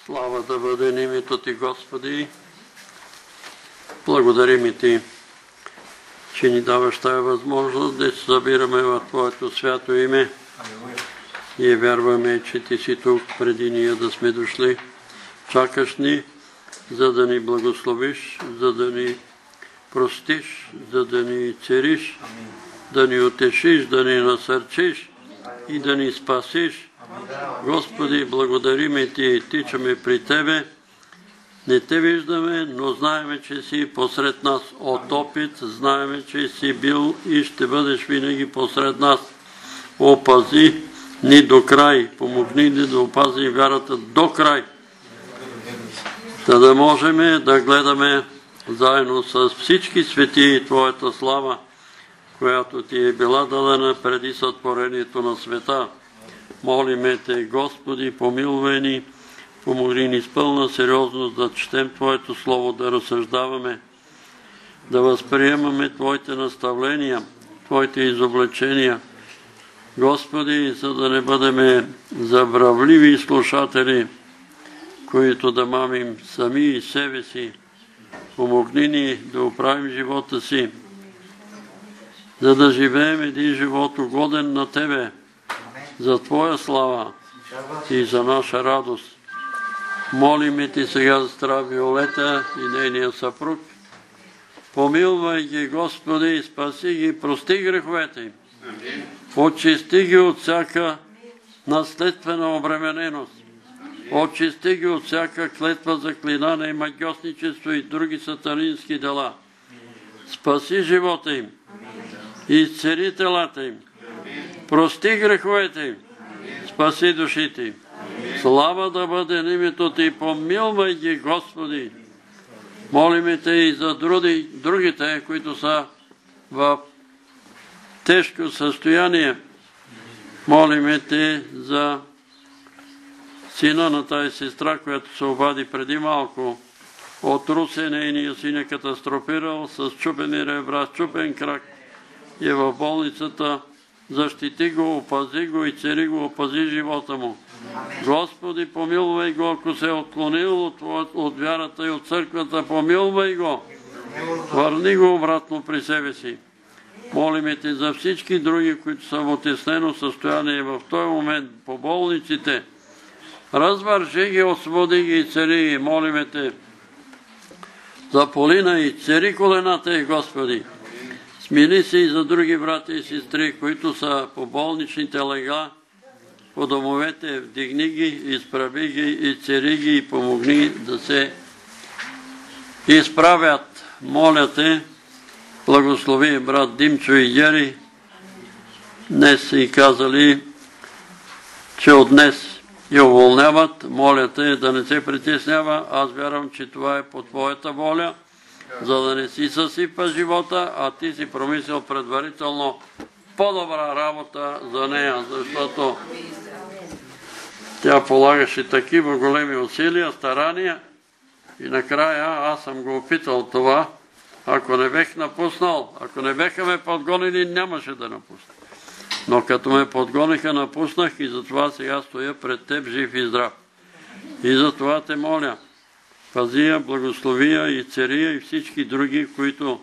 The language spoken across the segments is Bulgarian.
Слава да бъде на името Ти, Господи. Благодарим и Ти, че ни даваш тая възможност да се събираме в Твоето свято име и вярваме, че Ти си тук преди ние да сме дошли. Чакаш ни, за да ни благословиш, за да ни простиш, за да ни цариш, да ни утешиш, да ни насърчиш и да ни спасиш. Господи, благодариме Ти и тичаме при Тебе. Не Те виждаме, но знаеме, че си посред нас от опит, знаеме, че си бил и ще бъдеш винаги посред нас. Опази ни до край, помогни ни да опази вярата до край, за да можем да гледаме заедно с всички светии Твоята слава, която Ти е била дадена преди сътворението на света. Молиме Те, Господи, помилвай ни, помогни ни с пълна сериозност да четем Твоето Слово, да разсъждаваме, да възприемаме Твоите наставления, Твоите изобличения. Господи, за да не бъдем забравливи слушатели, които да мамим сами и себе си, помогни ни да оправим живота си, за да живеем един живот угоден на Тебе, за Твоя слава и за наша радост. Молиме Ти сега за здраве Виолета и нейния съпруг. Помилвай ги, Господи, спаси ги, прости греховете им. Очисти ги от всяка наследствена обремененост. Очисти ги от всяка клетва за клинане и магьосничество и други сатанински дела. Спаси живота им. Изцели телата им. Прости греховете им. Спаси душите им. Слава да бъде на името Ти, помилвай ги, Господи. Молиме Те и за другите, които са в тежко състояние. Молиме Те за сина на тази сестра, която се обади преди малко. От Русе нейния син е катастрофирал с чупени ребра, чупен крак и е в болницата. Защити го, опази го и цари го, опази живота му. Господи, помилвай го, ако се е отклонил от вярата и от църквата, помилвай го. Върни го обратно при себе си. Молиме Те за всички други, които са в отеснено състояние в този момент по болниците. Развърши ги, освободи ги и цари ги. Молиме Те за Полина и цари колената й, Господи. Смили се и за други брати и сестри, които са по болничните легла, по домовете, вдигни ги, изправи ги и цари ги и помогни да се изправят. Моля Те, благослови брат Димчо и Гери. Днес са и казали, че от днес я уволняват. Моля Те да не се притеснява. Аз вярвам, че това е по Твоята воля, за да не си съсипа живота, а Ти си промислил предварително по-добра работа за нея, защото тя полагаше такива големи усилия, старания и накрая аз съм го опитал това. Ако не бех напуснал, ако не беха ме подгонили, нямаше да напусна. Но като ме подгониха, напуснах и затова сега стоя пред Теб жив и здрав. И затова Те моля, пазия, благословия и цария и всички други, които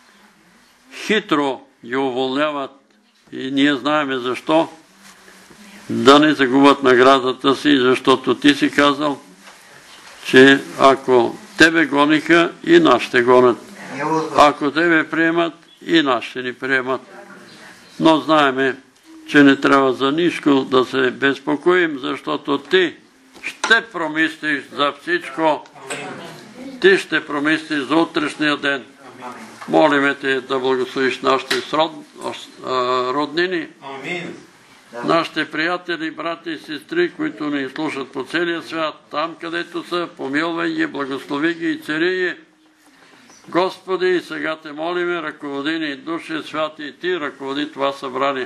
хитро ги уволняват и ние знаеме защо, да не загубят наградата си, защото Ти си казал, че ако Тебе гониха, и нас ще гонят. Ако Тебе приемат, и нас ще ни приемат. Но знаеме, че не трябва за нищо да се безпокоим, защото Ти ще промислиш за всичко. Ти ще промислиш за утрешния ден. Молиме Те да благословиш нашите роднини, нашите приятели, брати и сестри, които ни слушат по целия свят, там където са, помилвай ги, благослови ги и цари ги. Господи, сега Те молиме, ръководи ни Душе святи и Ти ръководи това събрание.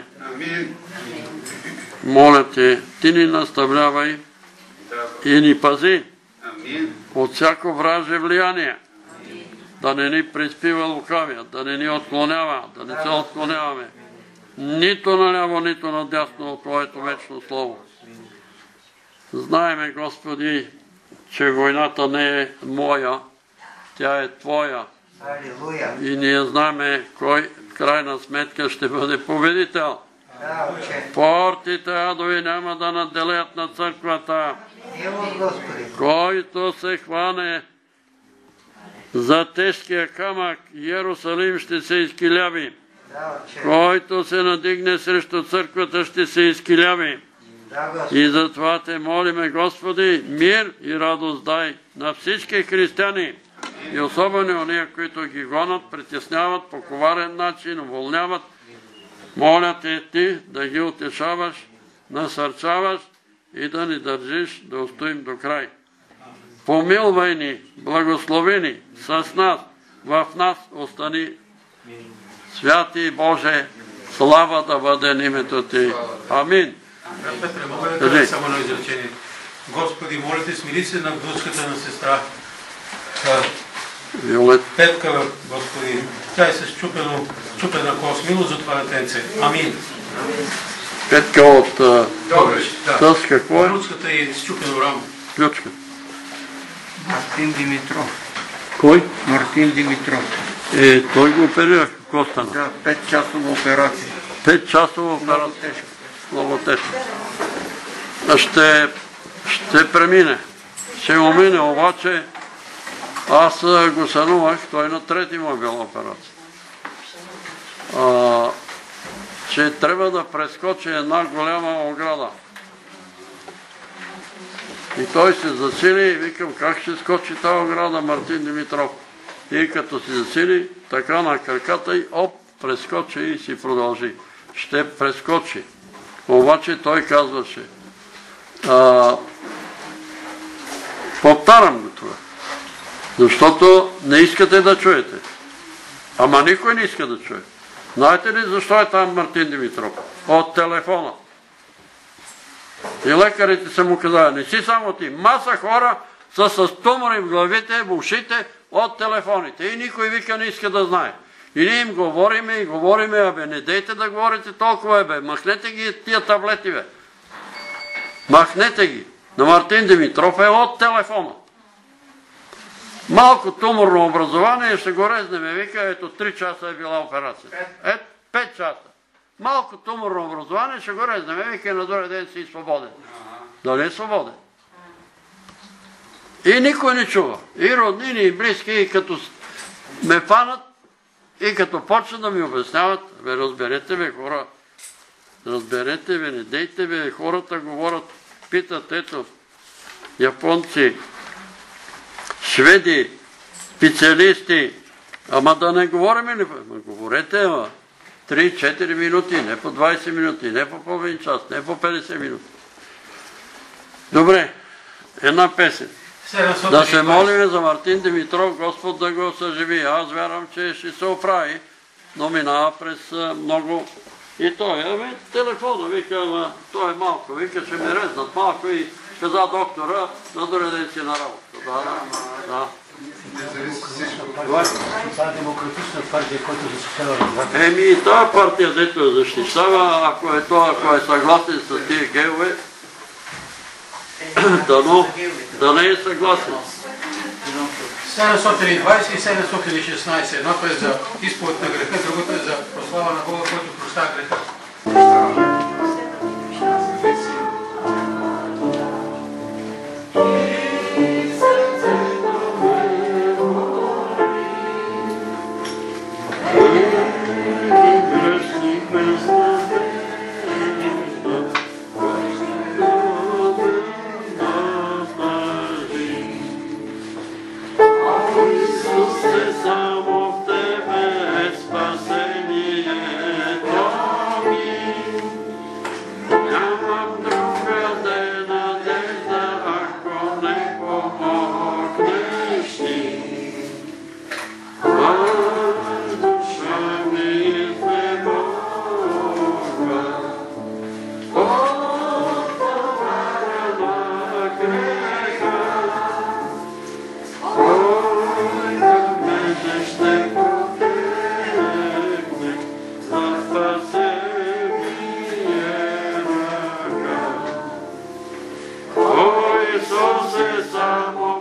Моля Те, Ти ни наставлявай и ни пази от всяко враже влияние, да не ни приспива лукавия, да не ни отклонява, да не се отклоняваме нито наляво, нито надясно от Твоето вечно Слово. Знаеме, Господи, че войната не е моя, тя е твоя. И ние знаем кой в крайна сметка ще бъде победител. Портите адови няма да наделят на църквата. Който се хване за тежкия камък, Иерусалим ще се изкиляви. Който се надигне срещу църквата, ще се изкиляви. И затова те молиме, Господи, мир и радост дай на всички християни. И особено ония, които ги гонят, притесняват по коварен начин, уволняват. Моля те ти да ги утешаваш, насърчаваш и да ни държиш да устоим до край. Помилвай ни, благослови ни с нас, в нас остани. Святи Боже, слава да бъде на името Ти. Амин. Петре, мога да кажа само едно изречение. Господи, моля те, смири се на вдушката на сестра Петка, Господи. Тя е с чупена кост. Милост за това детенце. Амин. Петка от с какво е? Ключката и с чупено рамо. Ключка. Мартин Димитров. Кой? Мартин Димитров. Той го оперира в костана. Да, 5-часова операция. 5-часова операция. Много тежко. Ще премине. Ще му мине, обаче аз го сънувах, той на трети му е била операция. Че трябва да прескочи една голяма ограда. И той се засили и викам, как ще скочи тази ограда, Мартин Димитров? И като се засили, така на краката и оп, прескочи и си продължи. Ще прескочи. Обаче той казваше, повтарям го това, защото не искате да чуете. Ама никой не иска да чуе. Знаете ли защо е там Мартин Димитров? От телефона. И лекарите са му казали, не си само ти, маса хора са с тумори в главите, в ушите от телефоните. И никой вика не иска да знае. И ние им говориме, абе, не дейте да говорите толкова, бе, махнете ги тия таблети, бе. Махнете ги. На Мартин Димитров е от телефона. Малко туморно образование, ще го резнеме, вика, ето 3 часа е била операция. Ето 5 часа. Малко туморно образование, ще го резнеме, вика, и на другия ден си свободен. Дали е свободен? И никой не чува. И роднини, и близки, и като ме фанат, и като почна да ми обясняват, бе, разберете бе, хора, разберете бе, не дейте бе, хората говорят, питат, ето, японци, шведи, специалисти, ама да не говорим ли? Говорете, ама 3-4 минути, не по 20 минути, не по половин час, не по 50 минути. Добре, една песен. Да се молим за Мартин Димитров, Господ да го съживи. Аз вярвам, че ще се оправи, но минава през много. И той, телефона, вика, ама той е малко, вика, ще ме резнат малко и каза доктора, на другия ден си на работа. Да. Това е демократична партия, която защитава. И тази партия, дето я защитава, ако е съгласен с тия геове, да не е съгласен. 720 и 716. Едното е за изповед на греха, другото е за прослава на Бога, който прощава греха. Iisuse, samo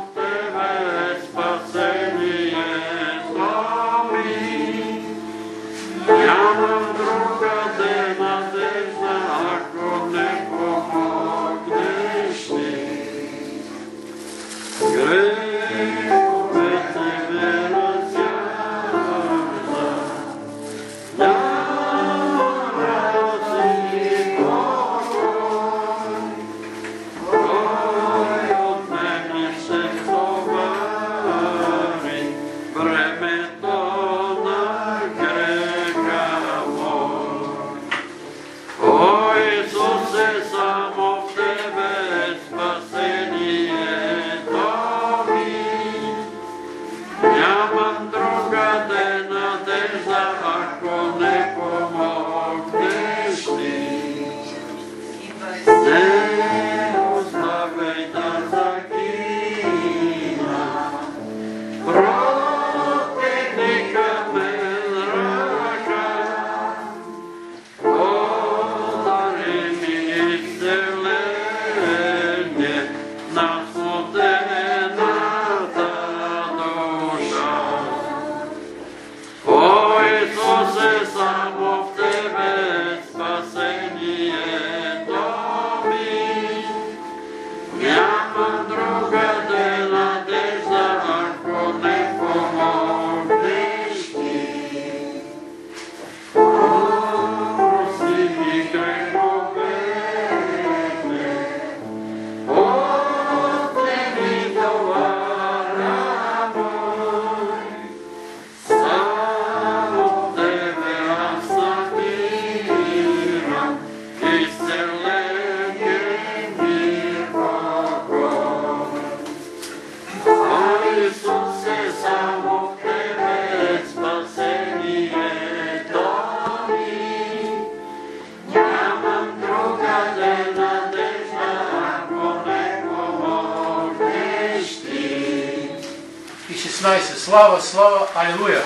2016. Слава, слава, аллилуйя.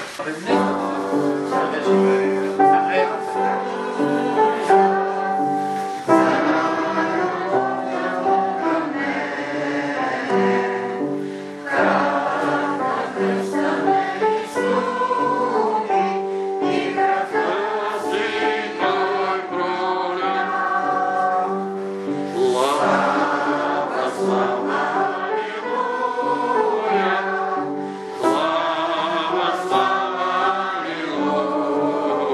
Слава, слава, аллилуйя.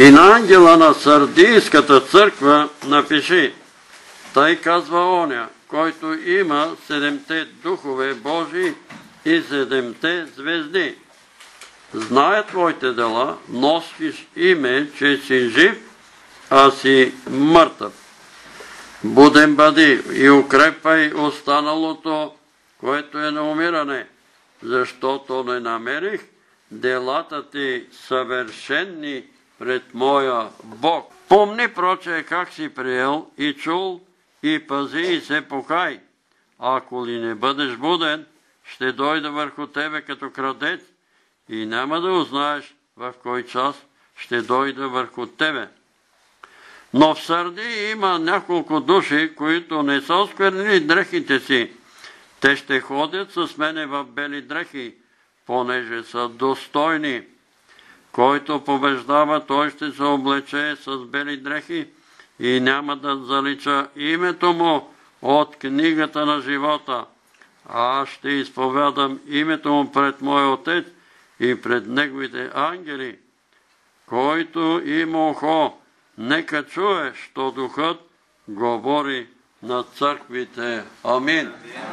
И на ангела на Сардийската църква напиши: тъй казва оня, който има 7 духове Божии и 7 звезди. Знае твоите дела, носиш име, че си жив, а си мъртъв. Буден бъди и укрепвай останалото, което е на умиране, защото не намерих делата ти съвършенни пред моя Бог. Помни, проче, как си приел и чул, и пази и се покай. Ако ли не бъдеш буден, ще дойда върху тебе като крадец и няма да узнаеш в кой час ще дойда върху тебе. Но в Сърди има няколко души, които не са осквернили дрехите си. Те ще ходят с мене в бели дрехи, понеже са достойни. Който побеждава, той ще се облече с бели дрехи и няма да залича името му от книгата на живота. Аз ще изповядам името му пред моя Отец и пред неговите ангели. Който има ухо, нека чуе, що Духът говори на църквите. Амин.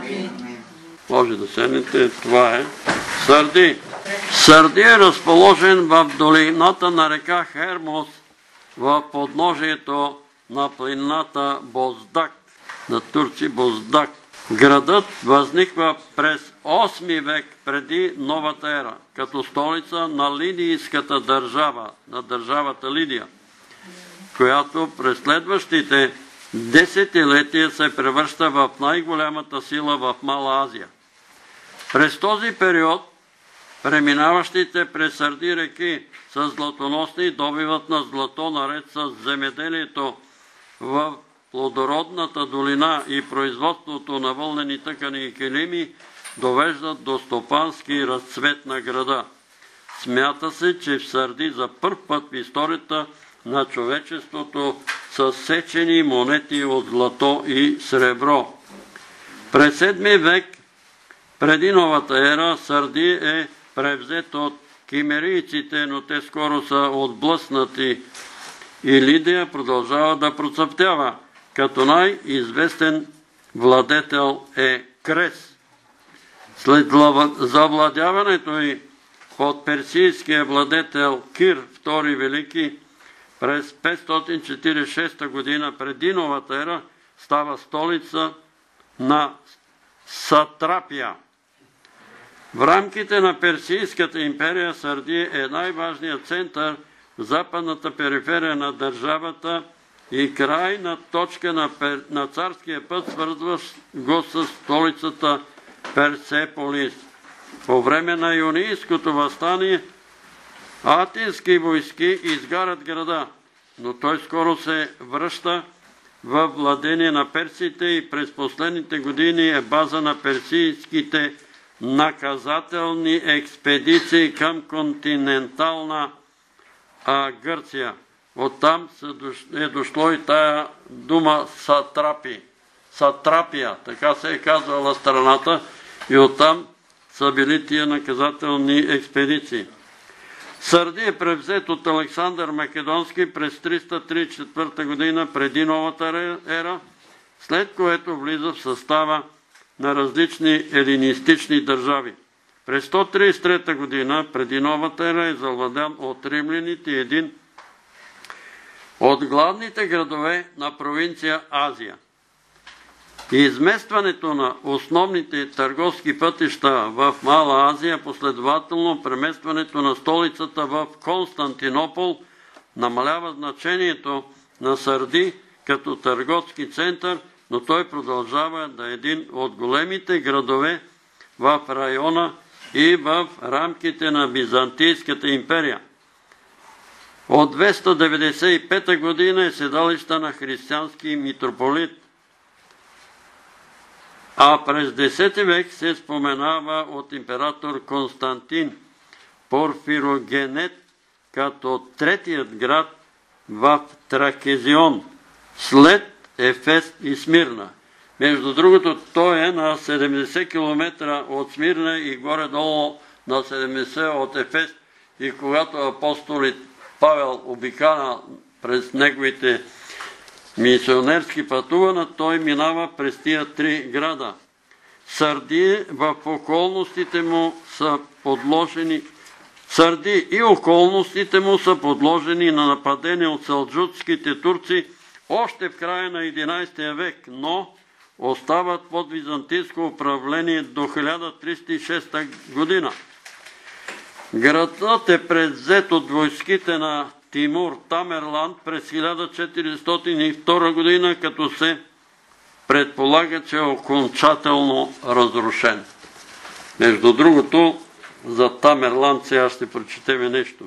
Може да седнете, това е Сърди. Сърди е разположен в долината на река Хермос, в подножието на планината Боздак, на турци Боздак. Градът възниква през 8 век преди новата ера, като столица на лидийската държава, на държавата Лидия, която през следващите десетилетия се превръща в най-голямата сила в Мала Азия. През този период преминаващите през Сърди реки са златоносни, добивът на злато наред с земеделието в плодородната долина и производството на вълнени тъкани и килими довеждат до стопански разцвет на града. Смята се, че в Сърди за първ път в историята на човечеството са сечени монети от злато и сребро. През 7 век преди новата ера Сърди е превзет от кимерийците, но те скоро са отблъснати и Лидия продължава да процъфтява, като най-известен владетел е Крес. След завладяването й под персийския владетел Кир II Велики през 546 година преди новата ера става столица на Сатрапия. В рамките на Персийската империя Сърди е най-важният център в западната периферия на държавата и крайна точка на царския път, свързва го с столицата Персеполис. По време на Ионийското въстание атински войски изгарят града, но той скоро се връща в владение на персите и през последните години е база на персийските наказателни експедиции към континентална Гърция. Оттам е дошло и тая дума Сатрапия, така се е казвала страната, и оттам са били тия наказателни експедиции. Сърди е превзет от Александър Македонски през 334 година преди новата ера, след което влиза в състава на различни елинистични държави. През 133 година преди новата ера е завладян от римляните един от главните градове на провинция Азия. Изместването на основните търговски пътища в Мала Азия, последователно преместването на столицата в Константинопол, намалява значението на Сърди като търговски център, но той продължава да е един от големите градове в района и в рамките на Византийската империя. От 295 година е седалище на християнски митрополит, а през 10 век се споменава от император Константин Порфирогенет като третият град в Тракезион, след Ефес и Смирна. Между другото, той е на 70 км от Смирна и горе-долу на 70 от Ефес. И когато апостолът Павел обикаля през неговите мисионерски пътувания, той минава през тия три града. Сърди в околностите му са подложени Сърди и околностите му са подложени на нападение от селджукските турци още в края на 11 век, но остават под византийско управление до 1306 година. Градът е превзет от войските на Тимур Тамерлан през 1402 година, като се предполага, че е окончателно разрушен. Между другото, за Тамерлан сега ще прочетем нещо.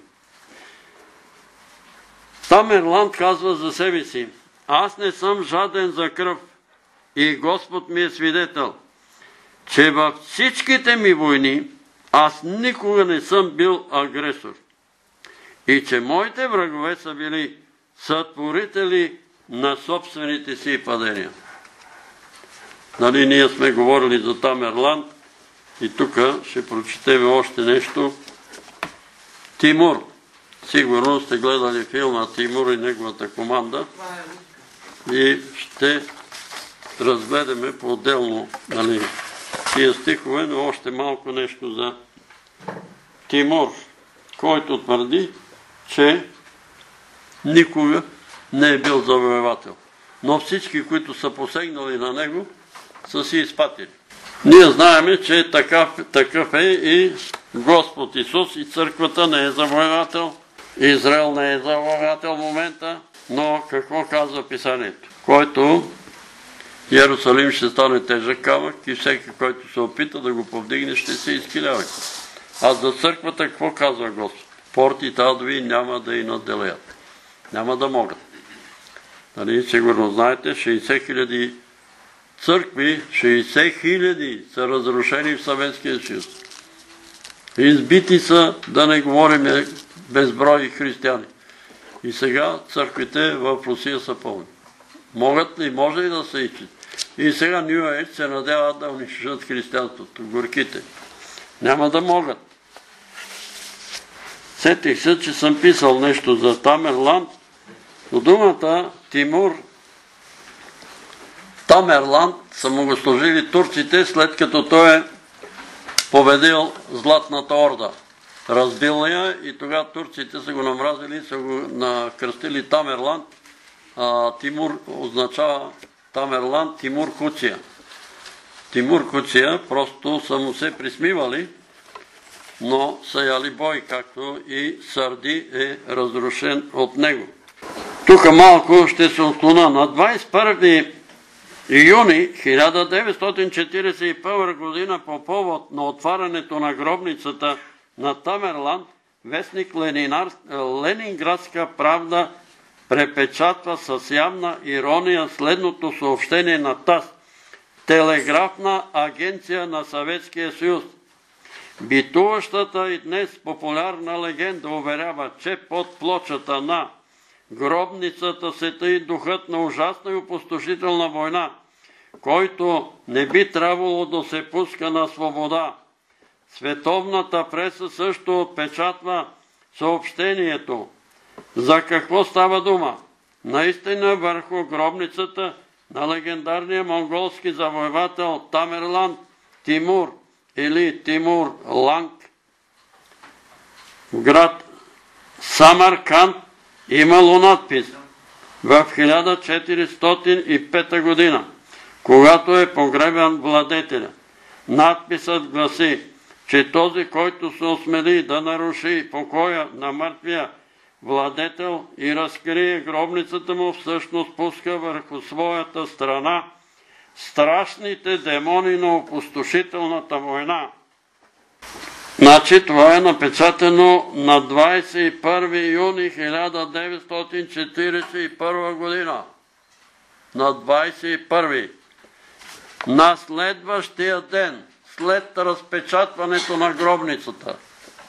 Тамерлан казва за себе си: аз не съм жаден за кръв и Господ ми е свидетел, че във всичките ми войни аз никога не съм бил агресор и че моите врагове са били сътворители на собствените си падения. Нали, ние сме говорили за Тамерлан и тук ще прочетем още нещо. Тимур. Сигурно сте гледали филма Тимур и неговата команда и ще разгледаме по-отделно тия стихове, но още малко нещо за Тимур, който твърди, че никога не е бил завоевател. Но всички, които са посегнали на него, са си изпатили. Ние знаем, че такъв е и Господ Исус, и църквата не е завоевател, Израел не е завоевател в момента, но какво казва Писанието? Който Иерусалим ще стане тежък камък и всеки, който се опита да го повдигне, ще се изкилява. А за църквата какво казва Господ? Портите адови няма да и наделеят. Няма да могат. Сигурно знаете, 60 000 църкви, 60 000 са разрушени в Съветския съюз. Избити са, да не говорим, безброй християни. И сега църквите в Русия са пълни. Могат ли? Може ли да се изчит? И сега Ню Ейдж се надяват да унищожат християнството. Горките. Няма да могат. Сетих се, че съм писал нещо за Тамерлан, но думата Тимур Тамерлан са му го служили турците, след като той е победил Златната орда. Разбил я и тогава турците са го намразили и са го накръстили Тамерлан. Тимур означава Тамерлан, Тимур Куция. Тимур Куция просто са му се присмивали, но са яли бой, както и Сърди е разрушен от него. Тук малко ще се отклоня. На 21 юни 1941 година по повод на отварянето на гробницата на Тамерлан, вестник Ленинградска правда препечатва с явна ирония следното съобщение на ТАСС, телеграфна агенция на Съветския съюз. Битуващата и днес популярна легенда уверява, че под плочата на гробницата се таи духът на ужасна и опустошителна война, който не би трябвало да се пуска на свобода. Световната преса също отпечатва съобщението. За какво става дума? Наистина върху гробницата на легендарния монголски завоевател Тамерлан Тимур или Тимур Ланг в град Самарканд имало надпис в 1405 година, когато е погребан владетеля. Надписът гласи, че този, който се осмели да наруши покоя на мъртвия владетел и разкрие гробницата му, всъщност пуска върху своята страна страшните демони на опустошителната война. Значи това е напечатано на 21 юни 1941 година. На 21. На следващия ден, след разпечатването на гробницата.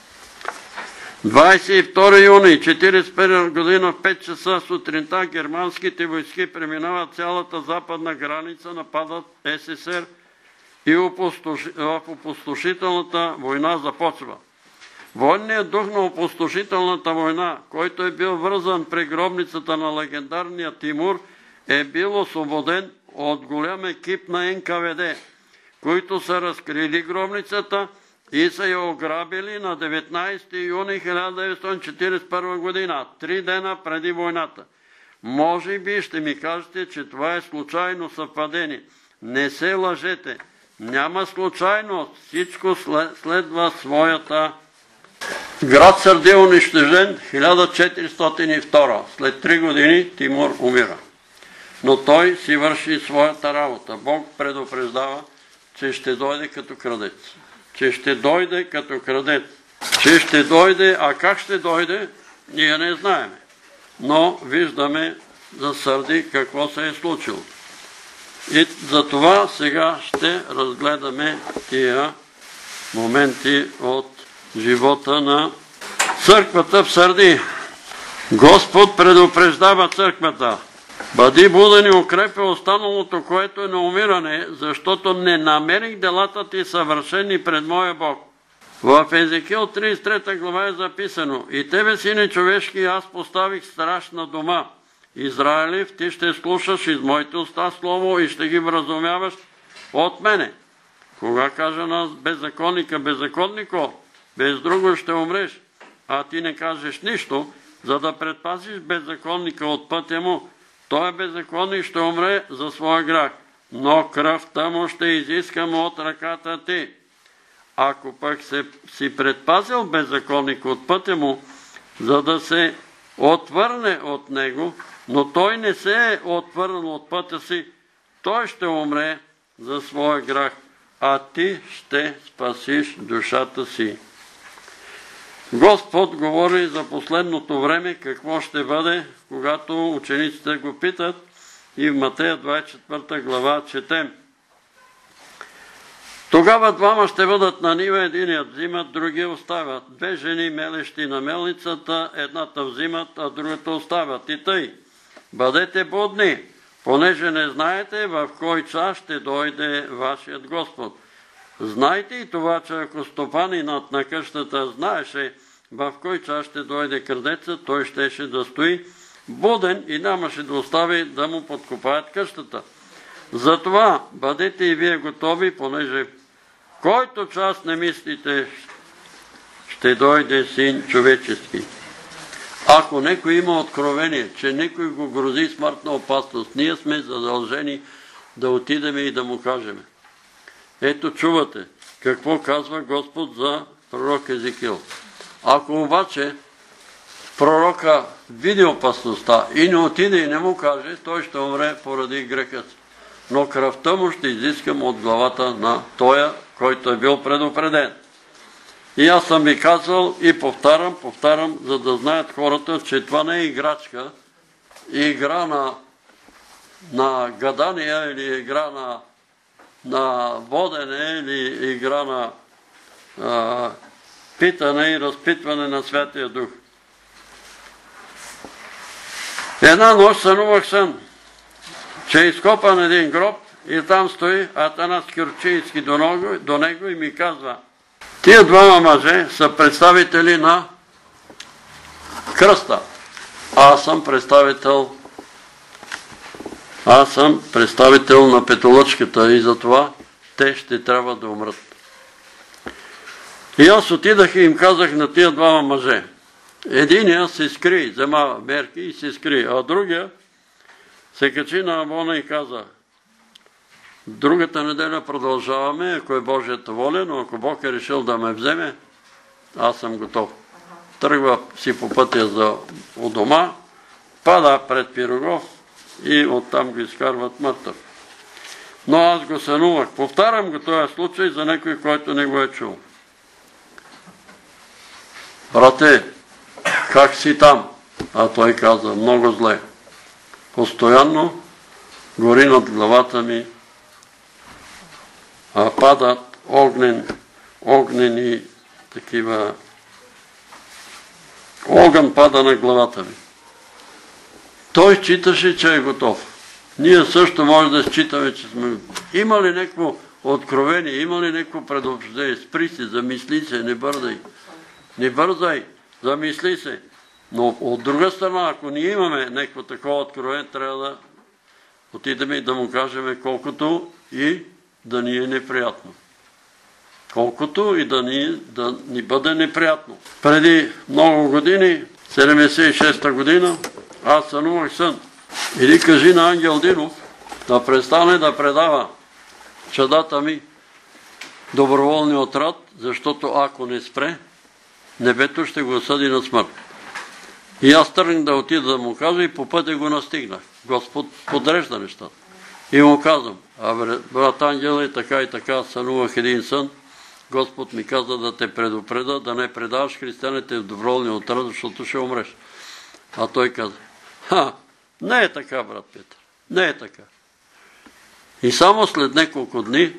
22 юни 1941 година в 5 часа сутринта германските войски преминават цялата западна граница, нападат СССР и в опустошителната война започва. Военният дух на опустошителната война, който е бил вързан при гробницата на легендарния Тимур, е бил освободен от голям екип на НКВД, които са разкрили гробницата и са я ограбили на 19 юни 1941 година, 3 дена преди войната. Може би ще ми кажете, че това е случайно съвпадение. Не се лъжете. Няма случайност. Всичко следва своята. Град Сърди е унищожен 1402. След 3 години Тимур умира. Но той си върши своята работа. Бог предупреждава, че ще дойде като крадец. Че ще дойде като крадец. Че ще дойде, а как ще дойде, ние не знаем. Но виждаме за Сърди какво се е случило. И за това сега ще разгледаме тия моменти от живота на църквата в Сърди. Господ предупреждава църквата. Бъди буден и укрепи останалото, което е на умиране, защото не намерих делата ти съвършени пред моя Бог. В Езекил 33 глава е записано: и тебе, сине човешки, аз поставих страж на дома. Израилев, ти ще слушаш из моите уста слово и ще ги вразумяваш от мене. Кога кажа на беззаконника: беззаконнико, без друго ще умреш, а ти не кажеш нищо, за да предпазиш беззаконника от пътя му, той беззаконник ще умре за своя грях, но кръвта му ще изискам от ръката ти. Ако пък си предпазил беззаконник от пътя му, за да се отвърне от него, но той не се е отвърнал от пътя си, той ще умре за своя грях, а ти ще спасиш душата си. Господ говори за последното време, какво ще бъде, когато учениците го питат, и в Матея 24 глава четем. Тогава двама ще бъдат на нива, единият взимат, другия оставят. 2 жени мелещи на мелницата, едната взимат, а другата оставят. И тъй, бъдете будни, понеже не знаете в кой час ще дойде вашият Господ. Знайте и това, че ако стопанинът на къщата знаеше в кой час ще дойде крадецът, той щеше да стои буден и нямаше да остави да му подкопаят къщата. Затова бъдете и вие готови, понеже който час не мислите, ще дойде Син човечески. Ако некой има откровение, че некой го грози смъртна опасност, ние сме задължени да отидем и да му кажем. Ето чувате какво казва Господ за пророк Езекил. Ако обаче пророка види опасността и не отиде и не му каже, той ще умре поради греха си. Но кръвта му ще изискам от главата на тоя, който е бил предупреден. И аз съм ви казвал и повтарям, за да знаят хората, че това не е играчка, игра на гадания или игра на водене или игра на питане и разпитване на Святия Дух. Една нощ сънувах сън, че е изкопан един гроб и там стои Атанас Кюрчийски до него и ми казва: тия двама мъже са представители на кръста. Аз съм представител на петолъчката и затова те ще трябва да умрат. И аз отидах и им казах на тия двама мъже. Единия се скри, взема мерки и се скри, а другия се качи на Амона и каза: другата неделя продължаваме, ако е Божията воля, но ако Бог е решил да ме вземе, аз съм готов. Тръгва си по пътя у дома, пада пред Пирогов и оттам го изкарват мъртъв. Но аз го сънувах. Повтарям го този случай за някой, който не го е чул. Брате, как си там? А той каза: много зле. Постоянно гори над главата ми, а падат огнени такива. Огън пада на главата ми. Той считаше, че е готов. Ние също може да считаме, че сме готови. Има ли някакво откровение, има ли някакво предупреждение? Спри се, замисли се, не бърдай. не бързай, замисли се. Но от друга страна, ако ние имаме някакво такова откровение, трябва да отидем и да му кажем колкото и да ни е неприятно. Колкото и да ни бъде неприятно. Преди много години, 76-та година, аз сънувах сън. Или кажи на Ангел Динов да престане да предава чадата ми доброволния отряд, защото ако не спре, небето ще го осъди на смърт. И аз тръгнах да отида да му кажа и по пътя го настигнах. Господ подрежда нещата. И му казвам, брат Ангел, и така, сънувах един сън. Господ ми каза да те предупреда, да не предаваш християните в доброволния отряд, защото ще умреш. А той каза, не е така, брат Петър, не е така. И само след няколко дни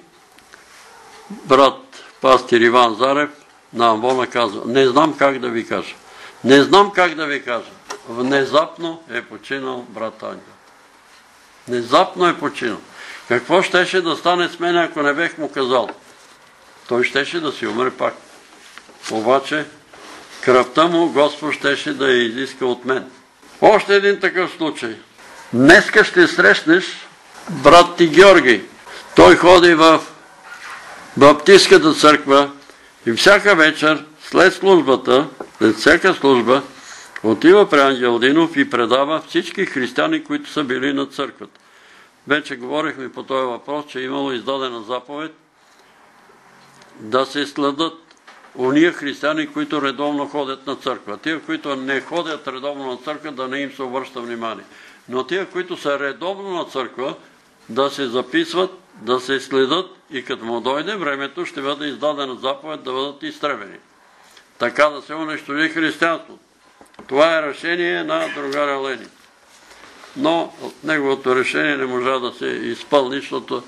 брат пастир Иван Зарев на Амвона казва, не знам как да ви кажа. Не знам как да ви кажа. Внезапно е починал брат Ангел. Внезапно е починал. Какво щеше да стане с мен, ако не бех му казал? Той щеше да си умре пак. Обаче кръвта му Господ щеше да я изиска от мен. Още един такъв случай. Днеска ще срещнеш брат ти Георги. Той ходи в Баптистката църква и всяка вечер, след службата, след всяка служба, отива при Ангел Динов и предава всички християни, които са били на църквата. Вече говорихме по този въпрос, че е имало издадена заповед да се следят ония християни, които редовно ходят на църква. Тия, които не ходят редовно на църква, да не им се обръща внимание. Но тия, които са редовно на църква, да се записват, да се следят и като му дойде времето, ще бъде издадена заповед да бъдат изтребени. Така да се унищожи християнството. Това е решение на другаря Лени. Но неговото решение не можа да се изпълни, защото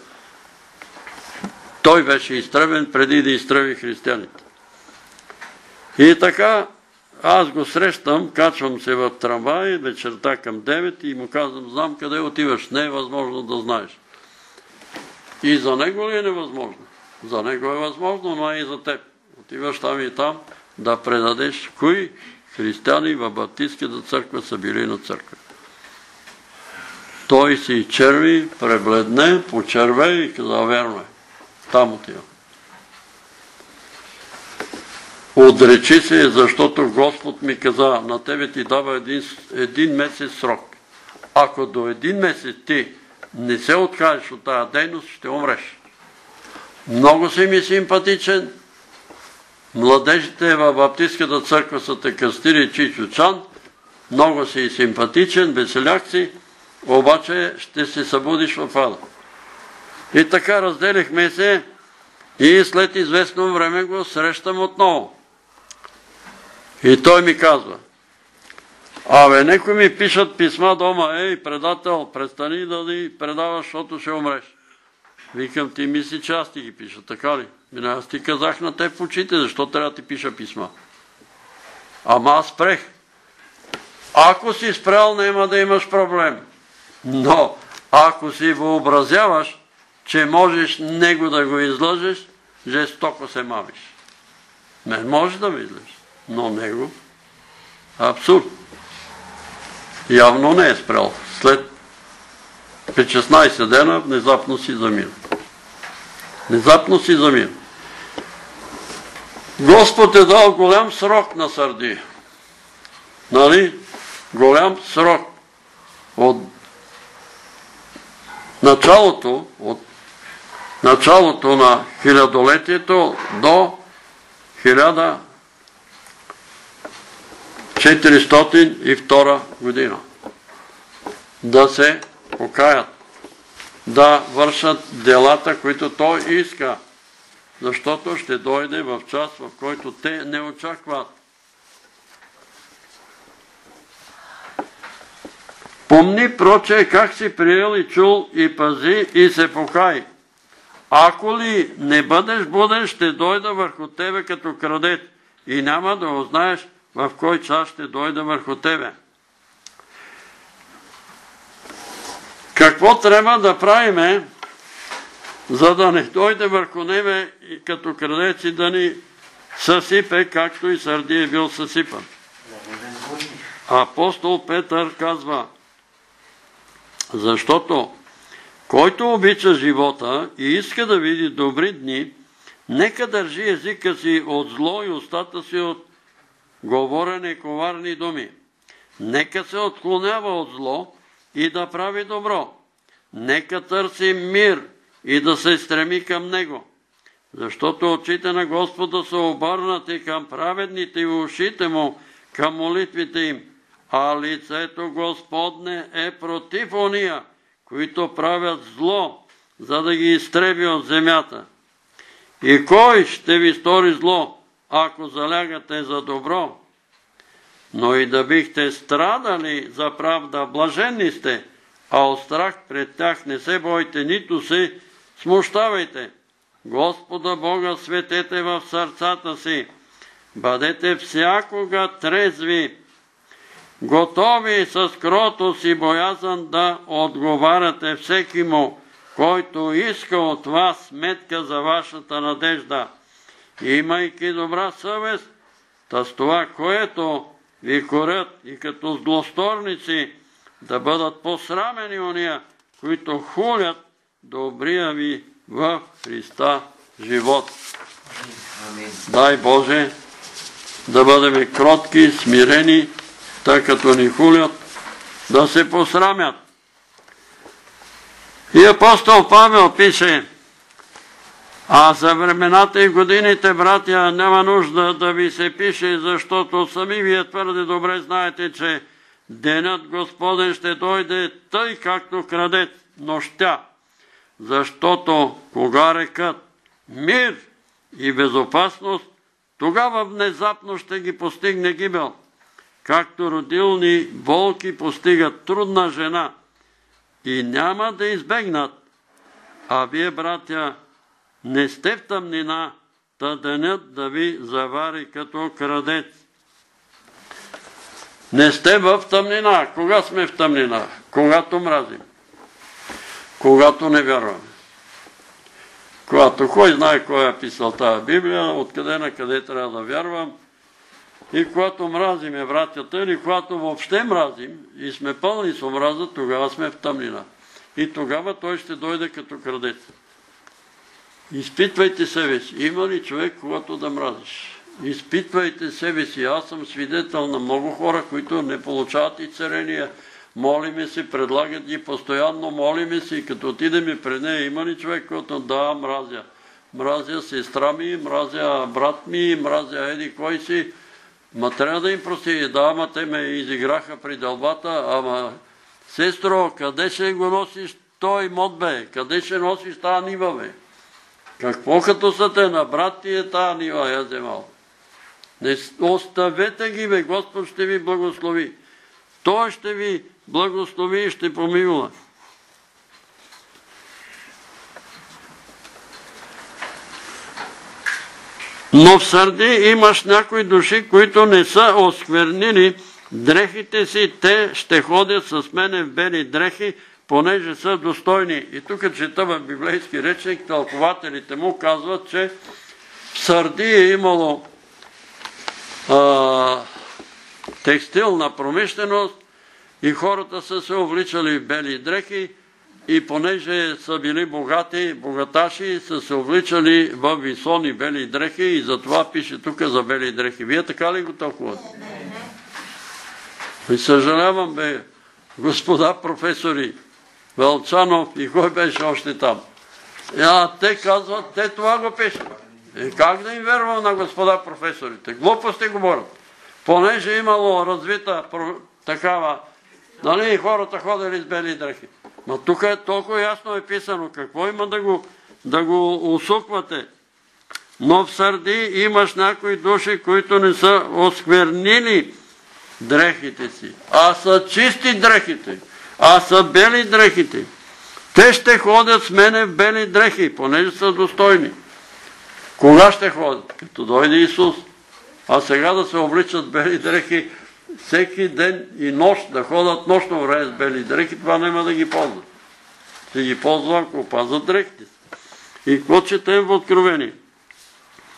той беше изтребен преди да изтреби християните. И така, аз го срещам, качвам се в трамвай, вечерта към 9 и му казвам, знам къде отиваш, не е възможно да знаеш. И за него ли е невъзможно? За него е възможно, но и за теб. Отиваш там и там да предадеш кои християни в Баптистката църква са били на църква. Той си черви, пребледне, почерве и каза, верно е. Там отива. Отречи се, защото Господ ми каза, на тебе ти дава един месец срок. Ако до един месец ти не се откажеш от тази дейност, ще умреш. Много си ми симпатичен. Младежите в Баптистката църква са те кръстили Чичо Чан. Много си симпатичен, веселяк си, обаче ще се събудиш в ада. И така разделихме се и след известно време го срещам отново. И той ми казва, некои ми пишат писма дома, предател, престани да ни предаваш, защото ще умреш. Викам, ти мисли, че аз ти ги пиша, така ли? Аз ти казах на теб в очите, защо трябва да ти пиша писма? Ама аз спрех. Ако си спрял, няма да имаш проблем. Но, ако си въобразяваш, че можеш него да го излъжеш, жестоко се мамиш. Мен може да ме излъжеш, но него абсурд. Явно не е спрял. След 16 дена внезапно си замина. Внезапно си замина. Господ е дал голям срок на Сърдия. Нали? Голям срок. От началото на хилядолетието до 1402 година. Да се покаят, да вършат делата, които той иска, защото ще дойде в час, в който те не очакват. Помни, проче, как си приел и чул и пази и се покай. Ако ли не бъдеш буден, ще дойда върху тебе като крадец и няма да узнаеш в кой час ще дойда върху тебе. Какво трябва да правиме, за да не дойде върху небе и като крадец и да ни съсипе, както и Сърди е бил съсипан. Апостол Петър казва, защото който обича живота и иска да види добри дни, нека държи езика си от зло и устата си от говорене коварни думи. Нека се отклонява от зло и да прави добро. Нека търси мир и да се стреми към него. Защото очите на Господа са обърнати към праведните и ушите му към молитвите им, а лицето Господне е против ония, които правят зло, за да ги изтреби от земята. И кой ще ви стори зло, ако залягате за добро? Но и да бихте страдали за правда, блаженни сте, а от страх пред тях не се бойте, нито се смущавайте. Господа Бога светете в сърцата си, бъдете всякога трезви, готови с кротост и боязън да отговаряте всекиму, който иска от вас сметка за вашата надежда, имайки добра съвест, та с това, което ви корят и като злосторници, да бъдат посрамени ония, които хулят добрия ви в Христа живот. Дай Боже да бъдем кротки, смирени, тъй като ни хулят, да се посрамят. И апостол Павел пише, а за времената и годините, братя, няма нужда да ви се пише, защото сами вие твърде добре знаете, че денят Господен ще дойде тъй, както крадец нощя. Защото кога рекат мир и безопасност, тогава внезапно ще ги постигне гибел, както родилни болки постигат трудна жена и няма да избегнат. А вие, братя, не сте в тъмнина, та денят да ви завари като крадец. Не сте в тъмнина. Кога сме в тъмнина? Когато мразим. Когато не вярваме. Когато кой знае кой е писал тази Библия, откъде на къде трябва да вярвам. И когато мразиме братята, или когато въобще мразим и сме пълни с омраза, тогава сме в тъмнина. И тогава той ще дойде като крадец. Изпитвайте себе си. Има ли човек, когато да мразиш? Изпитвайте себе си. Аз съм свидетел на много хора, които не получават изцеления. Молиме се, предлагат ги постоянно, молиме се и като отидем пред нея, има ли човек, който да, мразя? Мразя сестра ми, мразя брат ми, мразя еди кой си. Ма трябва да им прости. Да, ама те ме изиграха при дълбата, ама сестро, къде ще го носиш той мод, бе? Къде ще носиш тази нива, бе? Какво като са те на брат ти е тази нива, я вземал? Не оставете ги, бе, Господ ще ви благослови. Той ще ви благослови и ще помилва. Но в Сърди имаш някои души, които не са осквернили дрехите си, те ще ходят с мене в бели дрехи, понеже са достойни. И тук чета в библейски речник, тълкователите му казват, че в Сърди е имало текстилна промишленост и хората са се обличали в бели дрехи и понеже са били богати, богаташи, са се обличали в висони бели дрехи и затова пише тук за бели дрехи. Вие така ли го тълкувате? И съжалявам, бе, господа професори, Вълчанов и кой беше още там. Те казват, те това го пишат. Как да им вярвам на господа професорите? Глупости говорят. Понеже имало развита такава, нали, хората ходили с бели дрехи. Но тук е толкова ясно е писано. Какво има да го усуквате? Но в Сърди имаш някои души, които не са осквернили дрехите си, а са чисти дрехите, а са бели дрехите. Те ще ходят с мене в бели дрехи, понеже са достойни. Кога ще ходят? Като дойде Исус. А сега да се обличат в бели дрехи всеки ден и нощ, да ходят нощно време с бели дрехи, това няма да ги ползват. Ще ги ползва, ако пазят дрехите. И какво четем в Откровение?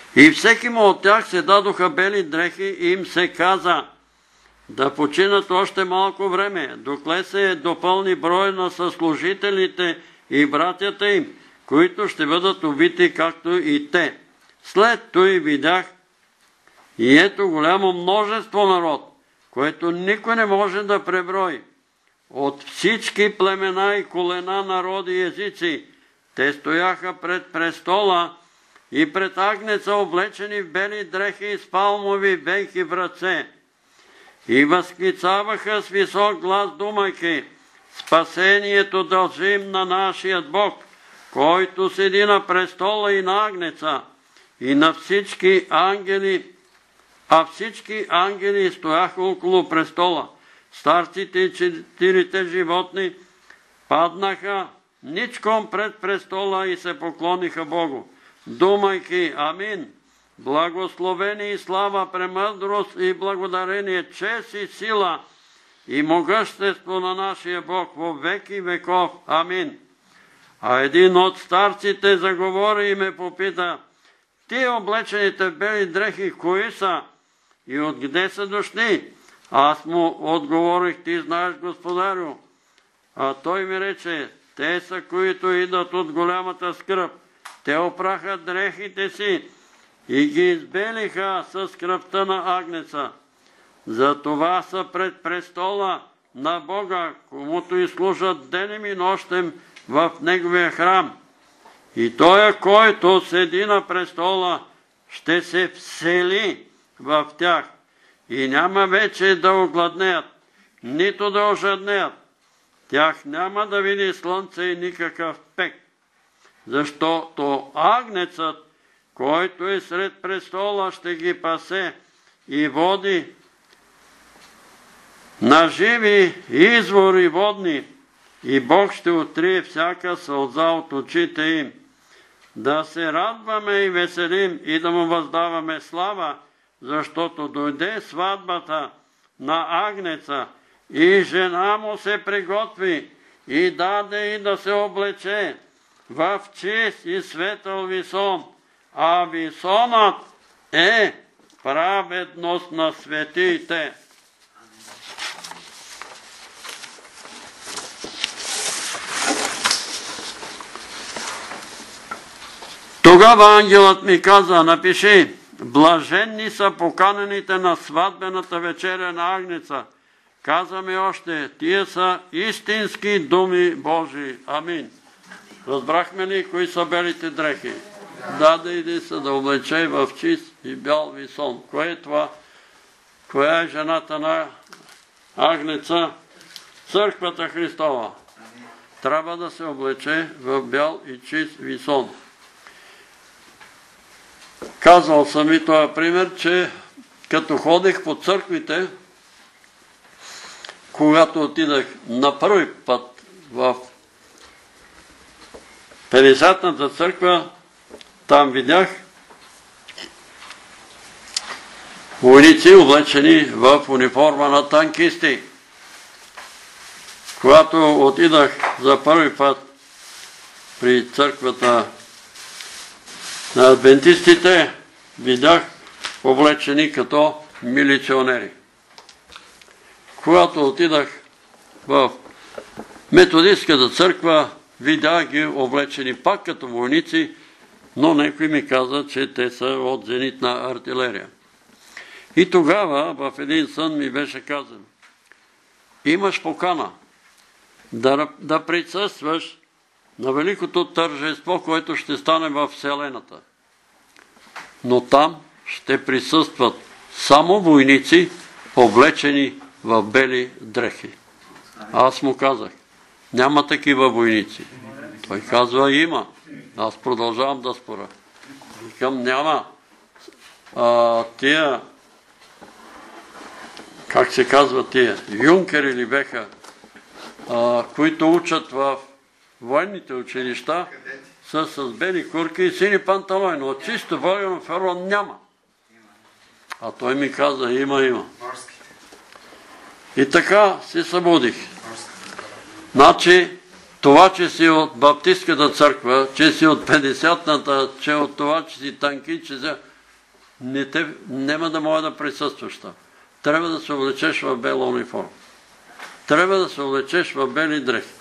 И всекима от тях се дадоха бели дрехи и им се каза да починат още малко време, докле се допълни брой на съслужителите и братята им, които ще бъдат убити, както и те. След той видях и ето голямо множество народ, което никой не може да преброи. От всички племена и колена, народи и езици, те стояха пред престола и пред агнеца, облечени в бели дрехи и с палмови венки в ръце. И възклицаваха с висок глас, думайки: спасението дължим на нашия Бог, който седи на престола и на агнеца, и на всички ангели, а всички ангели стояха около престола. Старците и 4 животни паднаха ничком пред престола и се поклониха Богу, думайки: амин. Благословение и слава, премъдрост и благодарение, чест и сила и могъщество на нашия Бог во веки веков. Амин. А един от старците заговори и ме попита: тия облечените в бели дрехи кои са и откъде са дошли? Аз му отговорих: ти знаеш, господарю. А той ми рече: те са, които идат от голямата скръб. Те опраха дрехите си и ги избелиха с кръвта на агнеца. Затова са пред престола на Бога, комуто и служат денем и нощем в Неговия храм. И Той, който седи на престола, ще се всели в тях и няма вече да огладнеят, нито да ожаднеят. Тях няма да види слънце и никакъв пек, защото агнецът, който е сред престола, ще ги пасе и води на живи извори водни, и Бог ще отрие всяка сълза от очите им. Да се радваме и веселим и да му въздаваме слава, защото дойде сватбата на агнеца и жена му се приготви и даде и да се облече в чист и светъл висон, а висонът е праведност на светиите. Тогава ангелът ми каза: напиши: блаженни са поканените на сватбената вечеря на агнеца. Каза ми още: тия са истински думи Божии. Амин. Разбрахме ли кои са белите дрехи? Даде иди се да облече в чист и бял висон. Кое е това? Коя е жената на агнеца? Църквата Христова. Трябва да се облече в бял и чист висон. Казал съм и това пример, че като ходих по църквите, когато отидах на първи път в 50-ната църква, там видях войници, облечени в униформа на танкисти. Когато отидах за първи път при църквата на адвентистите, видях облечени като милиционери. Когато отидах в методистската църква, видях ги облечени пак като войници, но някой ми каза, че те са от зенитна артилерия. И тогава в един сън ми беше казан: имаш покана да присъстваш на великото тържество, което ще стане в Вселената. Но там ще присъстват само войници, облечени в бели дрехи. Аз му казах: няма такива войници. Той казва: има. Аз продължавам да споря. Викам: няма. Тия, как се казва тия, юнкери ли беха, които учат в военните училища, са с бели курки и сини панталони, но чисто военно ферон няма. А той ми каза: има. И така се събудих. Значи, това, че си от баптистката църква, че си от 50-ната, че от това, че си танки, че няма да може да присъстваш там. Трябва да се облечеш в бела униформа. Трябва да се облечеш в бели дрехи.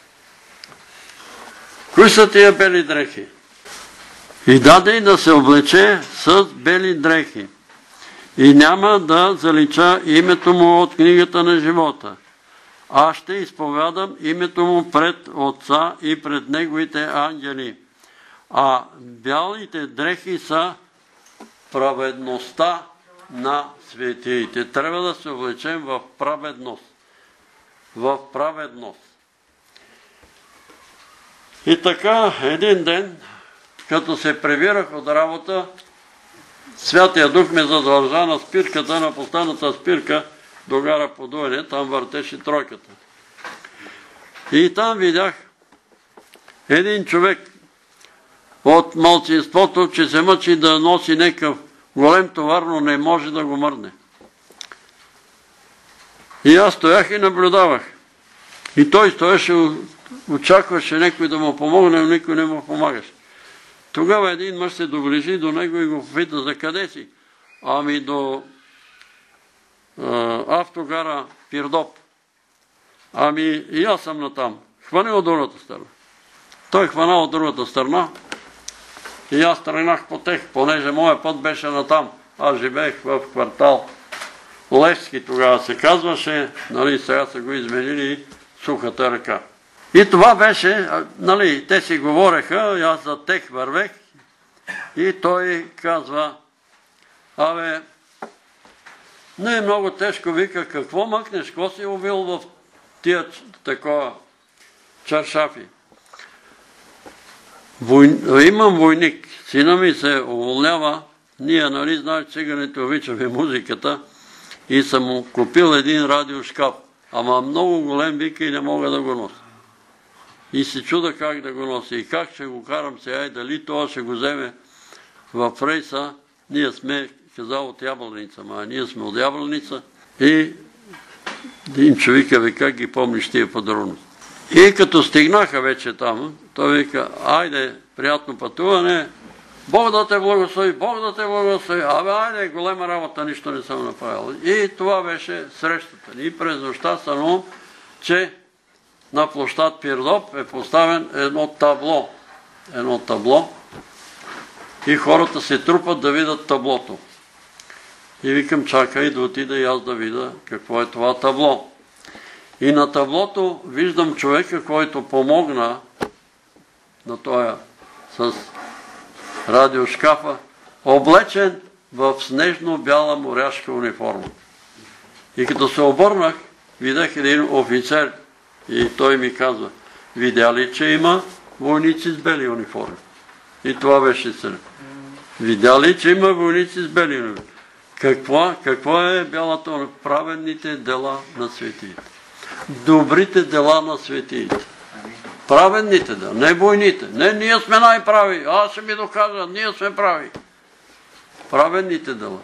Кои са тия бели дрехи? И даде да се облече с бели дрехи. И няма да залича името му от книгата на живота. Аз ще изповядам името му пред Отца и пред неговите ангели. А бялите дрехи са праведността на светиите. Трябва да се облечем в праведност. В праведност. И така, един ден, като се прибирах от работа, Святия Дух ме задържа на спирката, на постаната спирка до гара Подуене, там въртеше тройката. И там видях един човек от малцинството, че се мъчи да носи някакъв голем товар, но не може да го мърне. И аз стоях и наблюдавах. И той стоеше, очакваше някой да му помогне, но никой не му помагаше. Тогава един мъж се доближи до него и го попита: за къде си? Ами до автогара Пирдоп. Ами и аз съм натам. Хвани от другата страна. Той хвана от другата страна и аз тръгнах по тех, понеже моя път беше натам. Аз живеех в квартал Левски, тогава се казваше, нали, сега са го изменили Сухата река. И това беше, нали, те си говореха, и аз за тех вървех и той казва: абе, не е много тежко, вика, какво мъкнеш, какво си увил в тия такова чаршафи? Имам войник, сина ми се уволнява, ние, нали, знаеш, циганите обичаме музиката и съм му купил един радиошкаф, ама много голем, вика, и не мога да го нося. И се чуда как да го носи и как ще го карам сега и дали това ще го вземе в рейса. Ние сме, казал, от Ябланица, ние сме от Ябланица и един човек вика: как ги помниш тия подробности? И като стигнаха вече там, той вика: айде, приятно пътуване, Бог да те благослови, Бог да те благослови, абе, айде, голема работа, нищо не съм направил. И това беше срещата ни. И през нощта станувам, че на площад Пирдоп е поставен едно табло и хората се трупат да видят таблото. И викам: чакай да отида и аз да видя какво е това табло. И на таблото виждам човека, който помогна на тоя с радиошкафа, облечен в снежно-бяла моряшка униформа. И като се обърнах, видях един офицер и той ми казва: видя ли, че има войници с бели униформи? И това беше сред. Видя ли, че има войници с бели униформи? Какво е бялата униформа? Праведните дела на светиите. Добрите дела на светиите. Праведните дела, не войните. Не, ние сме най-прави. Аз ще ми докажа, ние сме прави. Праведните дела.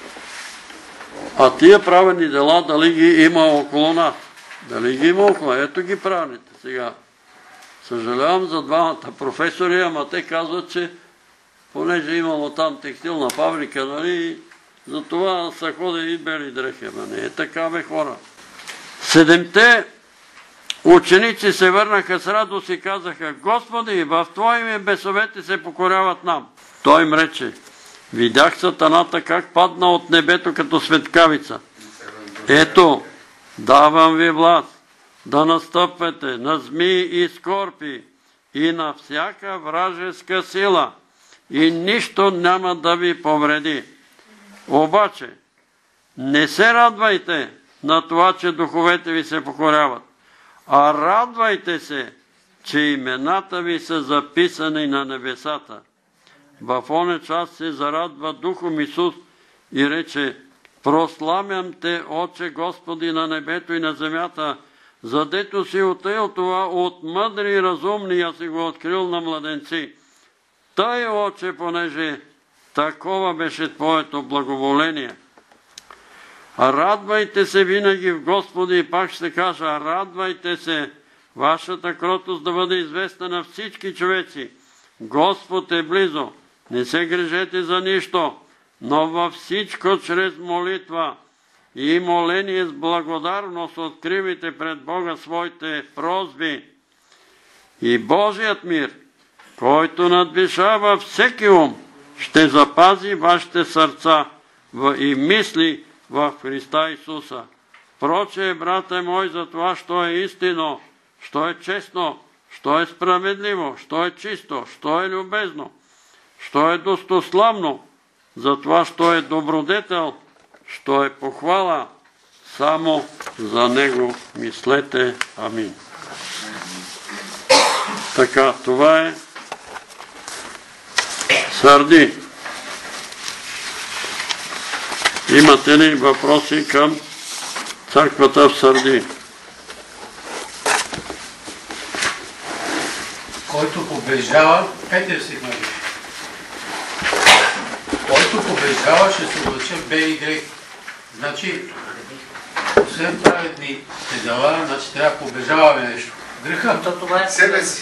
А тия праведни дела дали ги има около нас? Дали ги има около? Ето ги праведните сега. Съжалявам за двамата професори, ама те казват, че понеже имало там текстилна фабрика, нали, за това са ходи и бели дрехи. Ама не е така, бе, хора. 7-те ученици се върнаха с радост и казаха: Господи, в Твое име бесовете се покоряват нам. Той им рече: видях сатаната как падна от небето като светкавица. Ето, давам ви власт да настъпвате на змии и скорпи и на всяка вражеска сила и нищо няма да ви повреди. Обаче, не се радвайте на това, че духовете ви се покоряват, а радвайте се, че имената ви са записани на небесата. В оня час се зарадва Духом Исус и рече: прославям те, Отче Господи на небето и на земята, задето си отъел това от мъдри и разумни, а си го открил на младенци. Тъй, Отче, понеже такова беше Твоето благоволение. Радвайте се винаги в Господи, и пак ще кажа: радвайте се, вашата кротост да бъде известна на всички човеци. Господ е близо, не се грижете за нищо, но във всичко чрез молитва и моление с благодарност откривайте пред Бога своите просби. И Божият мир, който надвишава всеки ум, ще запази вашите сърца и мисли в Христа Исуса. Проче, брате мой, за това, що е истинно, що е честно, що е справедливо, що е чисто, що е любезно, що е достославно, за това, що е добродетел, що е похвала, само за него мислете. Амин. Така, това е Сърди. Имате ли въпроси към църквата в Сърди? Който побеждава, Петър си говори. Който побеждава, ще се облече в бели грех. Значи, освен праведни дела, значи трябва да побеждаваме нещо. Греха. Това е Себе си.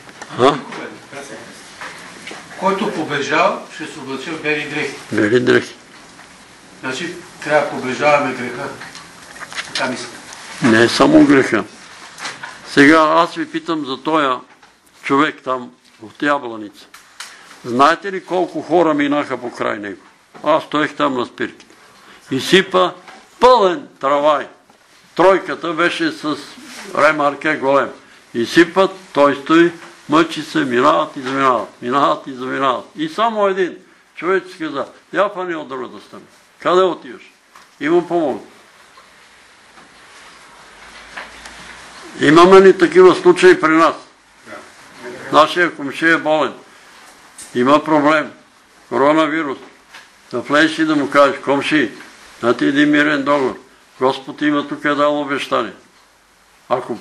Който побеждава, ще се облече в бели дрехи. Бели дрехи. Значи, трябва да побеждаваме греха. Така мисля. Не е само греха. Сега аз ви питам за този човек там от Ябланица. Знаете ли колко хора минаха покрай него? Аз стоех там на спирките. И сипа пълен трамвай. Тройката беше с ремарке голем. И сипат, той стои, мъчи се, минават и заминават. Минават и заминават. И само един човек каза, я фани от другата страна. Къде отиваш? И му помогна. Имаме ли такива случаи при нас? Нашия комши е болен. Има проблем. Коронавирус. Да влезеш и да му кажеш, комши, да ти един мирен договор. Господ има тук е дал обещание. Ако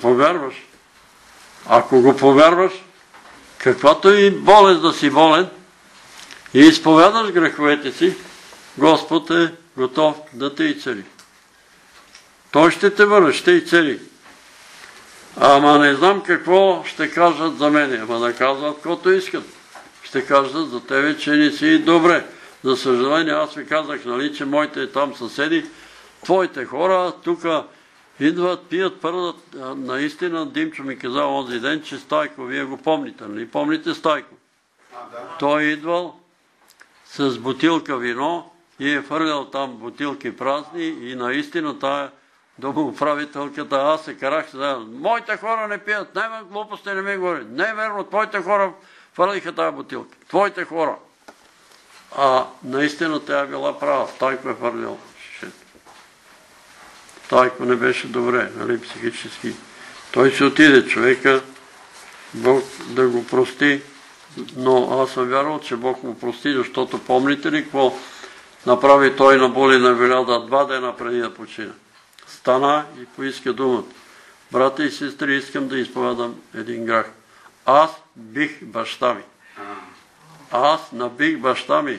го повярваш, каквато и болест да си болен, и изповядаш греховете си, Господ е готов да те изцели. Той ще те върне, ще изцели. Ама не знам какво ще кажат за мене. Ама да казват каквото искат. Ще кажат за тебе, че не си добре. За съжаление, аз ви казах, нали, че моите там съседи, твоите хора тук идват, пият първат. Наистина Димчо ми каза онзи ден, че Стайко, вие го помните, нали? Помните Стайко? Той идвал с бутилка вино и е фърлял там бутилки празни и наистина тая домоуправителката, аз се карах, моите хора не пият, няма глупости, не ми говори. Не е верно, твоите хора фърлиха тая бутилка. Твоите хора. А наистина тя е била права. Стайко е фърлял шишето. Стайко не беше добре, нали, психически. Той се отиде, човека, Бог да го прости, но аз съм вярвал, че Бог му прости, защото помните ли какво направи той на боли на Виляда 2 дена преди да почина? Стана и поиска думата. Брата и сестри, искам да изповядам един грях. Аз бих баща ми. Аз набих баща ми.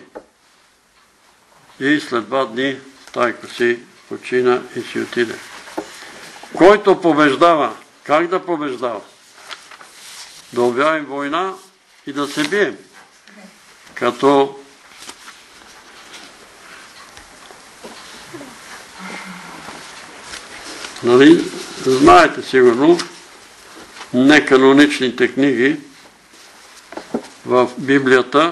И след 2 дни Стайко си почина и си отиде. Който побеждава, как да побеждава? Да обявим война и да се бием. Като нали, знаете сигурно неканоничните книги в Библията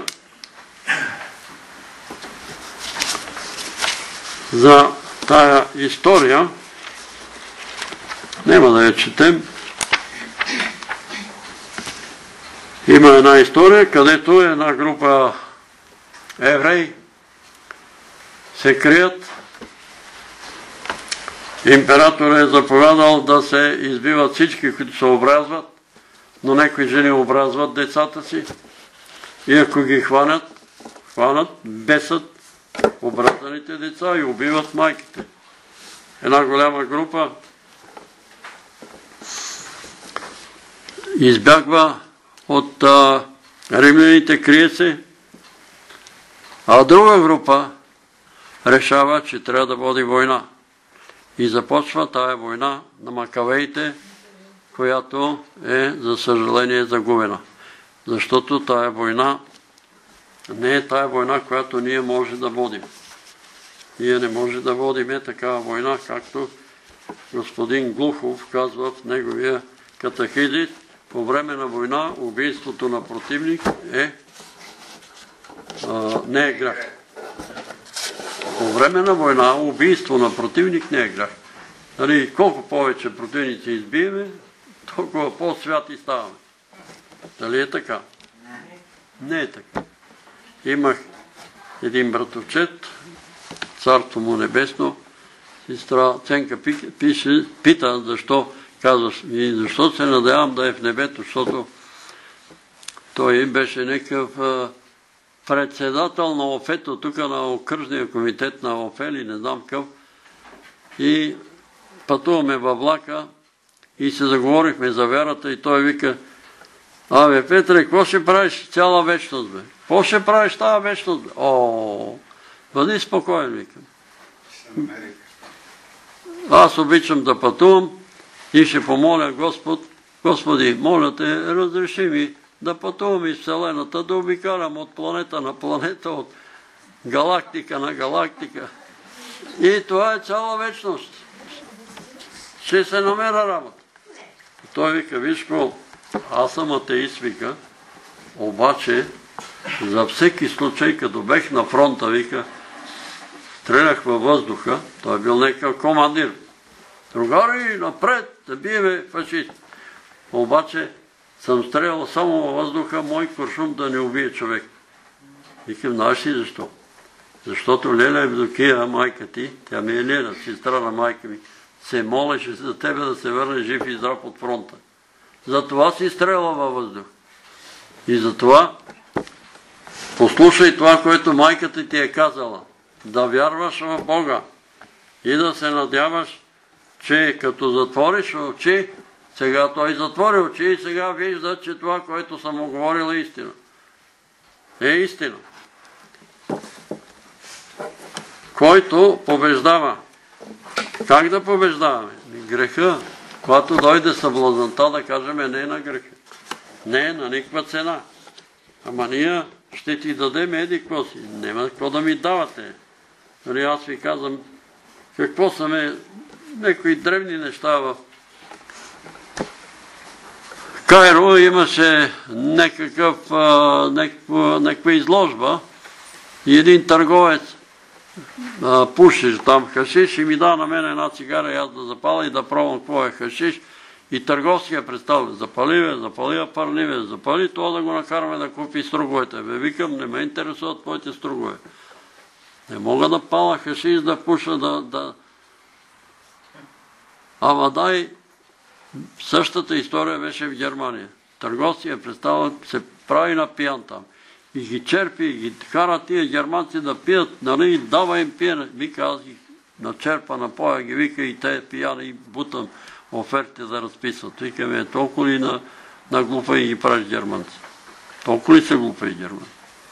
за тая история. Няма да я четем. Има една история, където една група евреи се крият. Император е заповядал да се избиват всички, които се образват, но някои жени образват децата си и ако ги хванат, бесат образаните деца и убиват майките. Една голяма група избягва от римляните, крие се, а друга група решава, че трябва да води война. И започва тая война на Макавеите, която е, за съжаление, загубена. Защото тая война Не е тая война, която ние може да водим. Ние не може да водим такава война, както господин Глухов казва в неговия катехизис. По време на война убийството на противник не е грях. По време на война убийство на противник не е грях. Нали, колко повече противници избиеме, толкова по-святи ставаме. Дали е така? Не е така. Имах един братовчет, царство му небесно, сестра Ценка пита защо, казваш, и защо се надявам да е в небето, защото той беше някакъв председател на ОФЕТО, тук на окръжния комитет на ОФЕЛИ, не знам къв, и пътуваме във влака и се заговорихме за вярата и той вика: абе, Петре, какво ще правиш цяла вечност, бе? Какво ще правиш тази вечност, бе? Бъди спокоен, викам. Аз обичам да пътувам и ще помоля Господи, моля те, разреши ми да пътувам из Вселената, да обикалям от планета на планета, от галактика на галактика. И това е цяла вечност. Ще се намеря работа. Той вика: виж какво, аз съм атеист, вика, обаче за всеки случай, като бех на фронта, вика, стрелях във въздуха, той бил някакъв командир. Другари, напред, да биеме фашисти. Обаче съм стрелял само във въздуха, мой куршум да не убие човек. Викам: знаеш ли защо? Защото Леля Евдокия, майка ти, тя ми е Леля, сестра на майка ми, се молеше за тебе да се върне жив и здрав от фронта. Затова си стрелял във въздух. И затова послушай това, което майката ти е казала. Да вярваш в Бога и да се надяваш, че като затвориш очи, сега той затвори очи и сега вижда, че това, което съм му говорил, е истина. Е истина. Който побеждава. Как да побеждаваме? Греха. Когато дойде съблазната, да кажем, не е на греха. Не е на никаква цена. Ама ние ще ти дадем еди какво си. Нема какво да ми давате. Нали, аз ви казвам какво са някои древни неща в Кайро. Имаше някаква изложба и един търговец пушиш там хашиш и ми дава на мен една цигара и аз да запаля и да пробвам какво е хашиш. И търговския представя: запали, парливе, запали, това да го накараме да купи струговете. Бе, викам: не ме интересуват твоите стругове. Не мога да паля хашиш, да пуша, да... Ама дай, същата история беше в Германия. Търговския представя се прави на пиян там. И ги черпи, и ги кара тия германци да пият, нали, дава им пиене. Вика: аз ги начерпа, напоя ги, вика, и те пияни, и бутам оферти да разписват. Викаме: толкова ли на глупа и ги правиш германци? Толкова ли са глупа и германци?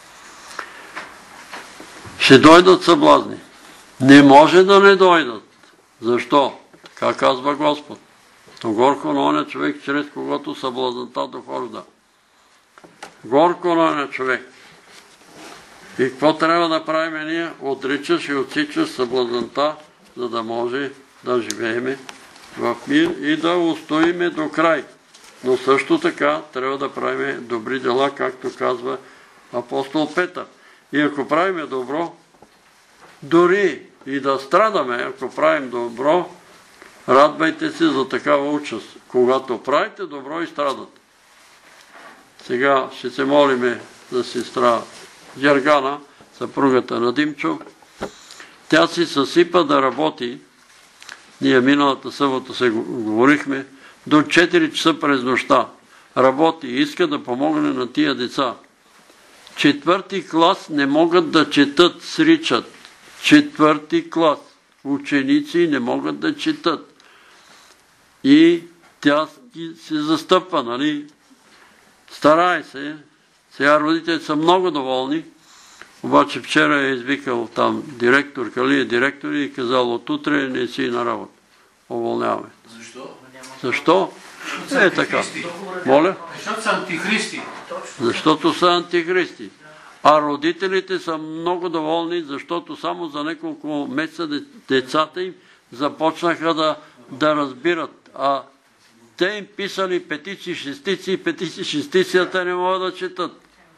Ще дойдат съблазни. Не може да не дойдат. Защо? Как казва Господ? То горко на оня човек, чрез когото съблазната дохожда. Горко на оня човек. И какво трябва да правим ние? Отричаш и отсичаш съблазната, за да може да живееме в мир и да устоиме до край. Но също така трябва да правим добри дела, както казва апостол Петър. И ако правим добро, дори и да страдаме, ако правим добро, радвайте се за такава участ. Когато правите добро и страдате. Сега ще се молиме за сестра Гергана, съпругата на Димчо. Тя си съсипа да работи. Ние миналата събота се говорихме до 4 часа през нощта. Работи и иска да помогне на тия деца. 4 клас не могат да четат, сричат. 4 клас. Ученици не могат да четат. И тя се застъпва, нали? Старае се. Сега родителите са много доволни. Обаче вчера е извикал там директорка ли е директор и казал: от утре не си на работа. Уволняваме. Защо? Защо? Е така. Моля? Защото са антихристи. Защото са антихристи. А родителите са много доволни, защото само за няколко месеца децата им започнаха да разбират. А те им писали петици, шестици, а те не могат да четат.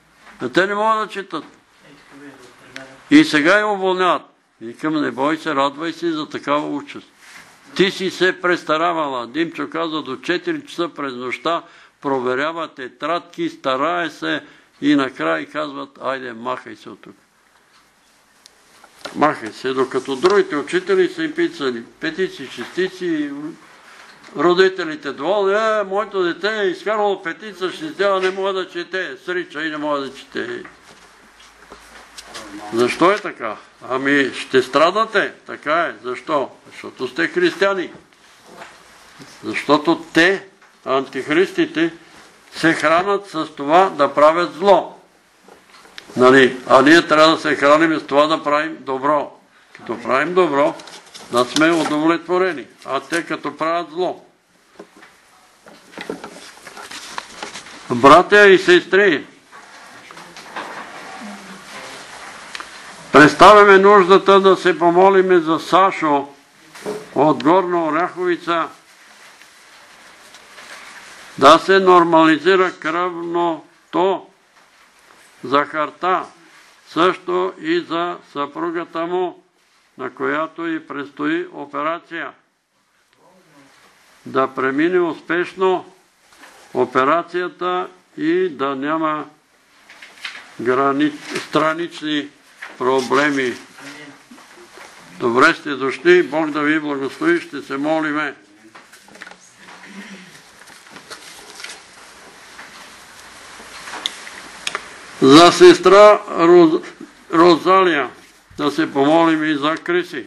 И сега я уволняват. Викам, не бой се, радвай се за такава участ. Ти си се престаравала. Димчо каза, до 4 часа през нощта проверява тетрадки, старае се и накрая казват, айде, махай се от тук. Махай се, докато другите учители са им писали петици, шестици, родителите доволни, моето дете е изкарало петица, шестици, не мога да чете, срича и не мога да чете. Защо е така? Ами ще страдате, така е. Защо? Защото сте християни. Защото те, антихристите, се хранят с това да правят зло. Нали? А ние трябва да се храним с това да правим добро. Като правим добро, да сме удовлетворени. А те като правят зло. Братя и сестри, представяме нуждата да се помолиме за Сашо от Горна Оряховица, да се нормализира кръвното захарта, също и за съпругата му, на която и предстои операция. Да премине успешно операцията и да няма странични проблеми. Добре сте дошли, Бог да ви благослови, ще се молиме. За сестра Розалия да се помолим и за Криси.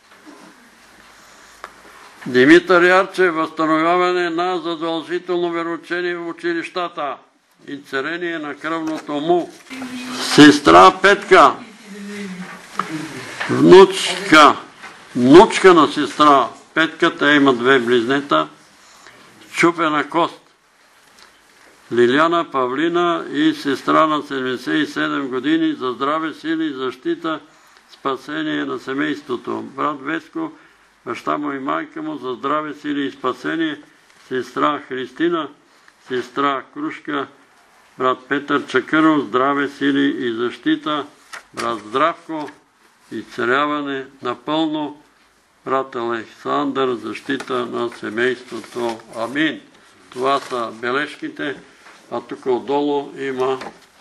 Димитър Ярче, възстановяване на задължително вероучение в училищата и царение на кръвното му. Сестра Петка, внучка на сестра Петка, те има 2 близнета, счупена кост. Лиляна Павлина и сестра на 77 години за здраве, сили, защита, спасение на семейството. Брат Веско, баща му и майка му за здраве, сили и спасение. Сестра Христина, сестра Крушка, брат Петър Чакъров, здраве, сили и защита. Брат Здравко, изцеляване напълно. Брат Александър, защита на семейството. Амин. Това са бележките. А тук отдолу има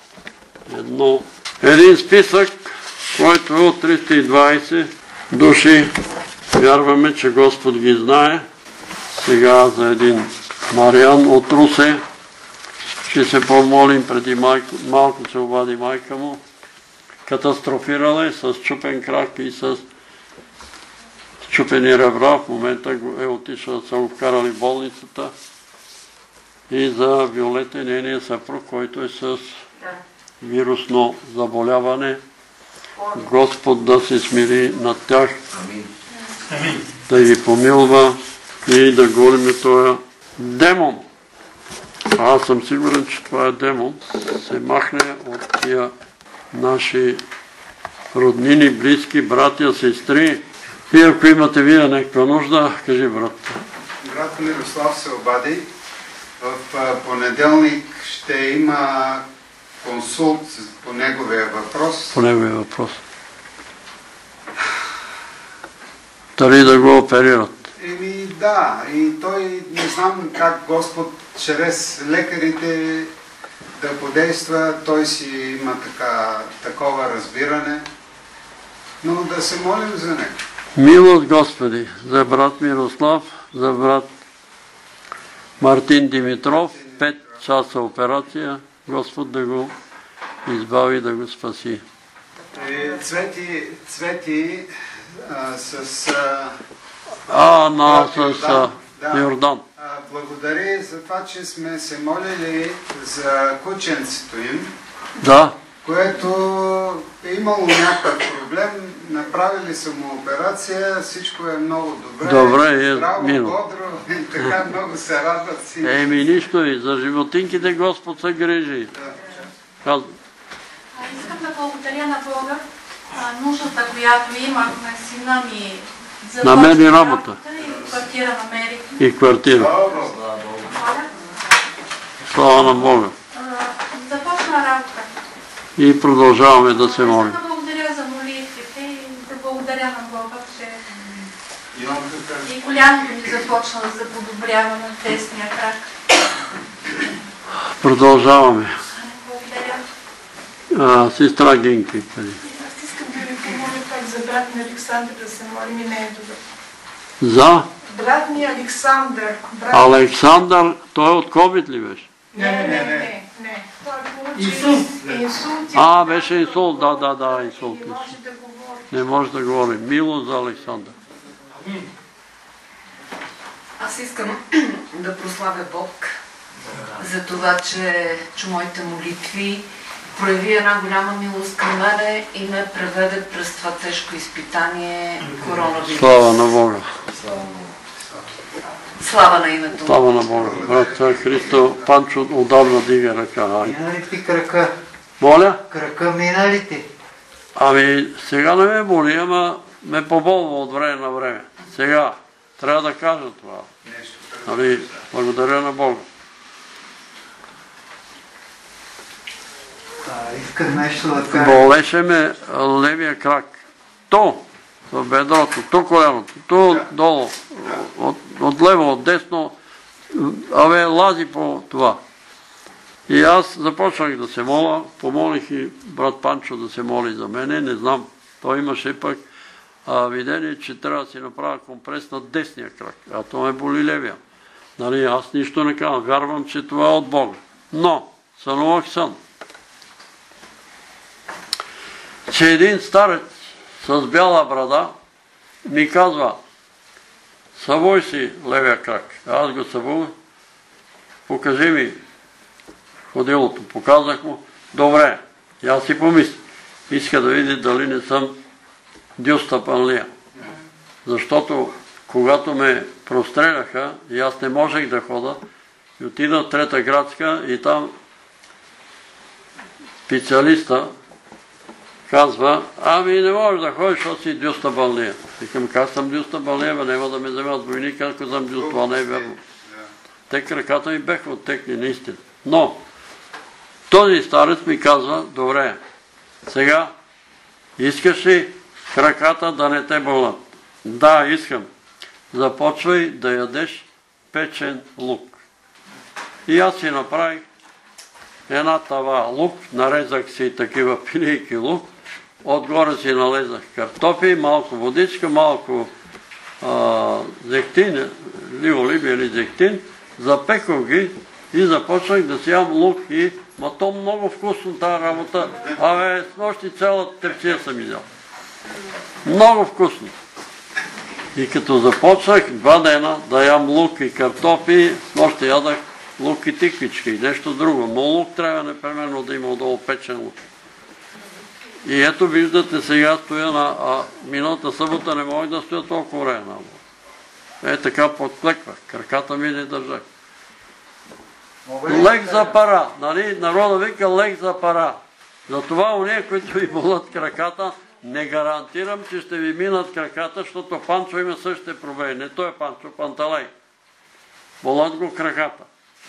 един списък, който е от 320 души. Вярваме, че Господ ги знае. Сега за един Мариан от Русе ще се помолим, преди малко се обади майка му. Катастрофирала е с чупен крак и с чупени ребра. В момента е отишла да са го вкарали в болницата. И за Виолета, нейния съпруг, който е с вирусно заболяване. Господ да се смири над тях, да ги помилва и да голиме този демон. Аз съм сигурен, че това е демон. Се махне от тия наши роднини, близки, братя, сестри. И ако имате вие някаква нужда, кажи, брат. Брат Мирослав се обади. В понеделник ще има консулт по неговия въпрос. Дали да го оперират? Да, и той не знам как Господ чрез лекарите да подейства, той си има такова разбиране, но да се молим за него. Милост Господи, за брат Мирослав, за брат Мартин Димитров, 5 часа операция, Господ да го избави, да го спаси. Цвети с Йордан. Благодаря за това, че сме се молили за кученцето им, което е имало някакъв проблем, направили са му операция, всичко е много добре, здраво, бодро, и така много се радват си. Нищо и за животинките Господ се грижи. Искам да благодаря на Бога нуждата, която имах на сина ми. Намери работа. И квартира намерих. И квартира. Слава на Бога. Започна работа. И продължаваме да се молим. Искам да благодаря за молитвите и да благодаря на Бога, че и коляното ми започна да се подобрява на десния крак. Продължаваме. Благодаря. Сестра Генки. Аз искам да ви помоля пак за брат ми Александър да се молим и не е добър. За? Брат ми Александър. Александър, той от COVID ли беше? Не. Той получи инсулт. Беше инсулт, да, инсулт. Не може да говори. Не може да говори. Милост за Александър. Аз искам да прославя Бог за това, че чу моите молитви, прояви една голяма милост към мене и ме преведе през това тежко изпитание коронавирус. Слава на Бога. Слава на името. Слава на Бога. Брат Христо, Панчо отдавна дига ръка. Мина ли ти крака? Моля? Крака мина ли ти? Сега не ме боли, ама ме поболва от време на време. Сега трябва да кажа това. Благодаря на Бога. Искам нещо да кажа. Болеше ме левия крак. То в бедрото, то коляното, то долу, от лево, от десно, лази по това. И аз започнах да се моля, помолих и брат Панчо да се моли за мене, не знам, той имаше пък видение, че трябва да си направя компрес на десния крак, а то ме боли левия. Аз нищо не казвам, вярвам, че това е от Бога. Но, сънувах сън, че един старец с бяла брада ми казва: събуй си левия крак. Аз го събувах, покажи ми ходилото. Показах му, добре. И аз си помисля, иска да види дали не съм дюстъпанлия. Защото когато ме простреляха и аз не можех да хода, и отида в Трета градска и там специалиста казва: не можеш да ходиш, защото си дюстъпанлия. Викам: как съм дюстъпанлия, няма да ме вземат войни, ако съм дюстъпанлия. Това не е верно. Те краката ми беха оттекли, наистина. Но този старец ми казва: добре, сега искаш ли краката да не те болят? Да, искам. Започвай да ядеш печен лук. И аз си направих една тава лук, нарезах си такива пилийки лук, отгоре си налезах картофи, малко водичка, малко зехтин, ливолиби или зехтин, запекох ги и започнах да си ям лук и то много вкусно тази работа. С нощи цяла тепсия съм изял. Много вкусно. И като започнах 2 дена да ям лук и картофи, с нощи ядах лук и тиквички и нещо друго. Но лук трябва непременно да има отдолу печен лук. И ето виждате, сега стоя миналата събота не мога да стоя толкова време на лук. Така подклеквах. Краката ми не държах. Лек за пара. Народа вика лек за пара. Затова уния, които ви болят краката, не гарантирам, че ще ви минат краката, защото Панчо има същите проблеми. Не той е Панчо, Панталей. Болят го краката.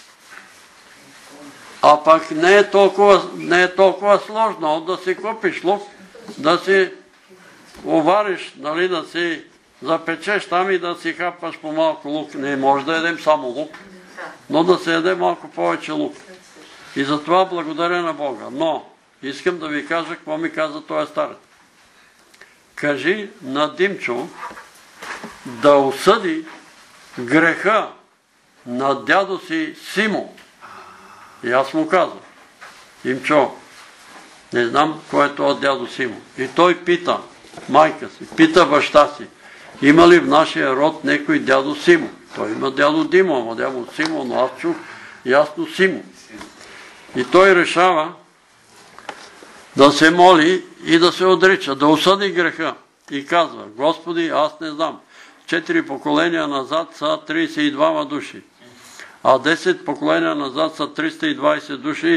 А пък не е толкова сложно да си купиш лук, да си овариш, да си запечеш там и да си хапаш по малко лук. Не може да ядем само лук, но да се яде малко повече лук. И затова благодаря на Бога. Но искам да ви кажа какво ми каза този старец. Кажи на Димчо да осъди греха на дядо си Симо. И аз му казвам: Димчо, не знам кой е това дядо Симо. И той пита майка си, пита баща си: има ли в нашия род някой дядо Симо? Той има дядо Димо, ама дядо Симо, но аз чух ясно Симо. И той решава да се моли и да се отрича, да осъди греха. И казва: Господи, аз не знам. 4 поколения назад са 32 души, а 10 поколения назад са 320 души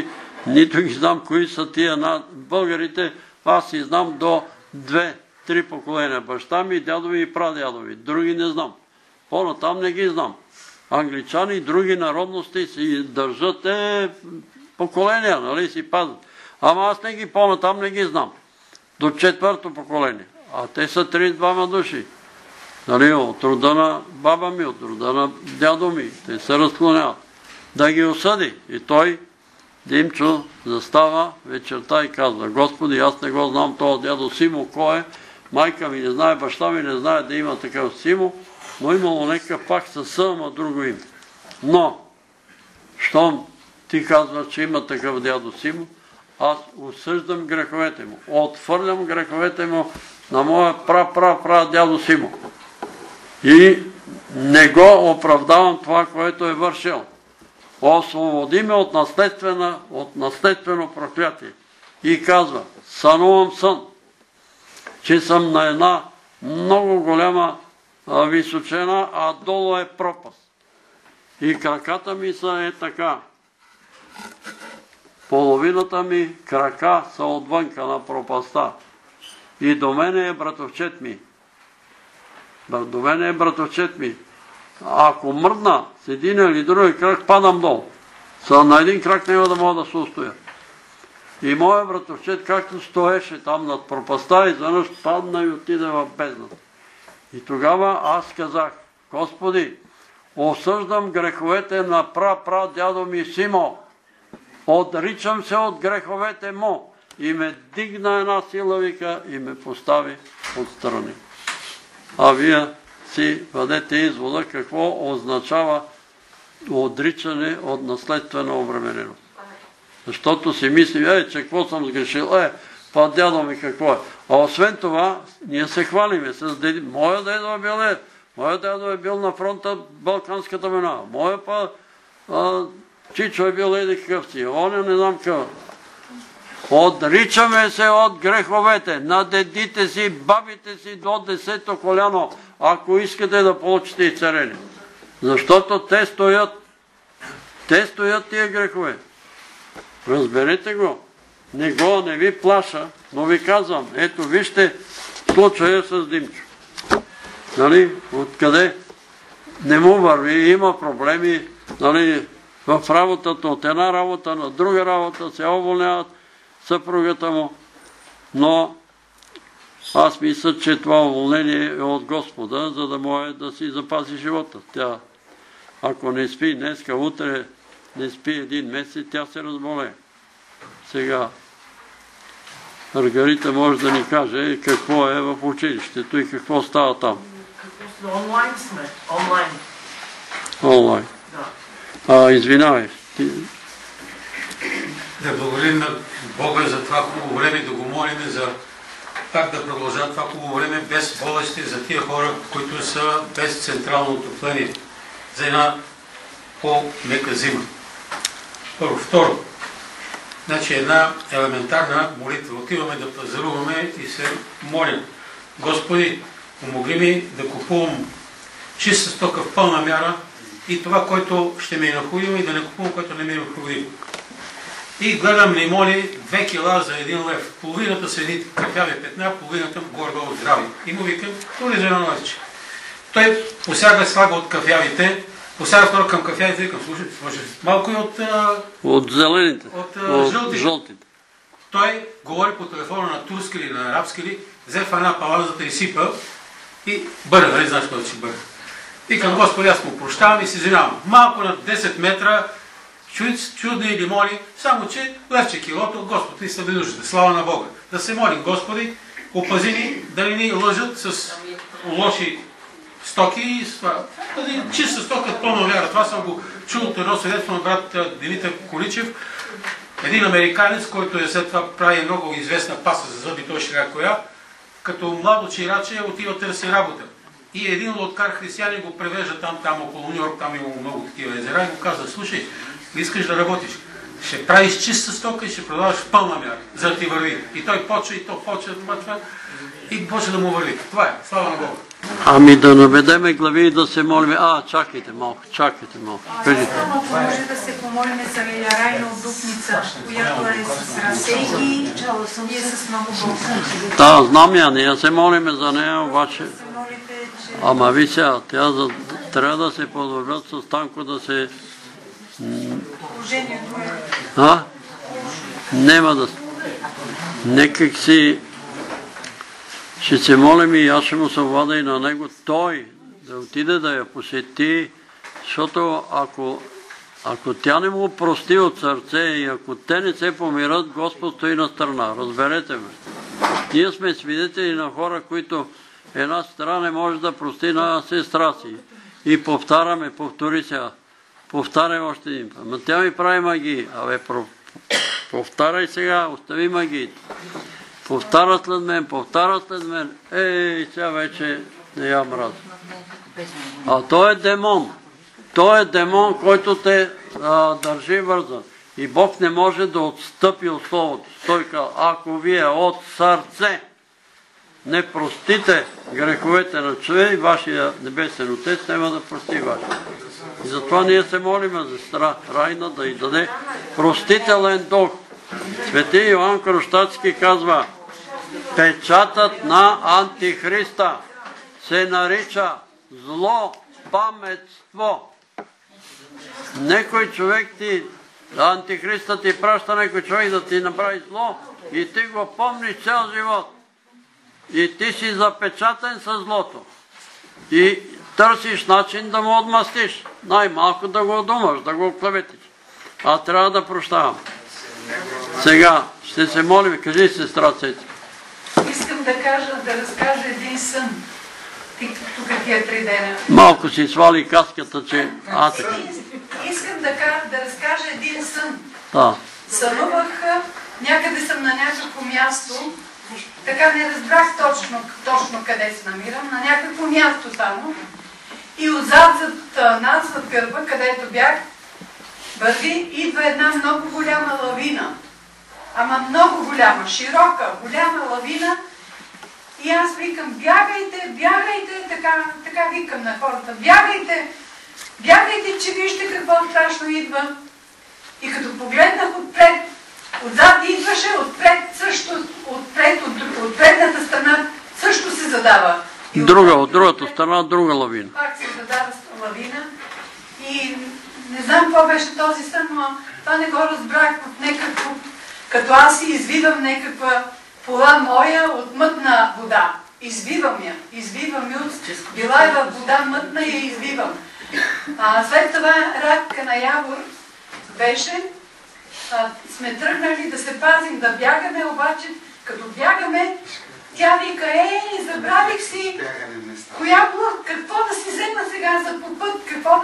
Нито ги знам кои са тия българите. Аз си знам до 2-3 поколения. Баща ми, дядо ми и прадядо ми. Други не знам. По-натам не ги знам. Англичани и други народности си държат поколения, нали, си пазят. Ама аз не ги по-натам не ги знам. До 4-то поколение. А те са 32 души. Нали, от рода на баба ми, от рода на дядо ми. Те се разклоняват. Да ги осъди. И той, Димчо, застава вечерта и казва: Господи, аз не го знам този дядо Симо, кой е. Майка ми не знае, баща ми не знае да има такъв Симо, но имало нека пак със ама друго име. Но, щом ти казваш, че има такъв дядо Симо, аз осъждам греховете му. Отвърлям греховете му на моя дядо Симо. И не го оправдавам това, което е вършил. Освободи ме от наследствено проклятие. И казва: сънувам сън, че съм на една много голяма височина, а долу е пропаст. И краката ми са така. Половината ми крака са отвънка на пропаста. И до мене е братовчет ми. До мене е братовчет ми. Ако мръдна с един или други крак, падам долу. На един крак няма да мога да се устоя. И моят братовчет, както стоеше там над пропаста, изведнъж падна и отиде в бездната. И тогава аз казах: Господи, осъждам греховете на дядо ми Симо. Отричам се от греховете му. И ме дигна една сила, вика, и ме постави отстрани. А вие си въдете извода какво означава отричане от наследствена обремененост. Защото си мислим, че какво съм сгрешил, па дядо ми какво е. А освен това, ние се хвалиме с деди. Моя дядо е бил на фронта Балканската война. Моя Чичо е бил еди какъв си. Оня не знам какъв. Отричаме се от греховете на дедите си, бабите си до 10-то коляно, ако искате да получите изцеление. Защото те стоят тия грехове. Разберете го. Не ви плаша, но ви казвам: ето вижте случая с Димчо. Нали, откъде не му върви, има проблеми, нали, в работата, от една работа на друга работа, се уволняват съпругата му, но аз мисля, че това уволнение е от Господа, за да може да си запази живота. Тя, ако не спи днеска, утре не спи един месец, тя се разболее. Сега Маргарита може да ни каже какво е в училището и какво става там. Онлайн сме. Онлайн. Извинявай. Да благодарим на Бога за това хубаво време, да го молим за как да продължат това хубаво време без болести за тия хора, които са без централно отопление, за една по-мека зима. Първо. Второ, значи една елементарна молитва. Отиваме да пазаруваме и се молим: Господи, помогли ми да купувам чиста стока в пълна мяра и това, което ще ми е необходимо, и да не купувам, което не ми е необходимо. И гледам лимони 2 кила за 1 лев. Половината са едни кафяви петна, половината горе-долу здрави. И му викам: то ли за едно левче? Той посяга, слага от кафявите, посяга второ към кафявите, викам: слушай, малко и от зелените, от жълтите. Той говори по телефона на турски или на арабски ли, взе в една палазата и сипа и бъде, нали знаеш какво да си бъде. Викам: Господи, аз му прощавам и се извинявам. Малко над 10 метра, чудни лимони, само че левче килото, Господ ни са ви нуждате. Слава на Бога. Да се молим: Господи, опази ни, да не ни лъжат с лоши стоки, чиста стока, пълна вяра. Това съм го чул от едно свидетелство на брат Димитър Количев, един американец, който е след това прави много известна паста за зъби, той ще кажа коя, като младо чираче отива търси работа. И един лодкар християнин го превежда там около Нью-Йорк, там има много такива езера, и го казва: слушай, искаш да работиш, ще правиш чиста стока и ще продаваш в пълна мяра, за да ти върви. И той почва, и то почва, и почва да му върви. Това е. Слава на Бога. Ами да наведеме глави и да се молим. Чакайте малко. Искам, ако може да се помолим за Лиля Райна от Дупница, която е с разсейки и е с много болка. Да, знам я, ние се молиме за нея, обаче. Ама ви сега, тя трябва да се подобрят с Танко да се... Положението е... Нема да... Некак си... Ще се молим и аз ще му се обадя и на него той да отиде да я посети, защото ако тя не му прости от сърце и ако те не се помират, Господ стои на страна. Разберете ме. Ние сме свидетели на хора, които една сестра не може да прости на сестра си. И повтори сега. Повтаряй още един път. Ама тя ми прави магии. Повтаряй сега, остави магиите. Повтарят след мен. Сега вече не я мразя. Той е демон. Той е демон, който те държи вързан. И Бог не може да отстъпи от Словото. Той казва, ако вие от сърце не простите греховете на човек, вашия небесен Отец няма да прости вашия. И затова ние се молим за сестра Райна да й даде простителен дух. Свети Йоан Кръстацки казва, печатът на Антихриста се нарича злопаметство. Некой човек Антихриста ти праща некой човек да ти направи зло и ти го помниш цял живот. И ти си запечатан със злото. И търсиш начин да му отмъстиш. Най-малко да го думаш, да го клеветиш. А трябва да прощавам. Сега ще се молим. Кажи, сестра Цеци. Искам да разкажа един сън. Тук тия 3 дена. Малко си свали каската, че... Искам да разкажа един сън. Да. Сънувах, някъде съм на някакво място, така не разбрах точно къде се намирам, на някакво място само. И отзад зад гърба, където бях, върви, идва една много голяма лавина. Ама много голяма, широка, голяма лавина. И аз викам, бягайте, така викам на хората, бягайте, че вижте какво страшно идва. И като погледнах отпред, отзад идваше, от предната страна също се задава. От другата страна, друга лавина. Пак се задава лавина. И не знам какво беше този сън, но това не го разбрах от някакво, като аз си извивам някаква пола моя от мътна вода. Извивам я от била е във вода мътна и я извивам. След това Радка на Явор беше, сме тръгнали да се пазим, да бягаме, обаче като бягаме, тя вика, забравих си, какво да си взема сега за по път,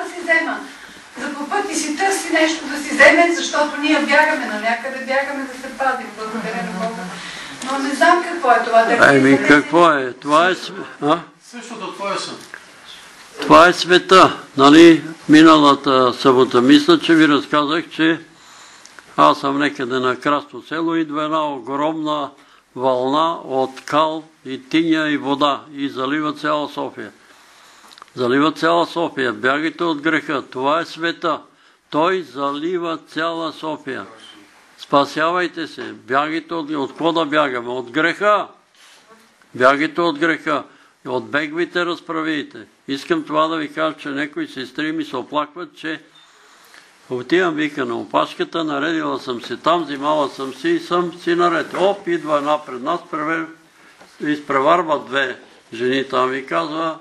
за по път и си търси нещо да си вземе, защото ние бягаме, на някъде бягаме да се пазим, благодаря на Бога. Но не знам какво е това. Какво е? Това е... Същото твое сън. Това е света. Нали, миналата събота мисля, че ви разказах, че аз съм некъде на Красно село, идва една огромна вълна от кал и тиня и вода и залива цяла София. Залива цяла София. Бягайте от греха. Това е света. Той залива цяла София. Спасявайте се. Бягайте от какво да бягаме? От греха. Бягайте от греха. От бегвите разправите. Искам това да ви кажа, че някои сестри ми се оплакват, че отивам, вика, на опашката, наредила съм се там, взимала съм си и съм си наред. Идва една пред нас, изпреварва 2 жени там и казва,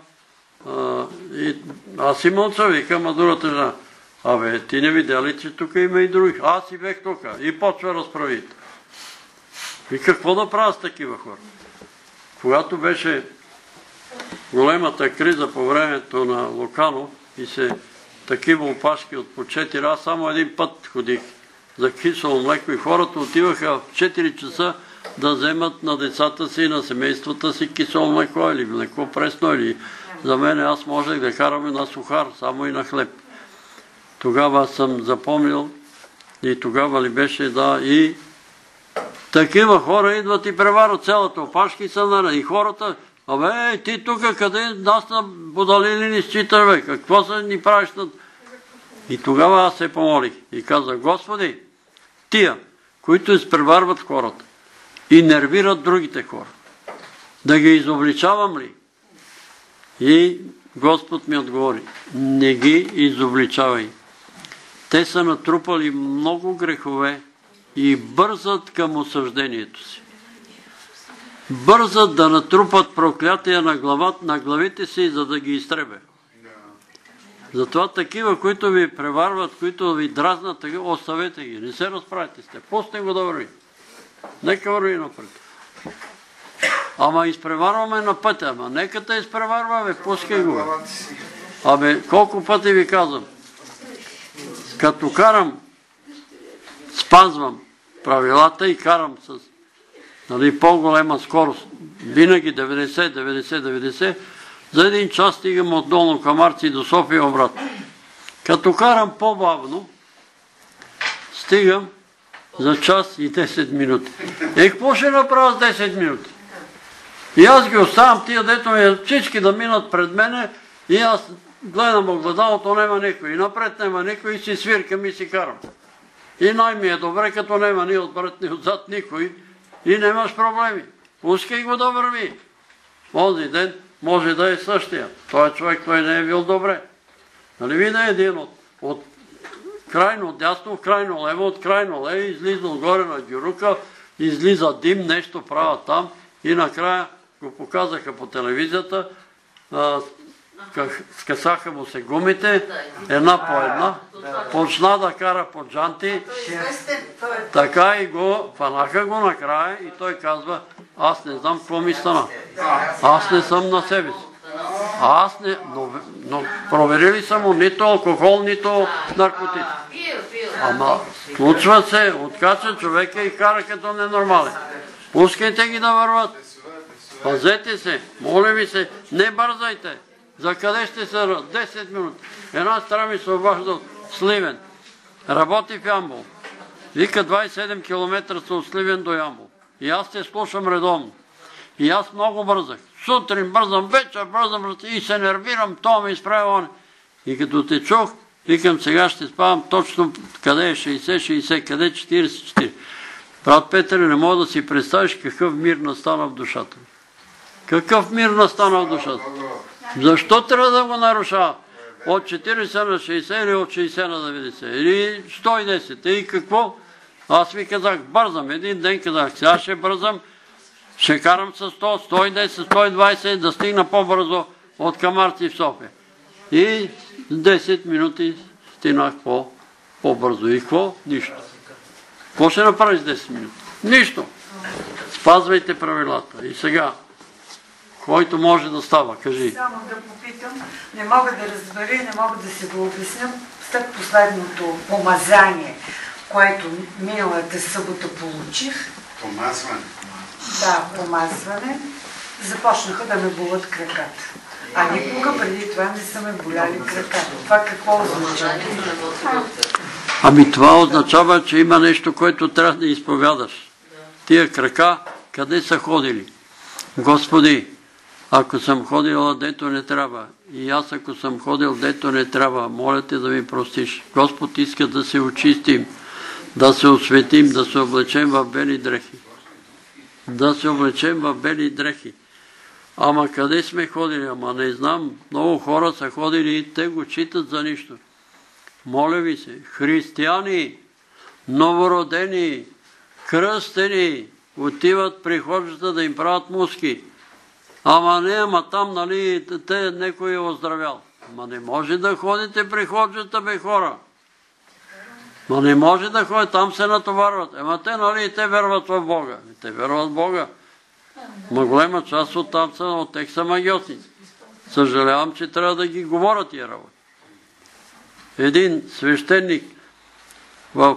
аз си мълча, викам, а другата жена. Ти не видя ли, че тук има и други? Аз си бех тук. И почва разправите. И какво да правя с такива хора? Когато беше големата криза по времето на Луканов и такива опашки от по 4, аз само един път ходих за кисело млеко и хората отиваха в 4 часа да вземат на децата си и на семействата си кисело млеко или млеко пресно, или за мен аз можех да караме на сухар, само и на хлеб. Тогава съм запомнил и тогава ли беше, и такива хора идват и преварят цялата опашка и са наред. И хората Абе, ти тук къде нас на Будалини ни считаш, бе? Какво се ни правиш? И тогава аз се помолих и казах: Господи, тия, които изпреварват хората и нервират другите хора, да ги изобличавам ли? И Господ ми отговори: не ги изобличавай. Те са натрупали много грехове и бързат към осъждението си. Бързат да натрупат проклятия на главите си, за да ги изтребе. Затова такива, които ви преварват, които ви дразнат, оставете ги. Не се разправите с те. Пусне го да върви. Нека върви напред. Ама изпреварваме на пътя. Ама нека те изпреварва, бе, пускай го. Абе, колко пъти ви казвам. Като карам, спазвам правилата и карам с по-голема скорост. Винаги 90, за един час стигам от Долно Камарци до София обратно. Като карам по-бавно, стигам за час и 10 минути. Какво ще направя с 10 минути? И аз ги оставам тия, дето ми всички да минат пред мене, и аз гледам огледалото, нема никой. И напред нема никой, и си свиркам и си карам. И най-ми е добре, като нема ни отпред, ни отзад никой, и нямаш проблеми. Пускай го да върви. Онзи ден може да е същия. Той човек, той не е бил добре. Нали видя един от крайно дясно в крайно лево, от крайно лево, излиза отгоре на дюрука, излиза дим, нещо правят там, и накрая го показаха по телевизията, скъсаха му се гумите, една по една, почна да кара по джанти, така и го фанаха го накрая, и той казва: аз не знам какво ми стана. Аз не съм на себе си. Аз не... Но проверили са му нито алкохол, нито наркотици. Ама случва се, откача човека и кара като ненормален. Пускайте ги да върват. Пазете се, моля ви се, не бързайте. За къде ще се 10 минути? Една страна ми се обажда от Сливен. Работи в Ямбол. Вика 27 км са от Сливен до Ямбол. И аз те слушам редовно. И аз много бързах. Сутрин бързам, вечер бързам и се нервирам, то ме изправя. И като те чух, викам: сега ще спавам точно къде е 60, къде е 44. Брат Петър, не мога да си представиш какъв мир настана в душата ми. Какъв мир настана в душата? Защо трябва да го нарушава? От 40 на 60 или от 60 на 90? Или 110? И какво? Аз ви казах: бързам. Един ден казах: сега ще бързам, ще карам с 100, 110, 120, да стигна по-бързо от Камарци в София. И 10 минути стигнах по-бързо. И какво? Нищо. Какво ще направиш 10 минути? Нищо. Спазвайте правилата. И сега, който може да става, кажи. Само да попитам, не мога да разбера и не мога да си го обясня. След последното помазание, което миналата събота получих. Помазване. Да, помазване. Започнаха да ме болят краката. А никога преди това не са ме боляли краката. Това какво означава? Ами това означава, че има нещо, което трябва да изповядаш. Тия крака къде са ходили? Господи, ако съм ходила дето не трябва, и аз ако съм ходил дето не трябва, моля те да ми простиш. Господ иска да се очистим, да се осветим, да се облечем в бели дрехи. Да се облечем в бели дрехи. Ама къде сме ходили? Ама не знам. Много хора са ходили и те го читат за нищо. Моля ви се, християни, новородени, кръстени, отиват при хождата да им правят муски. Ама не, ама там, нали, те некой е оздравял. Ама не може да ходите при ходжата, бе, хора. Ма не може да ходят, там се натоварват. Ама те, нали, те верват в Бога. Те верват в Бога. Ма голема част от там са, от тех са магиотници. Съжалявам, че трябва да ги говорят тия работи. Един свещеник в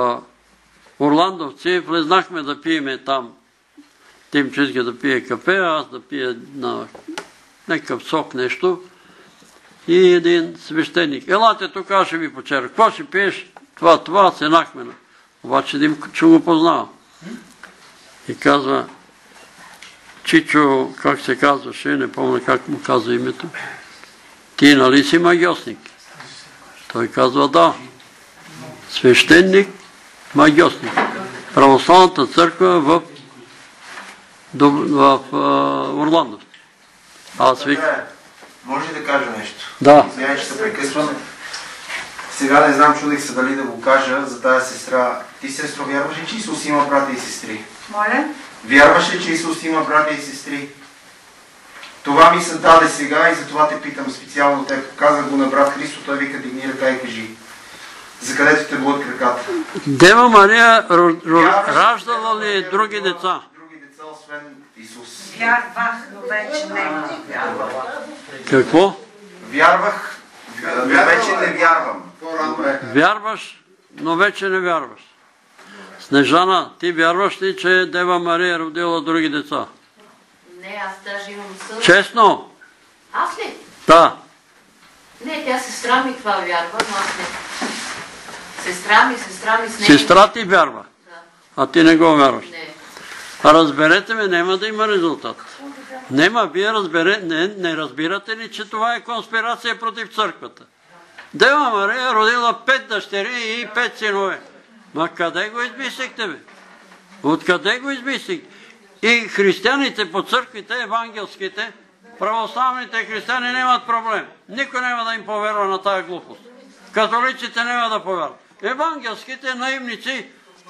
Орландовци, влезнахме да пиеме там. Тимче иска да пие кафе, аз да пия на някакъв сок нещо. И един свещеник: елате тук, аз ще ви почеря. Какво ще пиеш? Това, сенахме. Обаче един, че го познава. И казва: Чичо, как се казваше, не помня как му каза името. Ти нали си магиосник? Той казва да. Свещеник, магиосник. Православната църква в Орландо. Може да кажа нещо? Да. Извинявай, че се прекъсвам. Сега не знам, чудех се дали да го кажа за тази сестра. Ти, сестро, вярваш ли, че Исус има брата и сестри? Моля? Вярваш ли, че Исус има брата и сестри? Това ми се даде сега и затова те питам специално теб. Казах го на брат Христо, той вика дигни ръка и кажи. За където те бъдат краката. Дева Мария раждала ли други деца? Други деца, освен Исус. Вярвах, но вече не вярвам. Какво? Вярвах, но вече не вярвам. Вярваш, но вече не вярваш. Снежана, ти вярваш ли, че Дева Мария родила други деца? Не, аз даже имам съд. Честно? Аз ли? Да. Не, тя сестра ми това вярва, но аз не. Сестра ми с нея. Сестра ти вярва? Да. А ти не го вярваш? Не. А разберете ме, няма да има резултат. Нема, вие не разбирате ли, че това е конспирация против църквата? Дева Мария родила 5 дъщери и 5 синове. Ма къде го измислихте, бе? Откъде го измислихте? И християните по църквите, евангелските, православните християни нямат проблем. Никой няма да им повярва на тая глупост. Католиците няма да повярват. Евангелските наивници,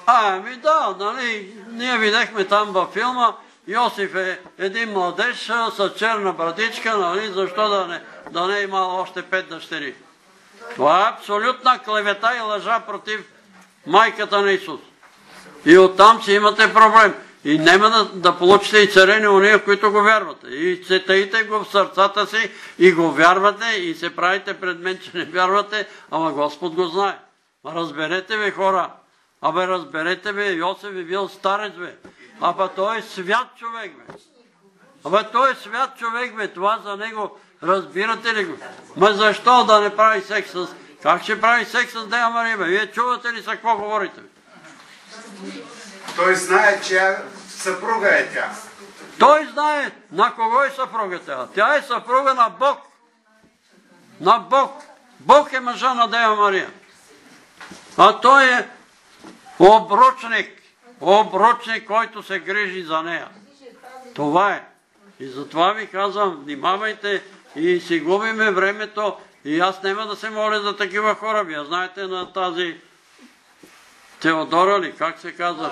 нали, ние видяхме там във филма, Йосиф е един младеж с черна брадичка, нали, защо да не е имал още 5 дъщери. Това е абсолютна клевета и лъжа против майката на Исус. И оттам си имате проблем. И няма да получите и царени уния, които го вярвате. И се таите го в сърцата си и го вярвате и се правите пред мен, че не вярвате, ама Господ го знае. Разберете ви, хора. Разберете ви, Йосиф е бил старец, бе. Той е свят човек, бе. Той е свят човек, бе. Това за него, разбирате ли го? Ма защо да не прави секс с... Как ще прави секс с Дева Мария, бе? Вие чувате ли за какво говорите, бе? Той знае, че съпруга е тя. Той знае на кого е съпруга тя. Тя е съпруга на Бог. На Бог. Бог е мъжа на Дева Мария. А той е обручник, който се грижи за нея. Това е. И затова ви казвам, внимавайте и си губиме времето. И аз няма да се моля за такива хора. Вие знаете на тази Теодора ли, как се казваш?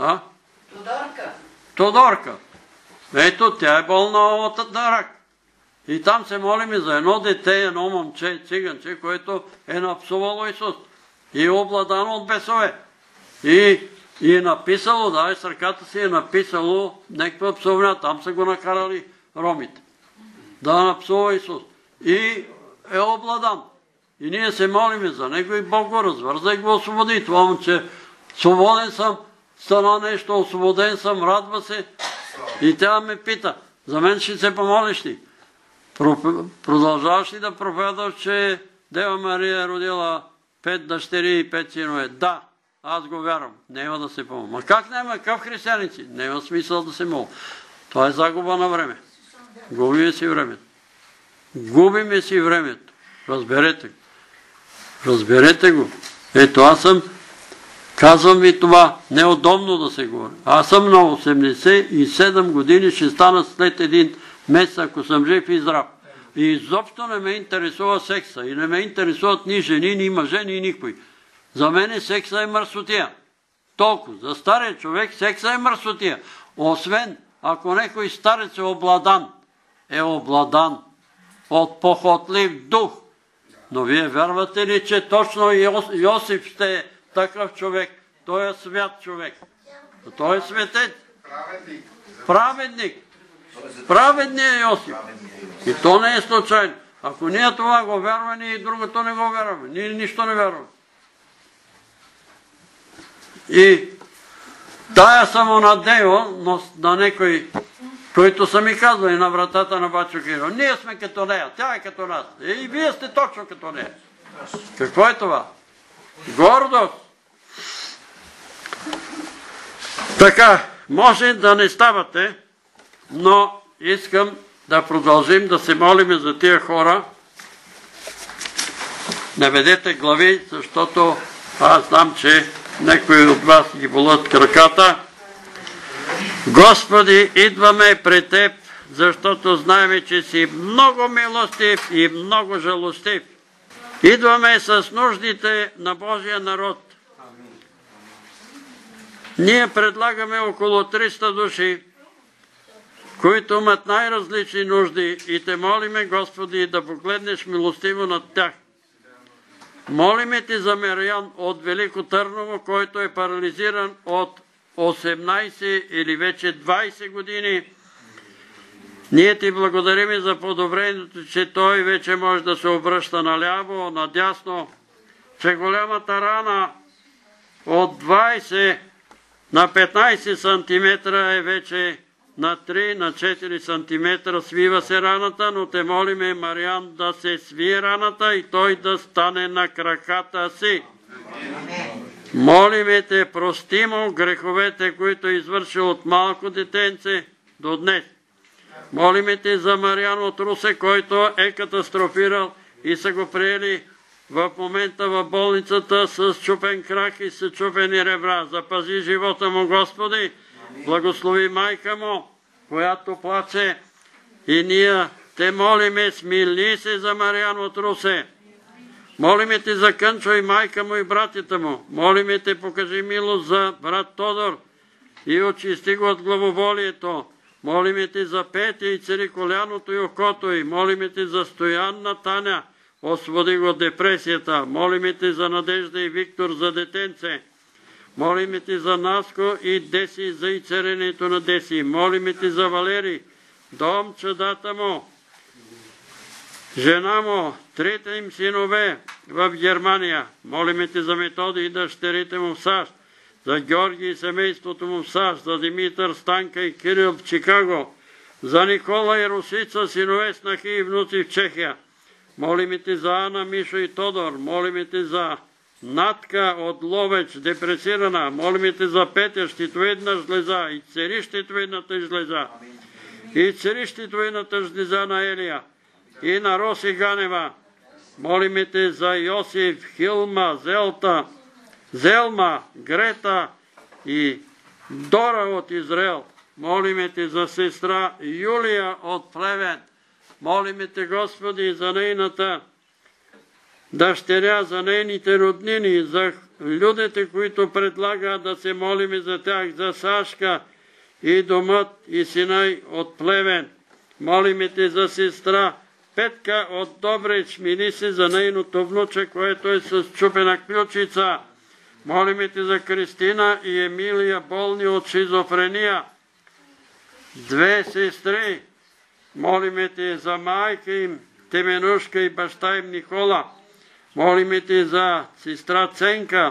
Тодорка. Ето, тя е болна от рак. И там се молим за едно дете, едно момче, циганче, което е напсувало Исус. И е обладано от бесове. И е написало, с ръката си е написало някаква псовня. Там са го накарали ромите. Да напсува Исус. И е обладан. И ние се молим за него и Бог го развърза и го освободи. Това момче, свободен съм, стана нещо, освободен съм, радва се. И тя ме пита, за мен ще се помолиш ли? Продължаваш ли да проповядаш, че Дева Мария е родила 5 дъщери и 5 синове? Да, аз го вярвам. Няма да се помоля. Ма как няма? Какъв християници? Няма смисъл да се моля. Това е загуба на време. Губиме си времето. Губиме си времето. Разберете го. Разберете го. Ето аз казвам ви това, неудобно да се говори. Аз съм на 87 години, ще стана след един месец, ако съм жив и здрав. И изобщо не ме интересува секса. И не ме интересуват ни жени, ни мъже, ни никой. За мен секса е мърсотия. Толкова. За стария човек секса е мърсотия. Освен, ако някой старец е обладан от похотлив дух. Но вие вярвате ли, че точно Йосиф ще е такъв човек? Той е свят човек. Той е светец. Праведник. Праведният Йосиф. И то не е случайно. Ако ние това го вярваме, ние и другото не го вярваме. Ние нищо не вярваме. И тая самонадеяност на некои, които са ми казвали на вратата на Бачо Киро. Ние сме като нея, тя е като нас. И вие сте точно като нея. Какво е това? Гордост. Така, може да не ставате но искам да продължим да се молим за тия хора. Наведете глави, защото аз знам, че някои от вас ги болят краката. Господи, идваме пред Теб, защото знаем, че си много милостив и много жалостив. Идваме с нуждите на Божия народ. Ние предлагаме около 300 души, които имат най-различни нужди и Те молиме, Господи, да погледнеш милостиво над тях. Молиме Ти за Мариан от Велико Търново, който е парализиран от 18 или вече 20 години. Ние Ти благодарим за подобрението, че той вече може да се обръща наляво, надясно, че голямата рана от 20 на 15 см е вече на 3, на 4 см. Свива се раната, но Те молиме Мариан да се свие раната и той да стане на краката си. Молиме Те, прости му греховете, които извършил от малко детенце до днес. Молиме Те за Мариан от Русе, който е катастрофирал и са го приели в момента в болницата с чупен крак и с чупени ребра. Запази живота му, Господи, благослови майка му, която плаче, и ние Те молиме, смили се за Мариан от Русе. Молиме Те за Кънчо и майка му и братята му. Молиме Те, покажи милост за брат Тодор и очисти го от главоболието. Молиме Те за Петя и цари коляното и окото й. Молиме Те за Стоянна Таня, освободи го от депресията. Молиме Те за Надежда и Виктор за детенце. Молиме Те за Наско и Деси, за изцерението на Деси. Молиме Те за Валери, дом, чадата му, жена му, 3 им синове в Германия. Молиме Те за Методи и дъщерите му в САЩ, за Георги и семейството му в САЩ, за Димитър, Станка и Кирил в Чикаго, за Никола и Русица, синове, снахи и внуци в Чехия. Молиме Те за Ана, Мишо и Тодор. Молиме Те за Натка от Ловеч, депресирана. Молиме Те за Петя, щитовидна жлеза, и цери щитовидната жлеза, и цери щитовидната жлеза на Елия, и на Роси Ганева. Молиме Те за Йосиф, Хилма, Зелма, Грета и Дора от Израел. Молиме Те за сестра Юлия от Плевен. Молиме Те, Господи, за нейната дъщеря, за нейните роднини, за людите, които предлагат да се молиме за тях, за Сашка и домът и сина от Плевен. Молиме Те за сестра Петка от Добрич, мили се за нейното внуче, което е с чупена ключица. Молиме Те за Кристина и Емилия, болни от шизофрения. 2 сестри. Молиме Те за майка им Теменушка и баща им Никола. Молиме Те за сестра Ценка,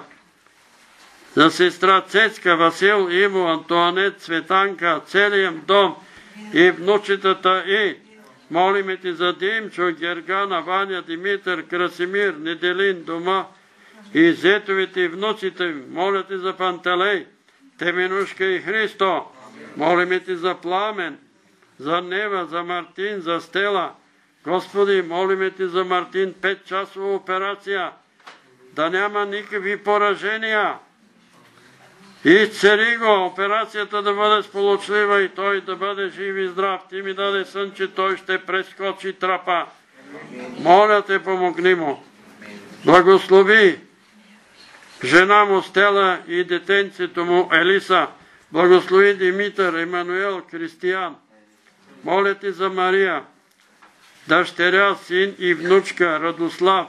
за сестра Цецка, Васил, Иво, Антуанет, Цветанка, целият дом и внучетата и. Молиме Те за Димчо, Гергана, Ваня, Димитър, Красимир, Неделин, дома и зетовите и внуците им. Моля Те за Пантелей, Теменушка и Христо. Молиме Те за Пламен, за Нева, за Мартин, за Стела. Господи, молиме Те за Мартин, 5-часова операция, да няма никакви поражения. И цари го, операцията да бъде сполучлива и той да бъде жив и здрав. Ти ми даде сън, че той ще прескочи трапа. Моля Те, помогни му. Благослови жена му Стела и детенцето му Елиса. Благослови Димитър, Емануел, Кристиян. Моля Те за Мария, дъщеря, син и внучка Радослав.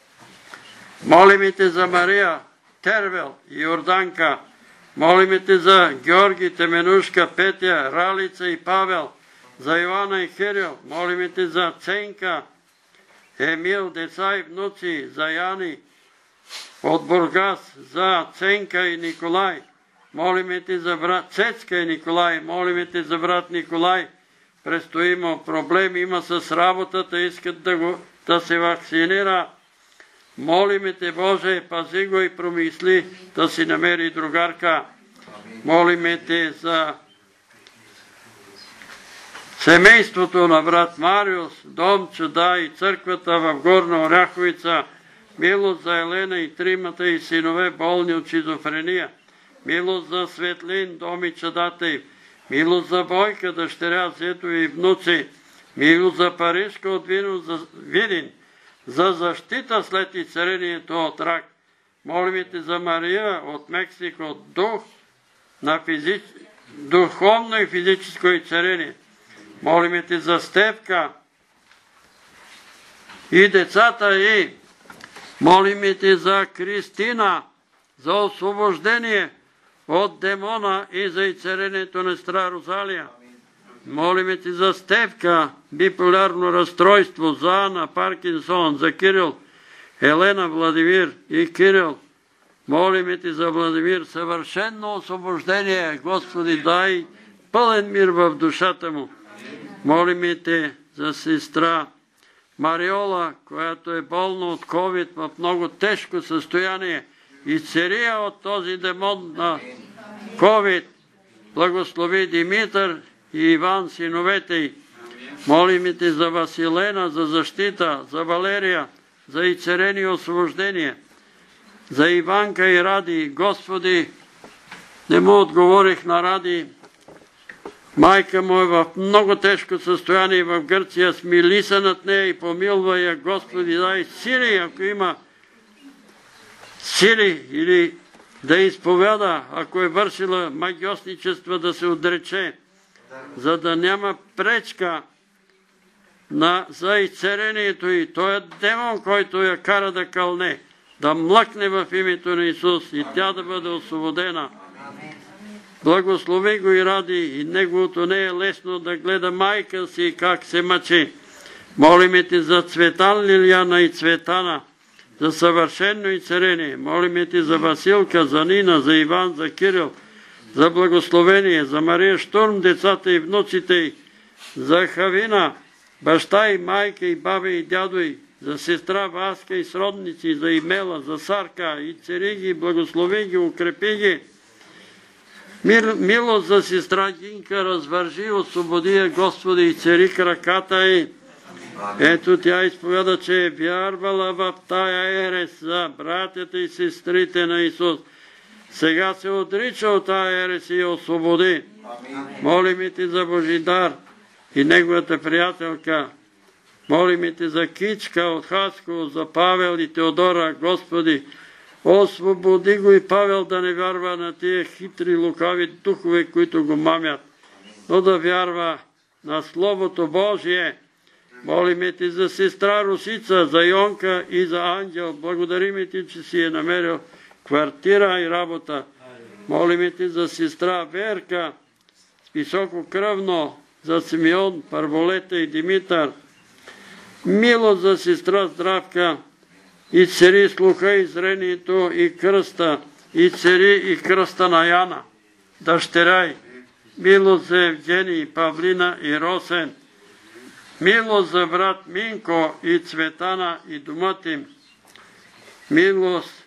Молиме Те за Мария, Тервел и Йорданка. Молиме Те за Георги, Теменушка, Петя, Ралица и Павел, за Йоанна и Хирил. Молиме Те за Ценка, Емил, деца и внуци, за Яни от Бургас, за Ценка и Николай. Молиме Те за брат Цецка и Николай. Молиме Те за брат Николай. Престои му проблем, има с работата, искат да се вакцинира. Молиме Те, Боже, пази го и промисли да си намери другарка. Молиме Те за семейството на брат Мариус, дом Чуда и църквата в Горна Оряховица, милост за Елена и тримата и синове болни от шизофрения, милост за Светлин, дом и чадата й, милост за Бойка, дъщеря, зето и внуци, милост за Парижка от Видин, за защита след изцелението от рак. Молим те за Мария от Мексико, дух на духовно и физическо изцеление. Молим те за Стефка и децата й. Молим те за Кристина, за освобождение от демона и за изцелението на сестра Розалия. Молим те за Стефка, биполярно разстройство, за Ана, Паркинсон, за Кирил, Елена, Владимир и Кирил. Молим те за Владимир, съвършено освобождение, Господи, дай пълен мир в душата му. Молим те за сестра Мариола, която е болна от COVID в много тежко състояние. Изцели я от този демон на COVID. Благослови Димитър и Иван, синовете й. Молим те за Василена, за защита, за Валерия, за изцеление и освобождение, за Иванка и Ради. Господи, не му отговорих на Ради. Майка му е в много тежко състояние в Гърция. Смили се над нея и помилва я. Господи, дай сили, ако има сили, или да изповяда, ако е вършила магиосничество, да се отрече, за да няма пречка за изцелението й. Той е демон, който я кара да кълне, да млъкне в името на Исус и тя да бъде освободена. Благослови го и Ради, и неговото не е лесно да гледа майка си как се мъчи. Молим те за Цветан, Лилияна и Цветана, за съвършено изцеление. Молим те за Василка, за Нина, за Иван, за Кирил, за благословение, за Мария Штурм, децата и внуците й, за Хавина, баща и майка и баба и дядо й, за сестра Васка и сродници, за Имела, за Сарка, и цари ги, благослови ги, укрепи ги. Милост за сестра Гинка, развържи, освободи я, Господи, и цари краката й. Ето тя изповяда, че е вярвала в тая ерес за братята и сестрите на Исус. Сега се отрича от тая ерес и я освободи. Молим те за Божидар и неговата приятелка. Молим те за Кичка от Хасково, за Павел и Теодора. Господи, освободи го и Павел да не вярва на тия хитри, лукави духове, които го мамят, но да вярва на Словото Божие. Молим те за сестра Русица, за Йонка и за Ангел. Благодарим ти, че си е намерил квартира и работа. Молим те за сестра Верка, висококръвно, за Симеон, Парволета и Димитър. Милост за сестра Здравка, и цари слуха и зрението и кръста, и цари и кръста на Яна, дъщеря й. Милост за Евгений, Павлина и Росен. Милост за брат Минко и Цветана и домът им. Милост.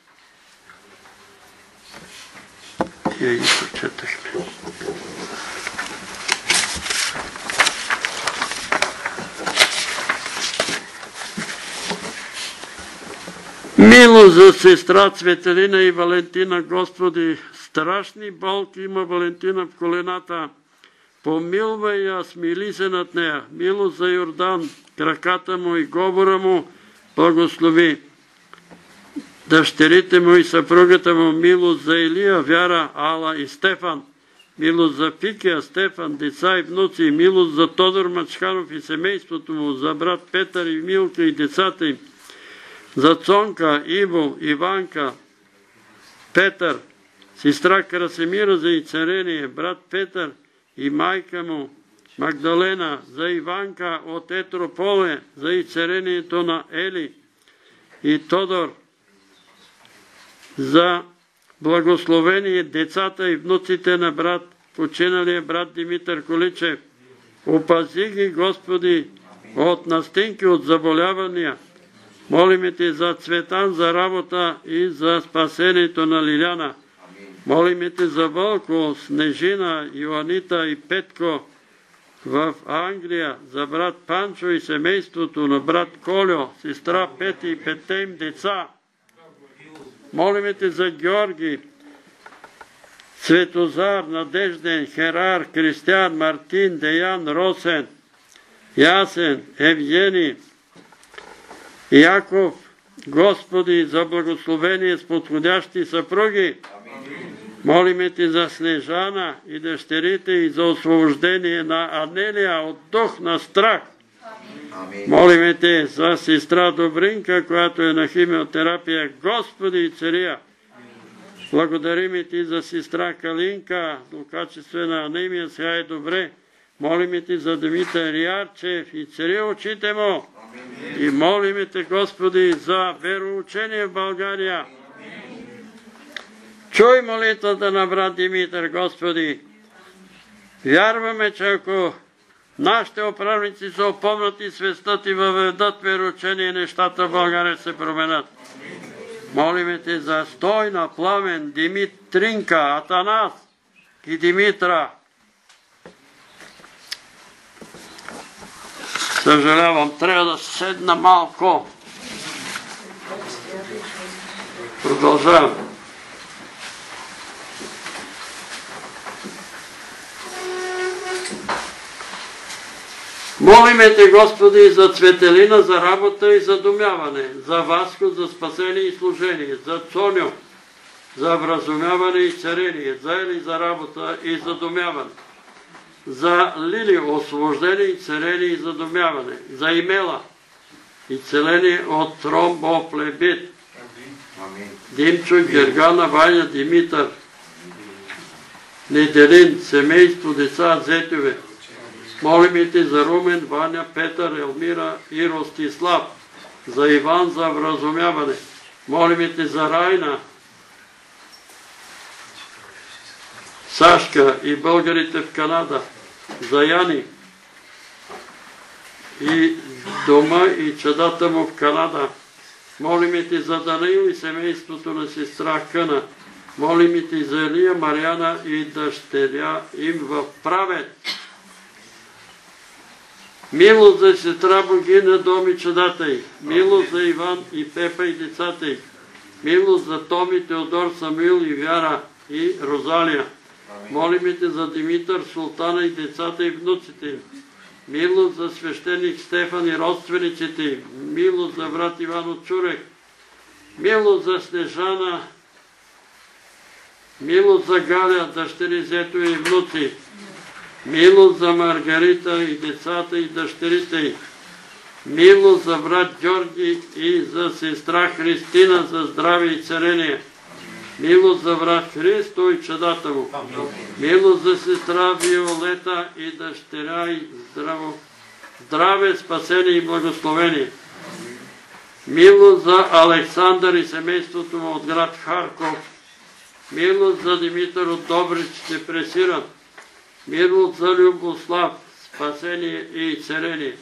Тия ги прочетахме. Милост за сестра Цветелина и Валентина. Господи, страшни болки има Валентина в колената. Помилвай я, смили се над нея. Милост за Йордан, краката му и говора му благослови. Дъщерите му и съпругата му. Милост за Илия, Вяра, Ала и Стефан. Милост за Пикия, Стефан, деца и внуци. Милост за Тодор Мачканов и семейството му. За брат Петър и Милка и децата им. За Цонка, Иво, Иванка, Петър, сестра Красимира за изцеление, брат Петър и майка му Магдалена, за Иванка от Етрополе, за изцелението на Ели и Тодор, за благословение децата и внуците на брат, починалия брат Димитър Количев. Опази ги, Господи, от настинки, от заболявания. Молим те за Цветан, за работа и за спасението на Лиляна. Молим те за Вълко, Снежина, Йоанита и Петко, в Англия за брат Панчо и семейството на брат Колю, сестра Пети и 5 им деца. Молиме те за Георги, Светозар, Надежден, Херар, Кристиян, Мартин, Деян, Росен, Ясен, Евгений, Яков, Господи, за благословение с подходящи съпруги. Молиме ти за Снежана и дъщерите и за освобождение на Анелия от дух на страх. Молиме те за сестра Добринка, която е на химиотерапия. Господи и Цария, благодариме ти за сестра Калинка, злокачествена анемия, сега е добре. Молиме ти за Димитър Ярчев и Цария очите му. И молиме те, Господи, за вероучение в България. Чуй молитвата на брат Димитър, Господи. Вярваме, че ако нашите управници се опомнат и свестат и въведат вероучение, нещата в България се променят. Молиме те за Стойна, Пламен, Димитринка, Атанас и Димитра. Съжалявам, трябва да седна малко. Продължавам. Молиме те, Господи, за Цветелина, за работа и за домяване, за Васко, за спасение и служение, за Цоню, за вразумяване и царение, за Ели, за работа и за домяване, за Лили, освобождение и царение и за домяване, за Имела и целение от тромбоплебит, Димчо, Гергана, Ваня, Димитър, Неделин, семейство, деца, зетове. Молиме те за Румен, Ваня, Петър, Елмира и Ростислав, за Иван, за вразумяване. Молиме те за Райна, Сашка и българите в Канада, за Яни и дома и чадата му в Канада. Молиме те за Данаил и семейството на сестра Къна. Молиме те за Елия, Мариана и дъщеря им в Правец. Милост за сестра Богиня, дом и чадата й. Милост за Иван и Пепа и децата й. Милост за Томи, Теодор, Самуил и Вяра и Розалия. Молиме те за Димитър, Султана и децата и внуците им. Милост за свещеник Стефан и родствениците им. Милост за брат Иван от Чурек. Милост за Снежана. Милост за Галя, дъщери, зето и внуци. Милост за Маргарита и децата и дъщерите й. Милост за брат Георги и за сестра Христина за здраве и царение. Милост за брат Христо и чадата му. Милост за сестра Виолета и дъщеря и здраве, спасение и благословение. Милост за Александър и семейството му от град Харков. Милост за Димитър от Добрич, депресиран. Милост за Любослав, спасение и царение.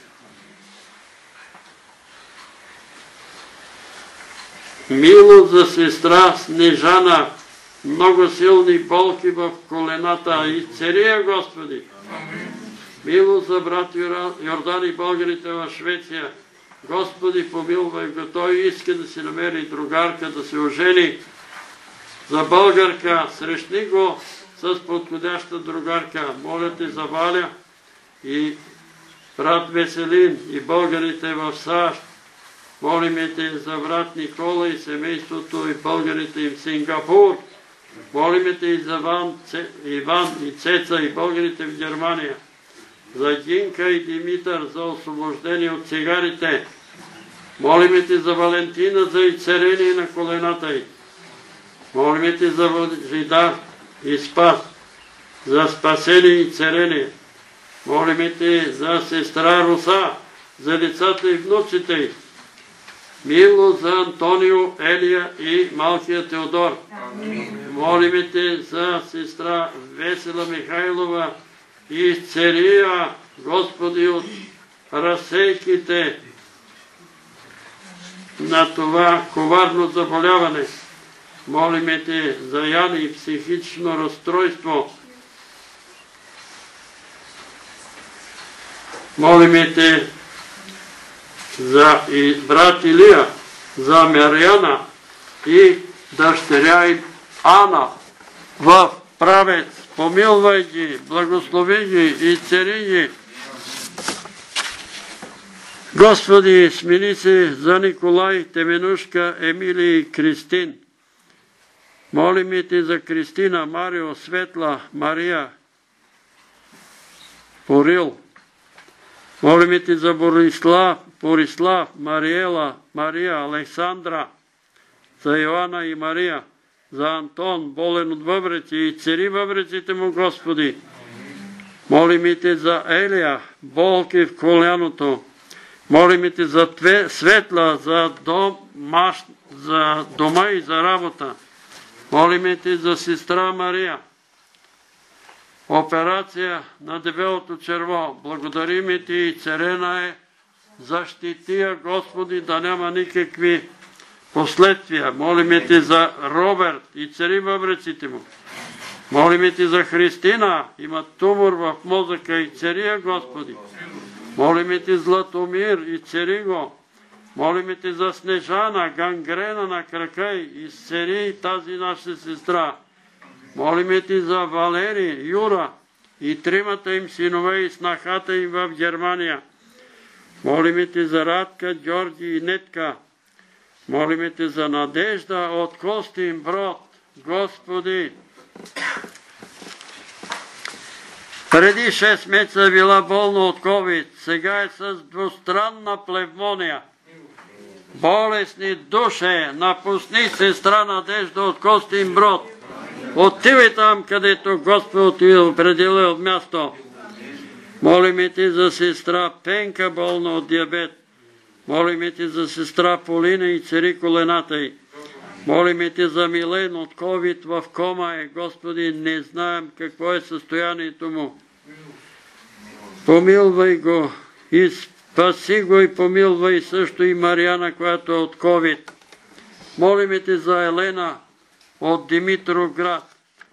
Милост за сестра Снежана, много силни болки в колената и цария, Господи. Милост за брат Йордан и българите в Швеция. Господи, помилвай го, той иска да си намери другарка, да се ожени. За българка, срещни го с подходяща другарка. Моля те за Валя и брат Веселин и българите в САЩ. Молиме те за брат Никола и семейството и българите им в Сингапур. Молиме те и за Иван и Цеца и българите в Германия. За Гинка и Димитър за освобождение от цигарите. Молиме те за Валентина за изцеление на колената й. Молиме те за Божидар и Спас, за спасение и царение. Молиме те за сестра Руса, за децата и внуците й. Милост за Антонио, Елия и малкия Теодор. Молиме те за сестра Весела Михайлова и цария, Господи, от разсейките на това коварно заболяване. Молиме те за Яни и психично разстройство. Молиме Те за и брат Илия, за Марияна и дъщеря им Ана в правец. Помилвай ги, благослови ги и цари ги. Господи, смили се за Николай, Теменушка, Емилия и Кристин. Молиме Те за Кристина, Марио, Светла, Мария, Порил. Молиме Те за Борислав, Мариела, Мария, Александра, за Йоанна и Мария, за Антон, болен от бъбреци и цари бъбреците му, Господи. Молиме Те за Елия, болки в коляното. Молиме Те за Светла, за дома и за работа. Молиме Те за сестра Мария. Операция на дебелото черво. Благодариме Ти и царена е. Защити я, Господи, да няма никакви последствия. Молиме Те за Роберт и цари бъбреците му. Молиме Те за Христина. Има тумор в мозъка и цари я, Господи. Молиме Те Златомир и цари го. Молиме Те за Снежана, гангрена на крака и цари тази наша сестра. Молиме Те за Валери, Юра и тримата им синове и снахата им в Германия. Молиме Те за Радка, Георги и Нетка. Молиме Те за Надежда от Костин Брод. Господи, преди 6 месеца е била болна от COVID, сега е с двустранна плевмония. Болесни душе, напусни сестра Надежда от Костин Брод. Отивай там, където Господ ти е определил място. Молиме Те за сестра Пенка, болна от диабет. Молиме Те за сестра Полина и цари колената й. Молиме Те за Милен от COVID в кома е. Господи, не знаем какво е състоянието му. Помилвай го и спаси го и помилвай също и Марияна, която е от COVID. Молиме Те за Елена от Димитровград.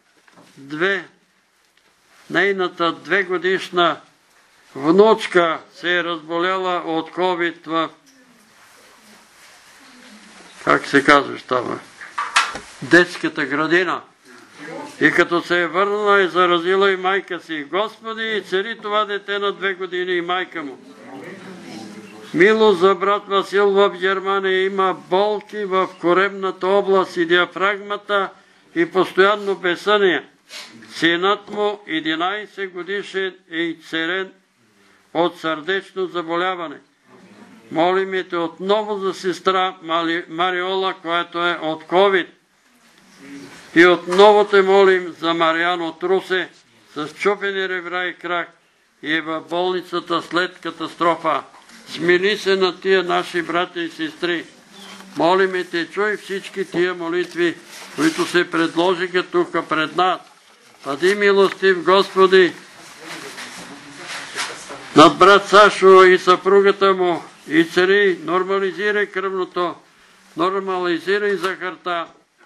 Нейната 2-годишна внучка се е разболяла от COVID в... Как се казва това? Детската градина. И като се е върнала и заразила и майка си. Господи, цари това дете на 2 години и майка му. Милост за брат Васил в Германия. Има болки в коремната област и диафрагмата и постоянно безсъние. Синът му 11 годишен е изцелен от сърдечно заболяване. Молиме Те отново за сестра Мариола, която е от COVID. И отново Те молим за Мариан от Русе с чупени ребра и крак и е в болницата след катастрофа. Смили се на тия наши брати и сестри. Молиме Те, чуй всички тия молитви, които се предложиха тук пред нас. Бъди милостив, Господи, над брат Сашо и съпругата му и цари, нормализирай кръвното, нормализирай захарта.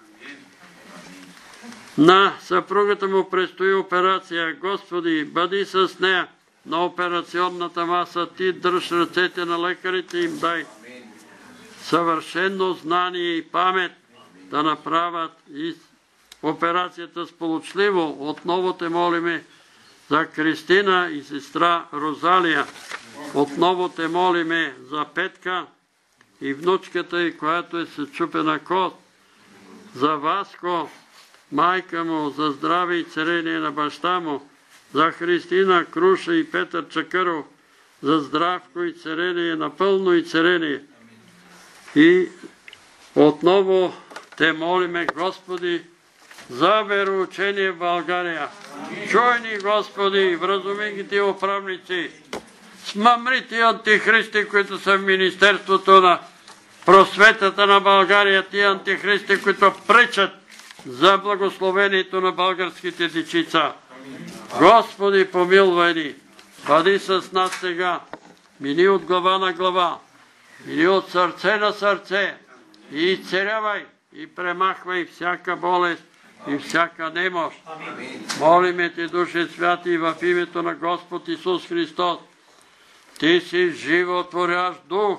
На съпругата му предстои операция. Господи, бъди с нея на операционната маса. Ти дръж ръцете на лекарите, им дай съвършено знание и памет да направят и операцията сполучливо. Отново Те молиме за Кристина и сестра Розалия. Отново Те молиме за Петка и внучката й, която е с чупена кост. За Васко, майка му, за здраве и царение на баща му. За Христина, Круша и Петър Чакъров, за здравко и царение, напълно и царение. И отново Те молиме, Господи, за вероучение в България. Чуй ни, Господи, вразуми ги Тия управници. Смъмри тия антихристи, които са в Министерството на просветата на България, тия антихристи, които пречат за благословението на българските дечица. Господи, помилвай ни, бъди с нас сега, мини от глава на глава, мини от сърце на сърце и изцелявай и премахвай всяка болест и всяка немощ. Молиме Те, Душе Святи, в името на Господ Исус Христос, Ти си животворящ дух.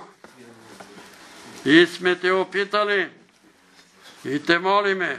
И сме те опитали и те молиме.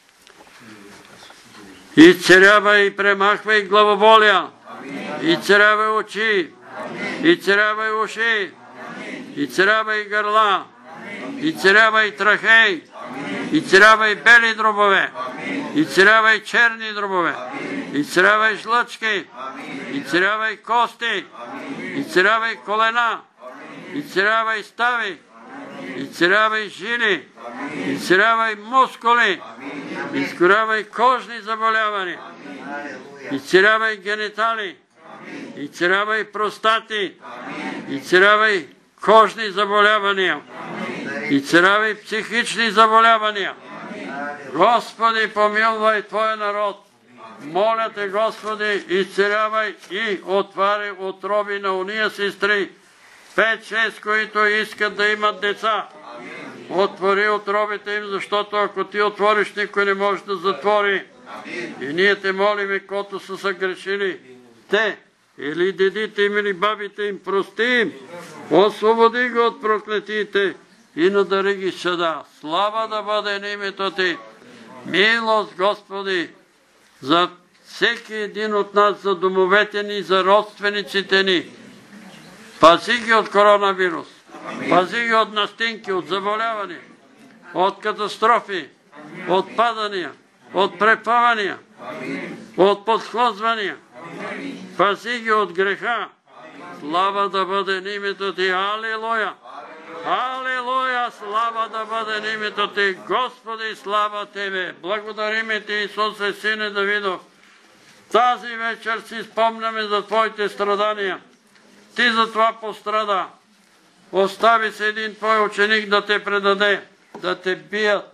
Изцерявай и премахвай главоболия. Изцерявай очи. Изцерявай уши. Изцерявай гърла. Изцерявай трахей. Изцерявай бели дробове. Изцерявай черни дробове. Изцерявай жлъчки. Изцерявай кости. Изцерявай колена. Изцерявай стави. Изцерявай жили. Изцерявай мускули. Изцерявай кожни заболявания. Изцерявай генитали. Изцерявай простати. Изцерявай кожни заболявания. Изцерявай психични заболявания. Господи, помилвай Твоя народ. Моля Те, Господи, изцерявай и отваряй отроби на уния сестри, 5-6, които искат да имат деца. Отвори отробите им, защото ако Ти отвориш, никой не може да затвори. И ние Те молиме, които са съгрешили. Те, или дедите им, или бабите им, прости им. Освободи го от проклетите и надари ги съда. Слава да бъде на името Ти. Милост, Господи, за всеки един от нас, за домовете ни, за родствениците ни. Пази ги от коронавирус. Пази ги от настинки, от заболявания, от катастрофи, от падания, от препъвания, от подхлъзвания. Пази ги от греха. Слава да бъде на името Ти. Алилуя! Алилуя! Слава да бъде на името Ти. Господи, слава Тебе! Благодариме Ти, Исусе, Сине Давидов. Тази вечер си спомняме за Твоите страдания. Ти за това пострада. Остави се един Твой ученик да Те предаде, да Те бият,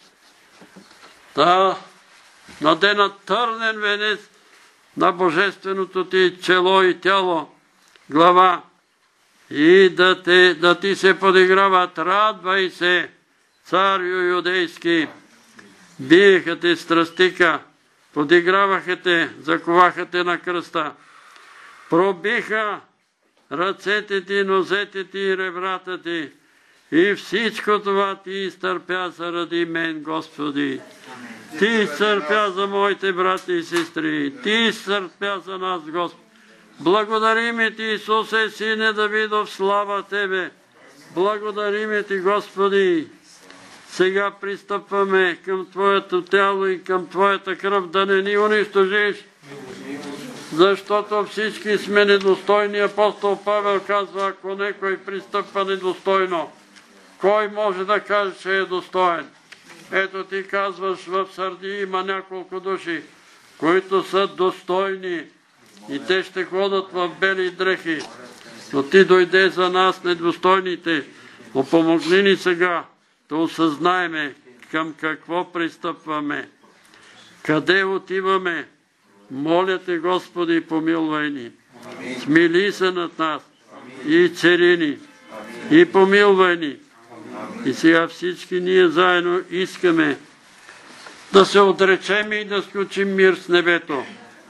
да даде на търнен венец на божественото Ти чело и тяло, глава, и да Ти се подиграват. Радвай се, царю юдейски. Биеха Те страстика, подиграваха Те, заковаха Те на кръста, пробиха ръцете Ти, нозете Ти и ребрата Ти. И всичко това Ти изтърпя заради мен, Господи. Ти изтърпя за моите брати и сестри. Ти изтърпя за нас, Господи. Благодариме Ти, Исусе, Сине Давидов, слава Тебе. Благодариме Ти, Господи. Сега пристъпваме към Твоето тяло и към Твоята кръв, да не ни унищожиш, защото всички сме недостойни. Апостол Павел казва, ако некой пристъпва недостойно, кой може да каже, че е достоен? Ето Ти казваш, в Сърдия има няколко души, които са достойни и те ще ходят в бели дрехи. Но Ти дойде за нас недостойните, но помогни ни сега да осъзнаеме към какво пристъпваме, къде отиваме. Моля Те, Господи, помилвай ни. Смили се над нас и цари ни, и помилвай ни. И сега всички ние заедно искаме да се отречем и да сключим мир с небето.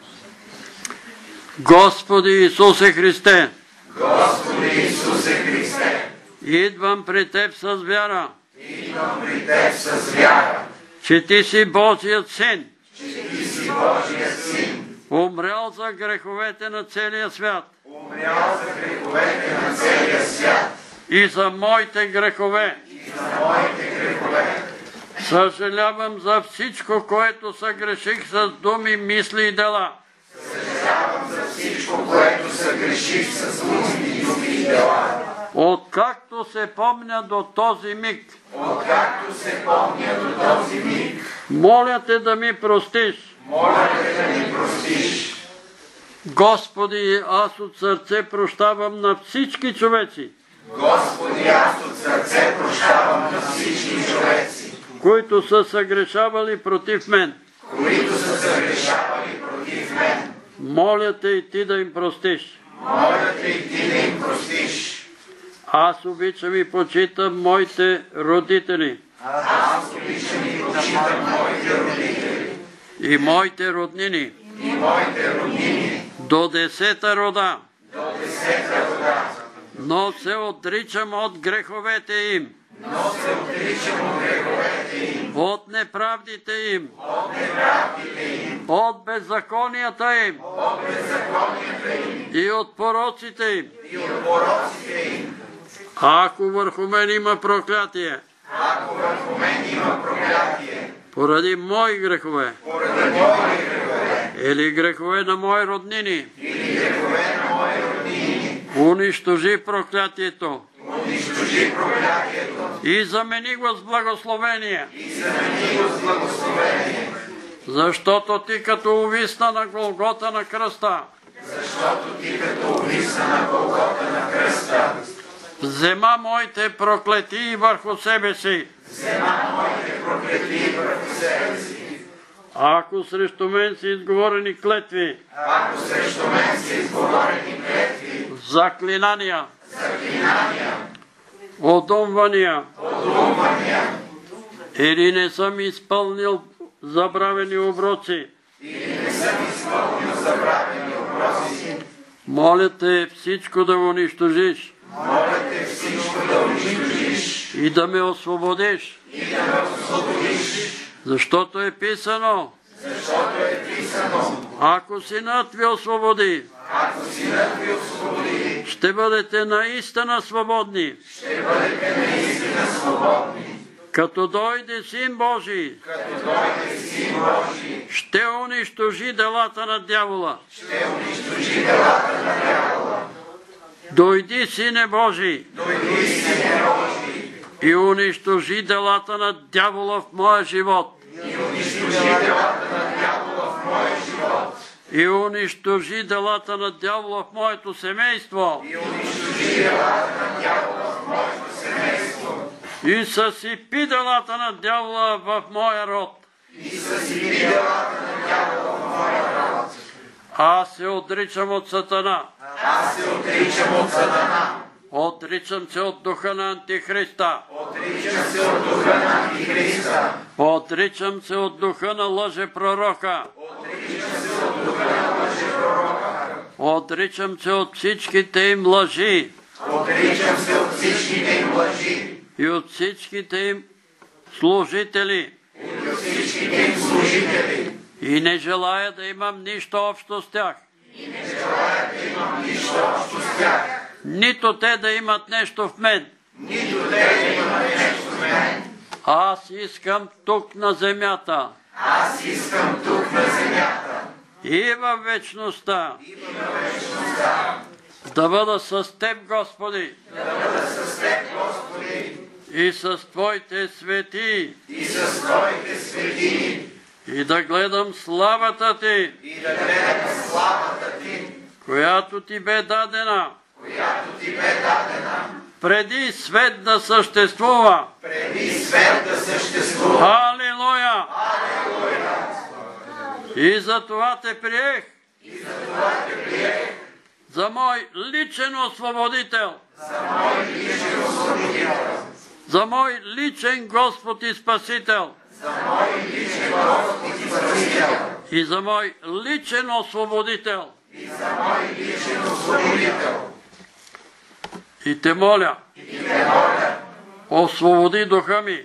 Господи Исусе Христе, Господи Исусе Христе, идвам при Теб с вяра, че Ти си Божият Син, Божият Син, умрял за греховете на целия свят, и за моите грехове. Съжалявам за всичко, което съгреших с думи, мисли и дела. Откакто се помня до този миг. Моля Те да ми простиш. Господи, аз от сърце прощавам на всички човеци. Които са съгрешавали против мен. Моля Те и Ти да им простиш. Аз обичам и почитам моите родители. И моите роднини. До 10-та рода. но се отричам от греховете им, от неправдите им, от беззаконията им и от пороците им. Ако върху мен има проклятие, поради мои грехове, или грехове на мои роднини, унищожи проклятието и замени го с благословение. Защото ти като увисна на Голгота на кръста, взема моите проклетии върху себе си. Ако срещу мен са изговорени клетви, заклинания, одумвания, или не съм изпълнил забравени оброци, моля те всичко да унищожиш и да ме освободиш. Защото е писано, ако Синът ви освободи, ще бъдете наистина свободни. Като дойде Син Божий, ще унищожи делата на дявола. Дойди, Сине Божий, и унищожи делата на дявола в моя живот. И унищожи делата на дявола в моето семейство. И съсипи делата на дявола в моя род. Аз се отричам от Сатана. Отричам се от духа на Антихриста. Отричам се от духа на лъжепророка. Отричам се от всичките им лъжи. И от всичките им служители. И не желая да имам нищо общо с тях. Нито те да имат нещо в мен. Аз искам тук на земята. И във вечността. Да бъда с Теб, Господи. И с Твоите свети. И да гледам славата Ти. Която Ти бе дадена. Преди свет да съществува. Алилуя! И за това те приех. За мой личен освободител. За мой личен Господ и Спасител. И за мой личен освободител. И те моля, освободи духа ми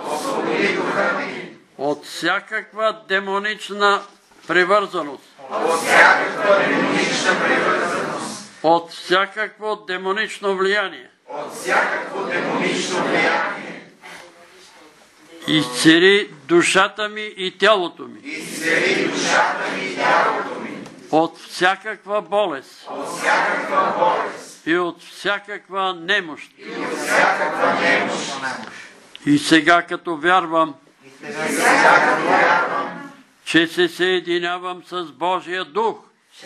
от всякаква демонична привързаност, от всякакво демонично влияние. Изцели душата ми и тялото ми от всякаква болест и от всякаква немощ. И сега като вярвам, че се съединявам с Божия дух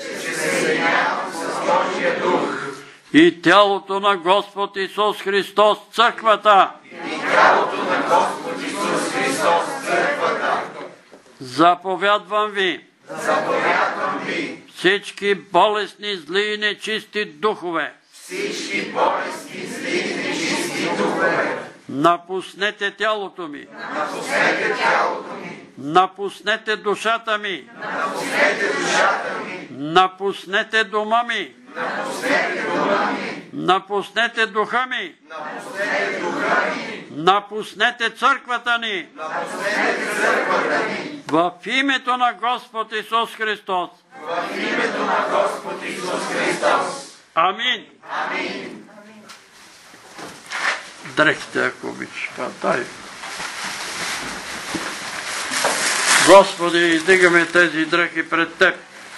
и тялото на Господ Исус Христос, църквата, заповядвам ви всички болестни, зли и нечисти духове, напуснете тялото ми, напуснете душата ми, Напуснете дома ми. Напуснете духа ми. Напуснете църквата ни. В името на Господ Исус Христос. Амин. Дрехите, ако обичаш. Дай. Господи, издигаме тези дрехи пред Теб.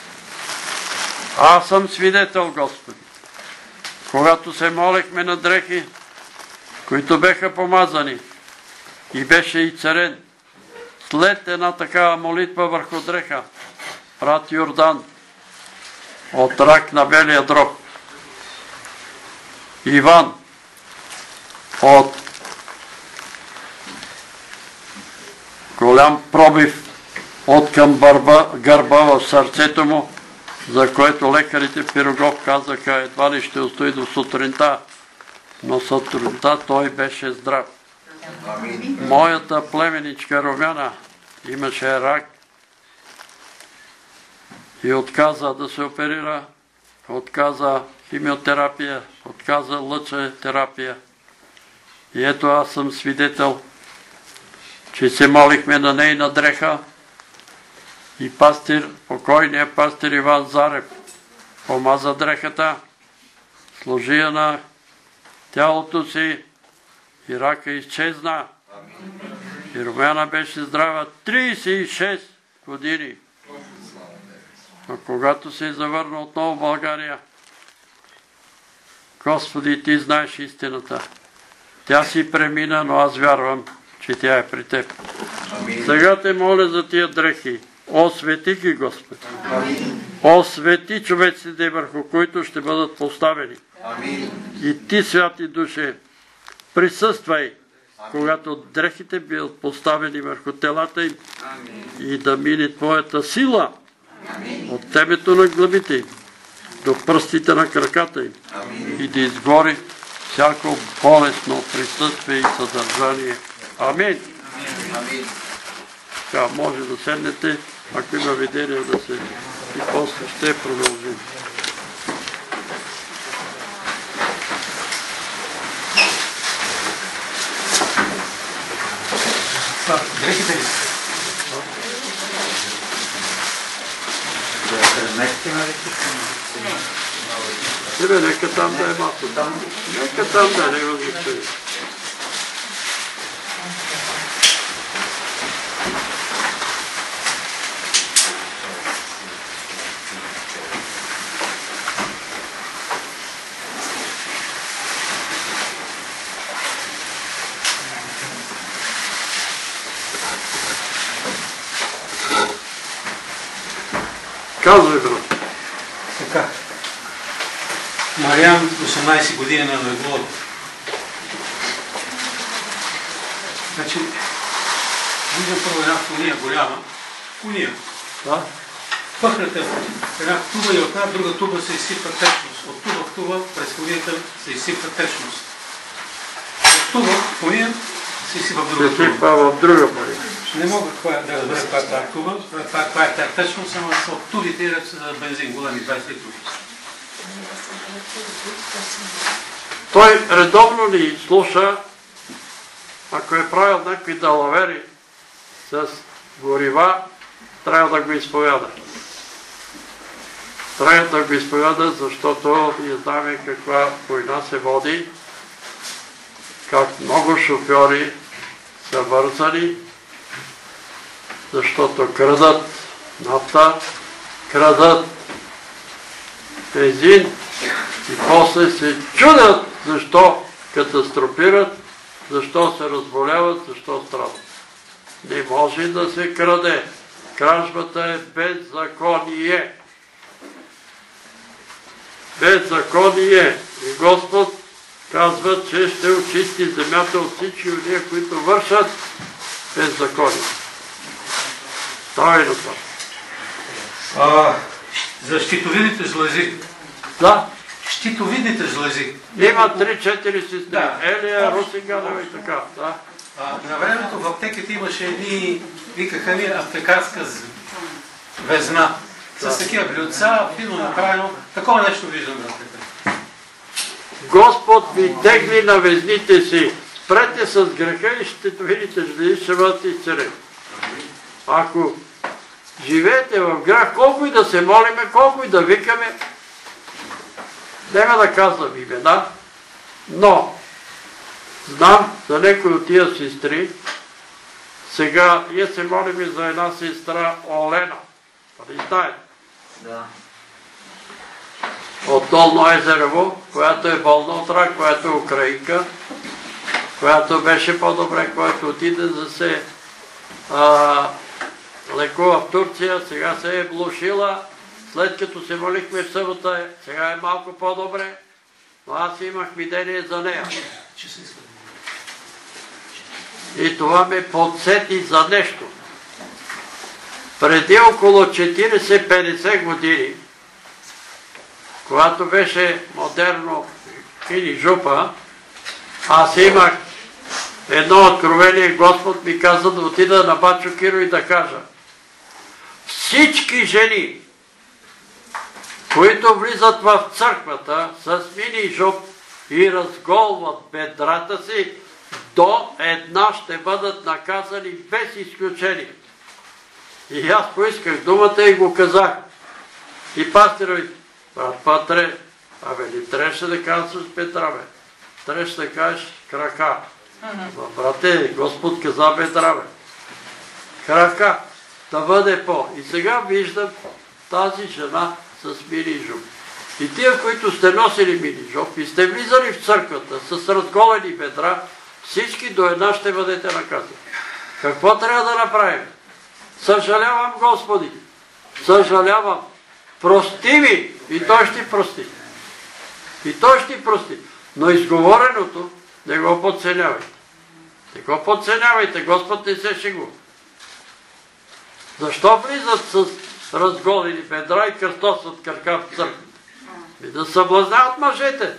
Аз съм свидетел, Господи. Когато се молехме на дрехи, които беха помазани и беше и царен, след една такава молитва върху дреха, брат Йордан, от рак на белия дроб, Иван, от голям пробив от към гърба в сърцето му, за което лекарите в Пирогов казаха, едва ли ще устои до сутринта, но сутринта той беше здрав. Моята племеничка Румяна имаше рак и отказа да се оперира, отказа химиотерапия, отказа лъчетерапия. И ето аз съм свидетел, че се молихме на нейна дреха и покойният пастир Иван Зарев помаза дрехата, сложи я на тялото си и рака изчезна. И Румяна беше здрава 36 години. Но когато се завърна отново в България, Господи, Ти знаеш истината. Тя си премина, но аз вярвам, че тя е при Теб. Сега те моля за тия дрехи. Освети ги, Господи. Освети човеците, върху които ще бъдат поставени. И Ти, Святи Душе, присъствай, когато дрехите бидат поставени върху телата им и да мине Твоята сила от темето на главите им до пръстите на краката им и да изгори всяко болестно присъствие и съдържание. Амин. Така, може да седнете, ако има видение да се и после ще продължим. Дрехите ли? Нека там да е малко. Нека там да е, няма значение. Казвай, брат. Така. Мариан, 18 години на легло. Значи, виждам първо една куния голяма. Куния. Да? Пъхната една туба и от една друга туба се изсипва течност. От туба в туба през кунията се изсипва течност. От туба в куния се изсипва в друга туба. Се изсипва в друга туба. Не мога да разбера каква е тази туба, каква е тази течност, ама са от тубите за бензин, големи 20 литрови. Той редовно ли слуша, ако е правил някакви далавери с горива, трябва да го изповяда. Трябва да го изповяда, защото ние знаем каква война се води, как много шофьори са вързани, защото крадат нафта, крадат бензин и после се чудят защо катастрофират, защо се разболяват, защо страдат. Не може да се краде. Кражбата е беззаконие. Беззаконие. И Господ казва, че ще очисти земята от всички уния, които вършат беззаконие. Тройно това. За щитовидните жлези. Да. Щитовидните жлези. Има 3-4 системи. Да. Елия, Русинганова и така. Да. На времето в аптеките имаше едни, викаха ни, аптекарска везна. С такива блюдца, филно направено. Такова нещо виждам, брат Петре. Господ ви тегли на везните си. Спрете с греха и ще видите, ще бъдат изцелени. Ако живеете в грях, колко и да се молиме, колко и да викаме, няма да казвам имена, но знам за някои от тия сестри, сега ние се молиме за една сестра Олена. Нали знаете? Да. От Долно Езерово, която е болна от рак, която е украинка, която беше по-добре, която отиде да се лекува в Турция, сега се е влошила, след като се молихме в събота, сега е малко по-добре, но аз имах видение за нея. И това ме подсети за нещо. Преди около 40-50 години, когато беше модерно или жупа, аз имах едно откровение, Господ ми каза да отида на Бачо Киро и да кажа: всички жени, които влизат в църквата с мини жуп и разголват бедрата си, до една ще бъдат наказани без изключение. И аз поисках думата и го казах. И пастирът: брат Патре, не трябваше да кажеш с бедра, трябваше да кажеш крака. Брате, Господ каза бедра, крака, да бъде по. И сега виждам тази жена с мини жуп. И тия, които сте носили мини жуп и сте влизали в църквата с разголени бедра, всички до една ще бъдете наказани. Какво трябва да направим? Съжалявам, Господи, съжалявам. Прости ми и Той ще прости. И Той ще прости. Но изговореното не го подценявайте. Не го подценявайте, Господ не се шегува. Защо влизат с разголени бедра и кръстосват крака в църквата? Да съблазняват мъжете.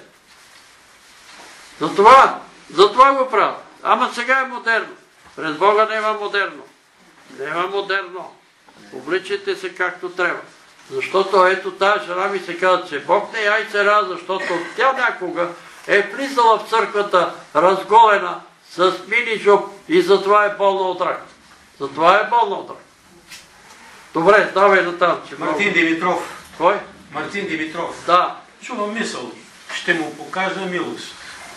Затова го правят. Ама сега е модерно. Пред Бога няма модерно. Няма модерно. Обличайте се както трябва. Защото ето тази жена ми се казва, че Бог не я изцеля, защото тя някога е влизала в църквата разголена с мини жуп и затова е болна от рак. Затова е болна от рак. Добре, давай натам. Мартин Димитров. Кой? Мартин Димитров. Да. Чувам мисъл. Ще му покажа милост.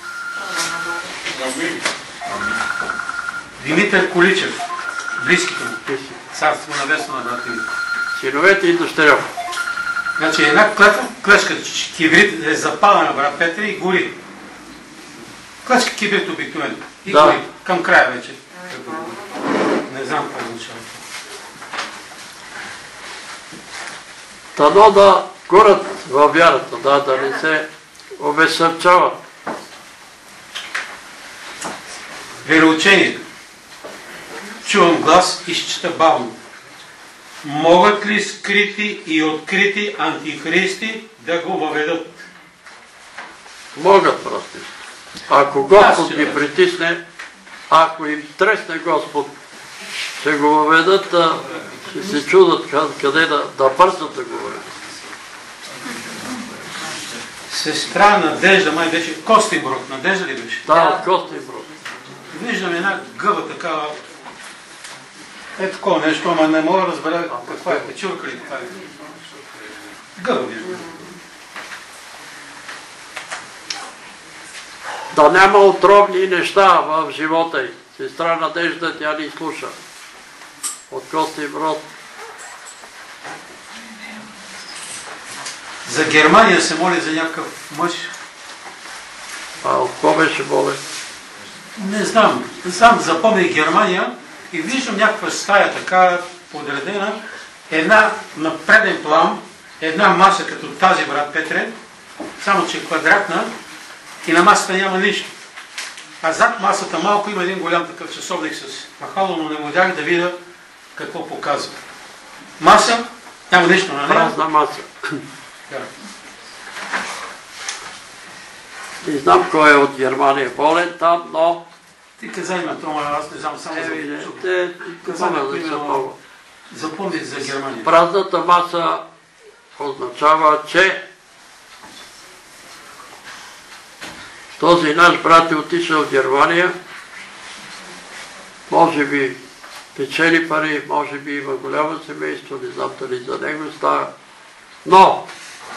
Димитър Количев. Близките му. Царство небесно на брата ми. Синовете и дъщеря. Значи една клечка кибрид е запалена, брат Петре, и гори. Клечка кибрид обикновено. И гори. Към края вече. Не знам какво означава. Дано да горят във вярата, да не се обезсърчават. Вероучение. Чувам глас и ще чета бавно. Могат ли скрити и открити антихристи да го въведат? Могат просто. Ако Господ ги притисне, ако им тресне Господ, ще го въведат, ще се чудат къде да бързат да го въведат. Сестра Надежда, май беше Костинброд. Надежда ли беше? Да, от Костинброд. Виждам една гъба такава. Е такова нещо, ама не мога да разбера каква е, печурка ли каква е. Гъба виждам. Да няма отровни неща в живота й. Сестра Надежда, тя ни слуша. От Костинброд. За Германия се моли за някакъв мъж. А от кого беше болен? Не знам. Сам запомних Германия и виждам някаква стая така подредена. Една на преден план, една маса като тази, брат Петре, само че е квадратна и на масата няма нищо. А зад масата малко има един голям такъв часовник с махало, но не можах да видя какво показва. Маса, няма нищо на нея. Празна маса. Не знам кой е от Германия болен там, но... Ти каза има това, аз не знам само за много. запомних за Германия. Празната маса означава, че този наш брат е отишъл в Германия, може би печели пари, може би има голямо семейство, не знам дали за него става, но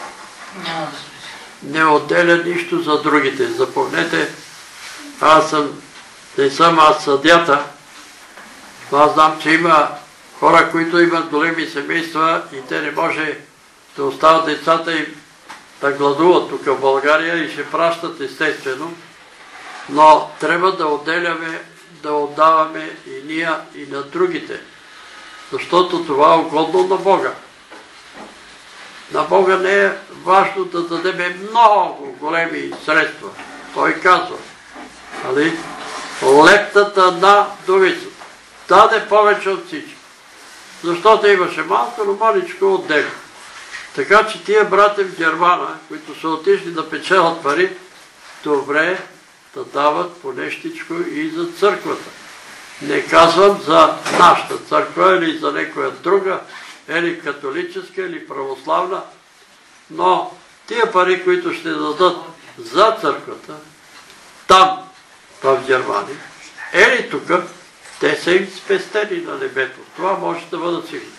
не отделя нищо за другите. Запомнете, не съм аз съдята, но аз знам, че има хора, които имат големи семейства и те не може да остават децата им да гладуват тук в България и ще пращат естествено, но трябва да отделяме, да отдаваме и ние, и на другите, защото това е угодно на Бога. На Бога не е важно да дадем много големи средства. Той казва, лептата на довицата даде повече от всички, защото имаше малко, но маличко отделя. Така че тия брати в Германа, които са отишли да печелят пари, добре да дават по нещичко и за църквата. Не казвам за нашата църква или за някоя друга, или католическа, или православна, но тия пари, които ще дадат за църквата, там, в Германия, или тук, те са им спестени на небето. Това може да бъдат сигурни.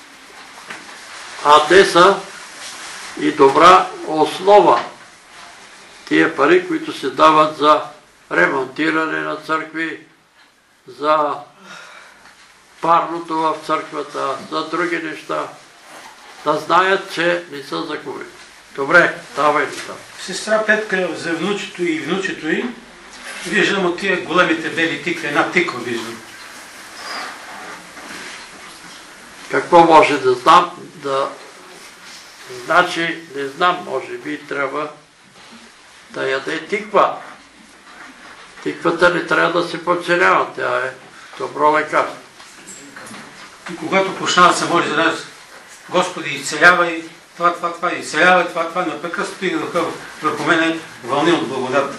А те са и добра основа. Тия пари, които се дават за ремонтиране на църкви, за парното в църквата, за други неща, да знаят, че не са загубени. Добре, давай ли там. Сестра Петка за внучето и внучето й, виждам от тия големите бели тикви, една тиква виждам. Какво може да знам? Значи, не знам, може би трябва да яде тиква. Тиквата не трябва да се подценява, тя е добро лекарство. И когато почнават се моли за нас, Господи, изцелявай това, изцелявай това, непрекъснато и върху мене вълни от благодат.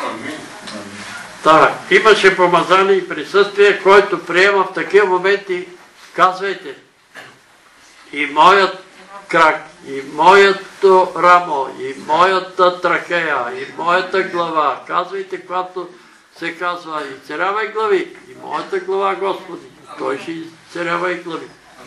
Да, имаше помазание и присъствие, който приема в такива моменти, казвайте, и моят крак, и моето рамо, и моята трахея, и моята глава. Казвайте, когато се казва, изцелявай глави, и моята глава, Господи, Той ще изцелява и глави.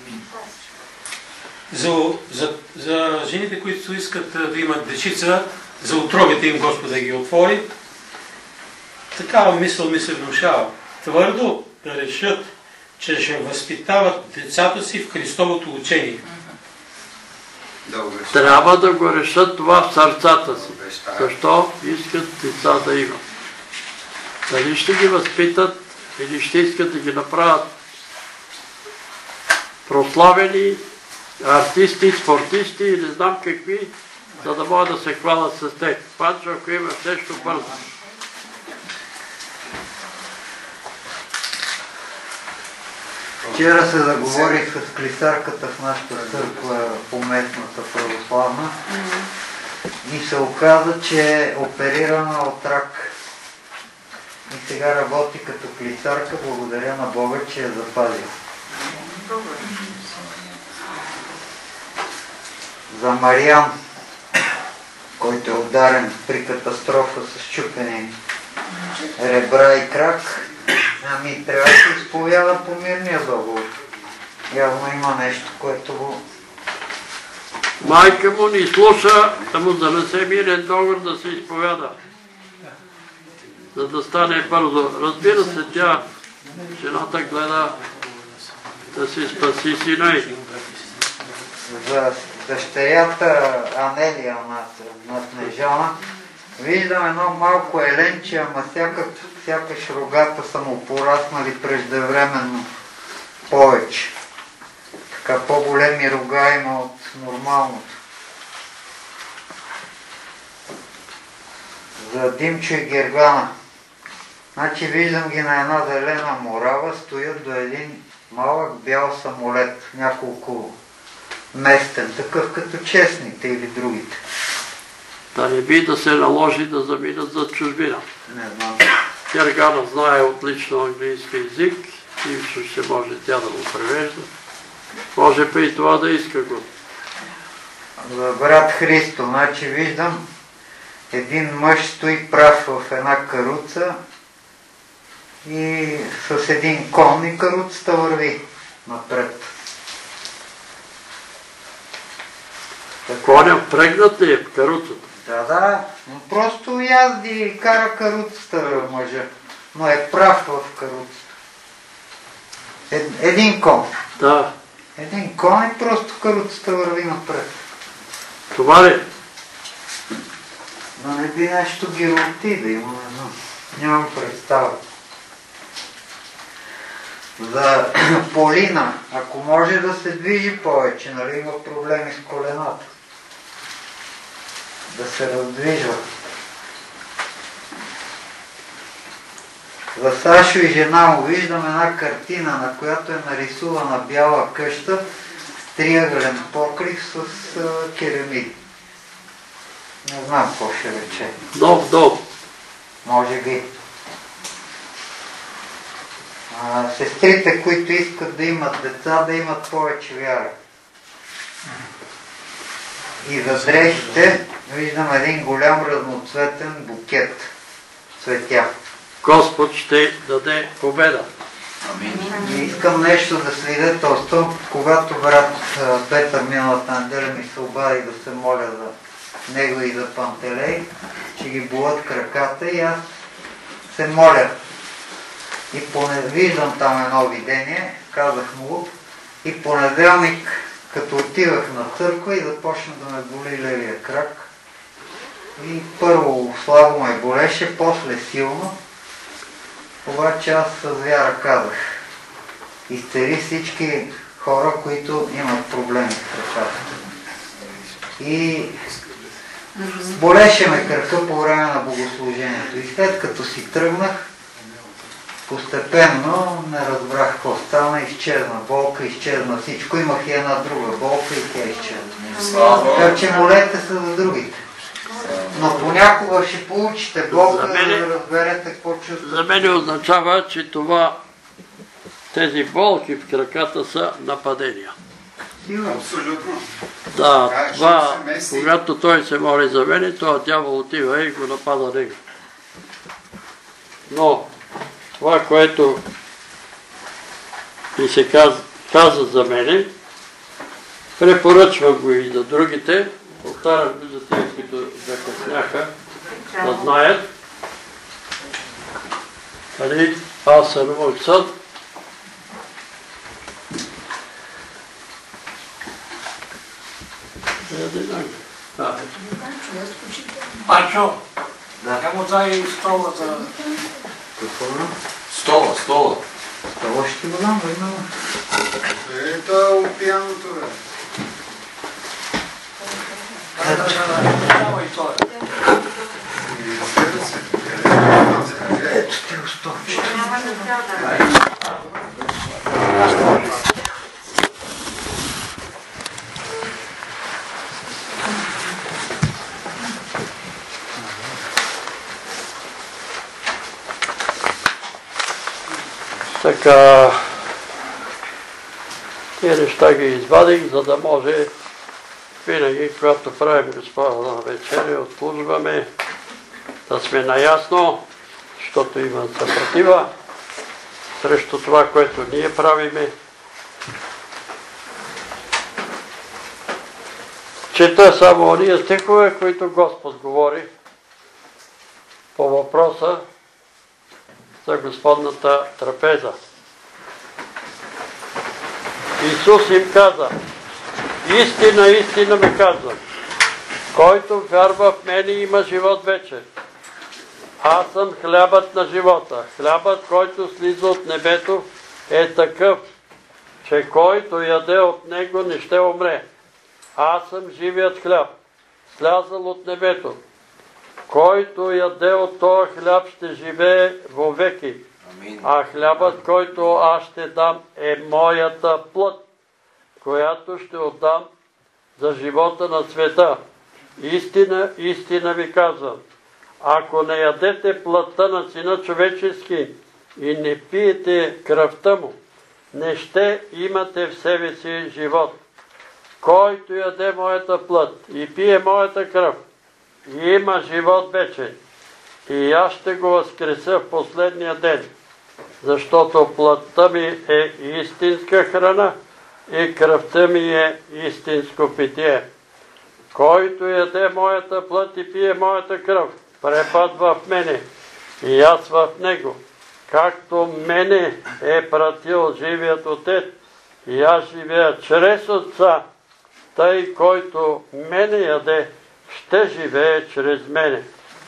За жените, които искат да имат дечица, за утробите им Господ да ги отвори, такава мисъл ми се внушава. Твърдо да решат, че ще възпитават децата си в Христовото учение. Трябва да го решат това в сърцата си. Защо искат деца да имат? Дали ще ги възпитат или ще искат да ги направят прославени артисти, спортисти и не знам какви, за да могат да се хвалят с тях. Панчо, ако има нещо бързо. Вчера се заговорих с клисарката в нашата църква, поместната православна, и се оказа, че е оперирана от рак. И сега работи като клисарка, благодаря на Бога, че я запазил. За Мариан, който е ударен при катастрофа с счупени ребра и крак, ами трябва да се изповяда по мирния договор. Явно има нещо, което го... Майка му ни слуша да му занесе мирен договор да се изповяда. За да стане бързо. Разбира се, тя, жената гледа да си спаси сина й. За дъщерята Анелия на Снежана виждам едно малко еленче, ама сякаш рогата са му пораснали преждевременно повече. Така по-големи рога има от нормалното. За Димчо и Гергана. Значи виждам ги на една зелена морава, стоят до един малък бял самолет, няколко местен, такъв като честните или другите. Да не би да се наложи да заминат за чужбина. Не знам. Гергана знае отлично английски език и ще може тя да го превежда. Може па и това да иска го. брат Христо, значи виждам един мъж стои прав в една каруца и с един кон и каруцата върви напред. Коня впрегнат ли е в каруцата? Да, но просто язди и кара каруцата мъжа, но е прав в каруцата. Един кон. Да. Един кон и просто каруцата върви напред. Това ли? Но не би нещо гироти да има, но нямам представа. За Полина, ако може да се движи повече, нали има проблеми с колената. Да се раздвижва. За Сашо и жена му виждам една картина, на която е нарисувана бяла къща с триъгълен покрив с керамид. Не знам какво ще рече. Нов дом. Може би. Сестрите, които искат да имат деца, да имат повече вяра. И за дрехите виждам един голям разноцветен букет цветя. Господ ще даде победа. И искам нещо да свидетелствам, когато брат Петър миналата неделя ми се обади да се моля за него и за Пантелей, че ги болят краката и аз се моля. И виждам там едно видение, казах му, и понеделник, като отивах на църква и започна да ме боли левия крак. И първо слабо ме болеше, после силно. Обаче аз с вяра казах. Изцели всички хора, които имат проблеми с краката. И болеше ме кръка по време на богослужението. И след като си тръгнах, постепенно не разбрах какво стана, изчезна болка, изчезна всичко. Имах и една друга болка и тя изчезна. Така че молете се за другите. Но понякога ще получите болка, за да разберете какво чувствате. За мен означава, че тези болки в краката са нападения. Абсолютно. Да, това, когато той се моли за мен, този дявол отива и го напада него. Но това, което ми се каза за мене, препоръчвам го и за другите, повтарям го за тези, които закъсняха, да знаят. Аз съм мой съд. Пачо, как му дай стола за... Стола. Стола ще го дам, бе, мама. Това е опияното, бе. Ето ти остовче. Така, тия неща ги извадих, за да може винаги, когато правим Господна вечеря, отслужваме, да сме наясно, защото има съпротива срещу това, което ние правиме. Чета само ония стихове, които Господ говори по въпроса за Господната трапеза. Исус им каза: истина, истина ви казвам, който вярва в мене има живот вечен. Аз съм хлябът на живота. Хлябът, който слиза от небето, е такъв, че който яде от него не ще умре. Аз съм живият хляб, слязал от небето. Който яде от този хляб ще живее вовеки. А хлябът, който аз ще дам, е моята плът, която ще отдам за живота на света. Истина, истина ви казвам, ако не ядете плътта на Сина човечески и не пиете кръвта му, не ще имате в себе си живот. който яде моята плът и пие моята кръв, има живот вечен, и аз ще го възкреся в последния ден, защото плътта ми е истинска храна и кръвта ми е истинско питие. Който яде моята плът и пие моята кръв, пребъдва в мене и аз в него, както мене е пратил живият Отец, и аз живея чрез Отца, тъй който мене яде, ще живее чрез мене.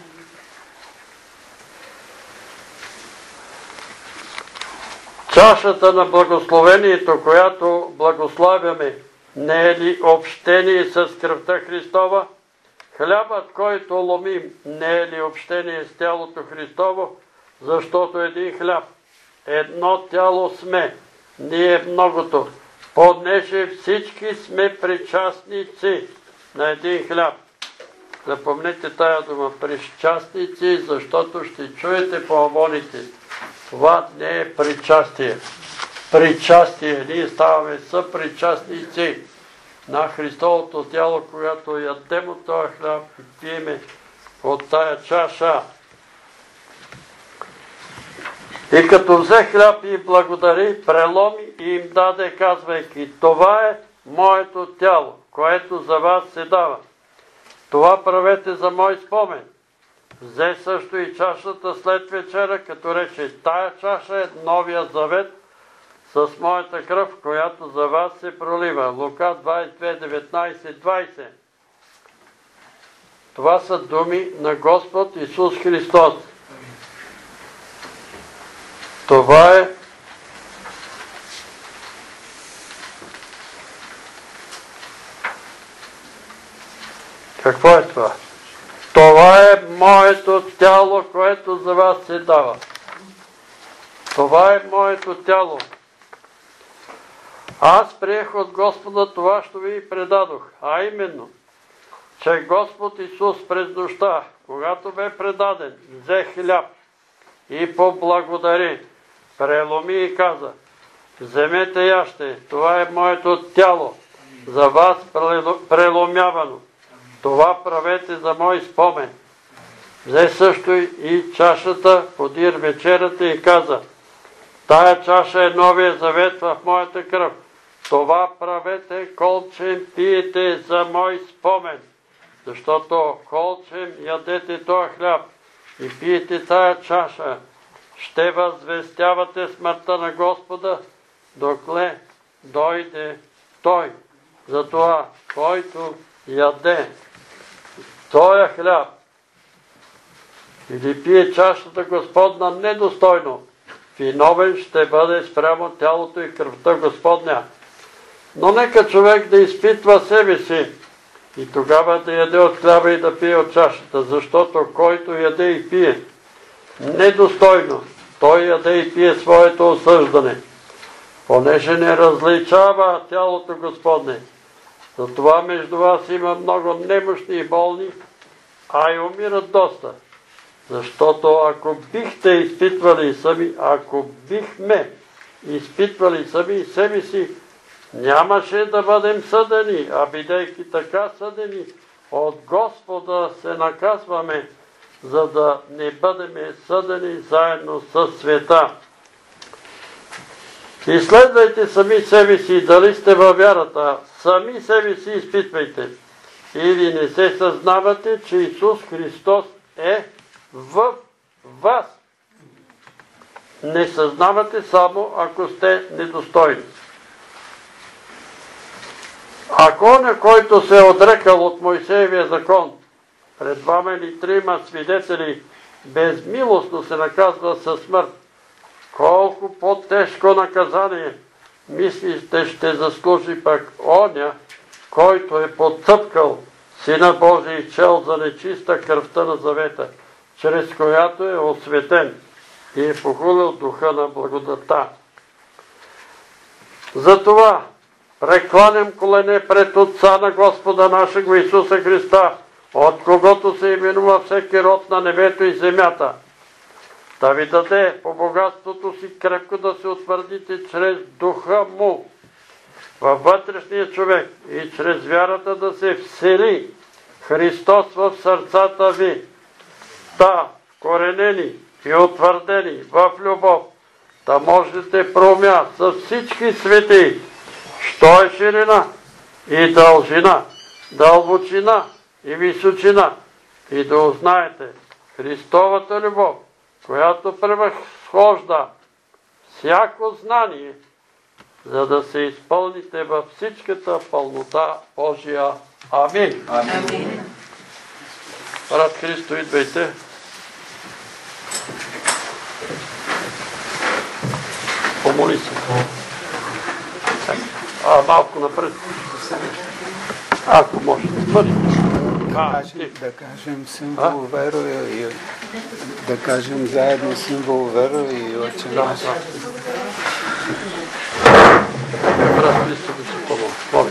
Чашата на благословението, която благославяме, не е ли общение с кръвта Христова? Хлябът, който ломим, не е ли общение с тялото Христово? Защото един хляб, едно тяло сме, ние многото, понеже всички сме причастници на един хляб. Запомнете тая дума, причастници, защото ще чуете по амоните. Това не е причастие. Причастие. Ние ставаме съпричастници на Христовото тяло, когато ядем от този хляб и пиеме от тая чаша. И като взе хляб и благодари, преломи и им даде, казвайки: това е моето тяло, което за вас се дава. Това правете за мой спомен. Взе също и чашата след вечера, като рече: тая чаша е новия завет с моята кръв, която за вас се пролива. Лука 22:19-20. Това са думи на Господ Исус Христос. Това е какво е това? Това е моето тяло, което за вас се дава. Това е моето тяло. Аз приех от Господа това, що ви предадох, а именно, че Господ Исус през нощта, когато бе предаден, взе хляб и поблагодари, преломи и каза: вземете яжте, това е моето тяло, за вас преломявано. Това правете за мой спомен. Взе също и чашата, подир вечерата и каза: тая чаша е новия завет в моята кръв. Това правете, колчем пиете за мой спомен. Защото колчем ядете този хляб и пиете тая чаша, ще възвестявате смъртта на Господа, докле дойде Той. Затова, който яде тоя хляб или пие чашата Господна недостойно, виновен ще бъде спрямо тялото и кръвта Господня. Но нека човек да изпитва себе си и тогава да яде от хляба и да пие от чашата, защото който яде и пие недостойно, той яде и пие своето осъждане, понеже не различава тялото Господне. Затова между вас има много немощни и болни, а и умират доста. Защото ако бихме изпитвали сами себе си, нямаше да бъдем съдени, а бидейки така съдени, от Господа се наказваме, за да не бъдем съдени заедно с света. Изследвайте сами себе си, дали сте във вярата, сами себе си изпитвайте. Или не се съзнавате, че Исус Христос е в вас. Не съзнавате само, ако сте недостойни. Ако на който се е отрекал от Мойсеевия закон, пред двама или трима свидетели безмилостно се наказва със смърт, колко по-тежко наказание мислите ще заслужи пък оня, който е потъпкал Сина Божий и чел за нечиста кръвта на завета, чрез която е осветен и е похулил духа на благодата. Затова прекланям колене пред Отца на Господа нашего Исуса Христа, от когото се именува всеки род на небето и земята, да ви даде по богатството си крепко да се утвърдите чрез духа му във вътрешния човек и чрез вярата да се всели Христос в сърцата ви. Та, коренени и утвърдени в любов, да можете проумят за всички свети, що е ширина и дължина, дълбочина и височина, и да узнаете Христовата любов, която превъзхожда всяко знание, за да се изпълните във всичката пълнота Божия. Амин. Амин. Брат Христо, идвайте. Помоли се. Малко напред. Ако може. Да кажем символ верою и да кажем заедно символ верою и Отче наш. Брат Христо да се помоли.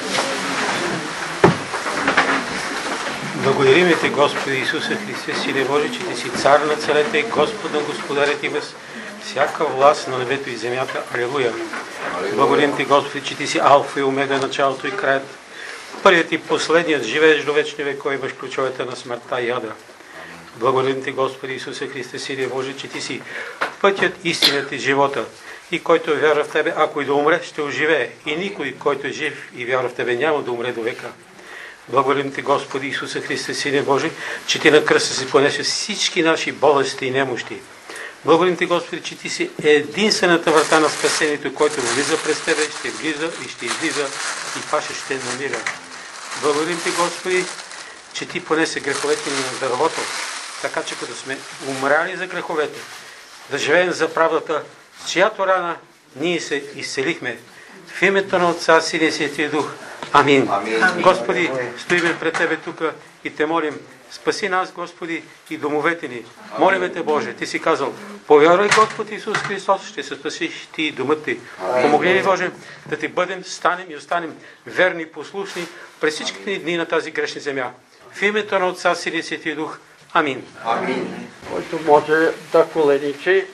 Благодарим Ти, Господи Исусе Христе, Сине Божи, че Ти си цар на царете и Господ на господарите, имаш всяка власт на небето и земята. Алелуя! Благодарим Ти, Господи, че Ти си Алфа и Омега, началото и краят. Първият и последният, живееш до вечни векове, имаш ключовете на смъртта и ада. Благодарим Ти, Господи Исусе Христе, Сине Божи, че Ти си пътят, истината и живота. И който вярва в Тебе, ако и да умре, ще оживее. И никой, който е жив и вярва в Тебе, няма да умре до века. Благодарим Ти, Господи Исусе Христе, Сине Божи, че Ти на кръста си понесе всички наши болести и немощи. Благодарим Ти, Господи, че Ти си единствената врата на спасението, който влиза през Тебе, ще влиза и ще излиза и паша ще намира. Благодарим Ти, Господи, че Ти понесе греховете ни на дървото, така че като сме умряли за греховете, да живеем за правдата, с чиято рана ние се изцелихме. В името на Отца, Сина и Светия Дух. Амин. Господи, стоиме пред Тебе тук и Те молим, спаси нас, Господи, и домовете ни. Молиме Те, Боже, Ти си казал, повярвай, Господ Исус Христос, ще се спасиш Ти и домът Ти. Помогни ни, Боже, да Ти бъдем, станем и останем верни и послушни през всичките дни на тази грешна земя. В името на Отца, Сина и Светия Дух. Амин. Който може да коленичи,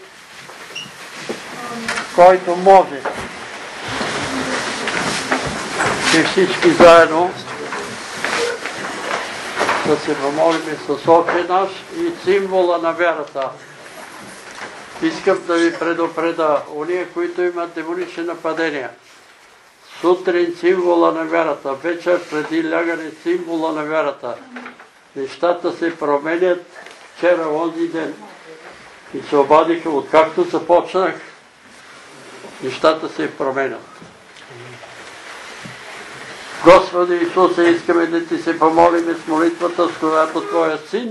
който може. И всички заедно да се помолим с Отче наш и символа на вярата. Искам да ви предупреда, уния, които имат демонични нападения. Сутрин символа на вярата, вечер преди лягане символа на вярата. Нещата се променят. Вчера, онзи ден и се обадиха, откакто започнах, нещата се променят. Господи Исусе, искаме да Ти се помолиме с молитвата, с която Твоя Син,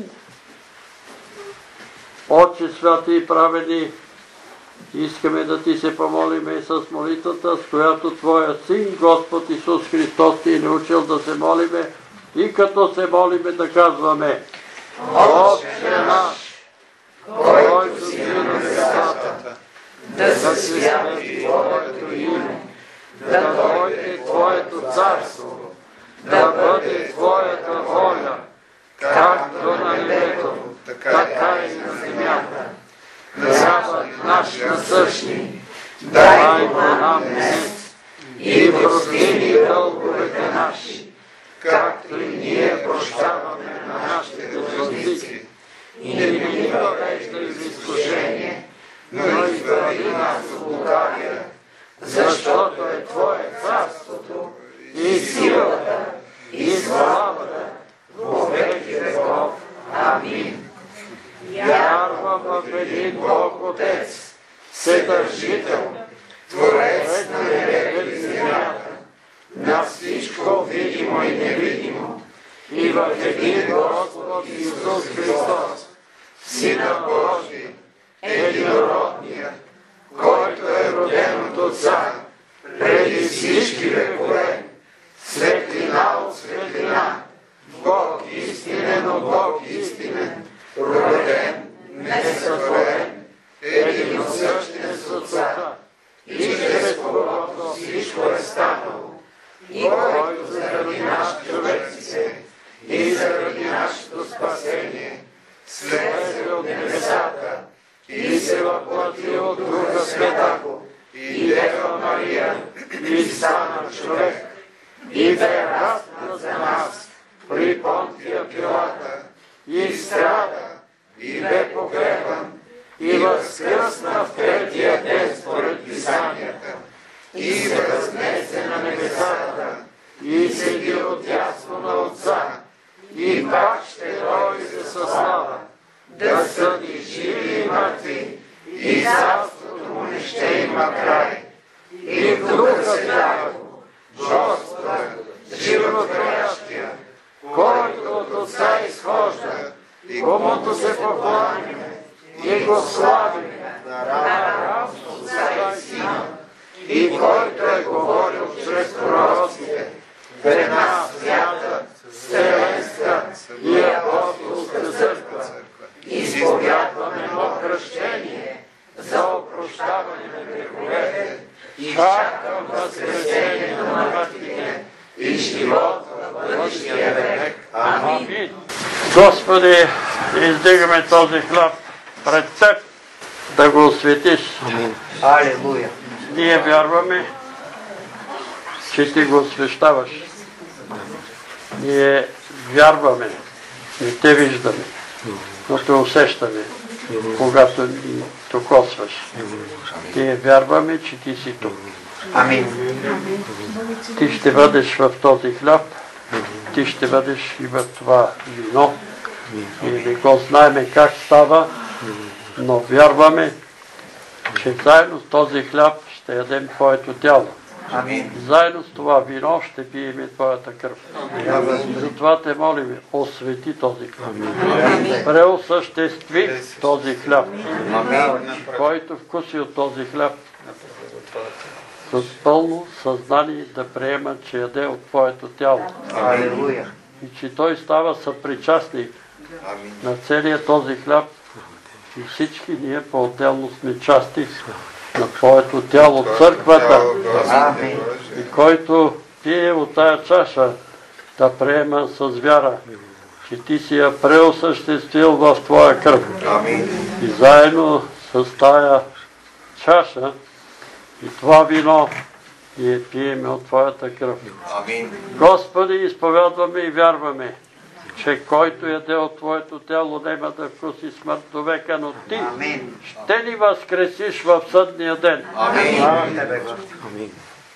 Отче святи и праведни, искаме да Ти се помолиме с молитвата, с която Твоя Син, Господ Исус Христос, Ти е научил да се молиме и като се молиме да казваме: Отче наш, който си на небесата, да се свети Твоето име, да дойде Твоето царство, да бъде Твоята воля, както на небето, така и на земята. Хлябът наш насъщни, дай го нам днес и прости ни дълговете наши, както и ние прощаваме на нашите длъжници. И не ни въвеждай в изкушение, но избави нас от лукавия, защото е Твое царството и силата и славата во веки веков. Амин. Вярвам в един Бог Отец, Вседържител, Творец на небето и земята, на всичко видимо и невидимо, и в един Господ Исус Христос, Сина Божий, единородния, който е роден от Отца преди всички векове, светлина от светлина, Бог истинен от Бог истинен, роден, несътворен, единосъщен с Отца, и чрез когото всичко е станало, и който заради нас човеците и заради нашето спасение слезе от небесата и се въплати от Духа Святаго и Дева Мария, и стана човек, и бе разнат за нас при Понтия Пилата, и страда, и бе погребан, и възкръсна в третия ден според Писанията, и се възнесе на небесата, и седи отдясно на Отца, и пак ще дойде със слава, да съди живи и мъртви, и царството му не ще има край. И в Духа Святого, Господа, животворящия, който от Отца изхожда, и комуто се покланяме, и го славим, наравно с Отца и Сина, и който е говорил чрез пророците, в една свята, вселенска и апостолска църква, изповядваме едно кръщение за опрощаване на греховете и чакам възкресение на мъртвите и живот в бъдещия век. Амин. Господи, издигаме този хляб пред Теб, да го осветиш. Амин. Алелуя. Ние вярваме, че Ти го освещаваш. Ние вярваме, не Те виждаме, но Те усещаме, когато ни докосваш. Ние вярваме, че Ти си тук. Амин. Ти ще бъдеш в този хляб, Ти ще бъдеш и в това вино. И не го знаеме как става, но вярваме, че заедно с този хляб ще ядем Твоето тяло. Амин. Заедно с това вино ще пиеме Твоята кръв. Затова Те молим, освети този хляб. Преосъществи този хляб. Който вкуси от този хляб, с пълно съзнание да приема, че яде от Твоето тяло. Алелуя. И че той става съпричастник на целия този хляб и всички ние по-отделно сме части на Твоето тяло, църквата. Амин. И който пие от тая чаша, да приема с вяра, че Ти си я преосъществил в Твоя кръв. И заедно с тая чаша и това вино ние пиеме от Твоята кръв. Господи, изповядваме и вярваме, че който яде от Твоето тяло, няма да вкуси смърт до века, но Ти ще ни възкресиш в съдния ден. Амин.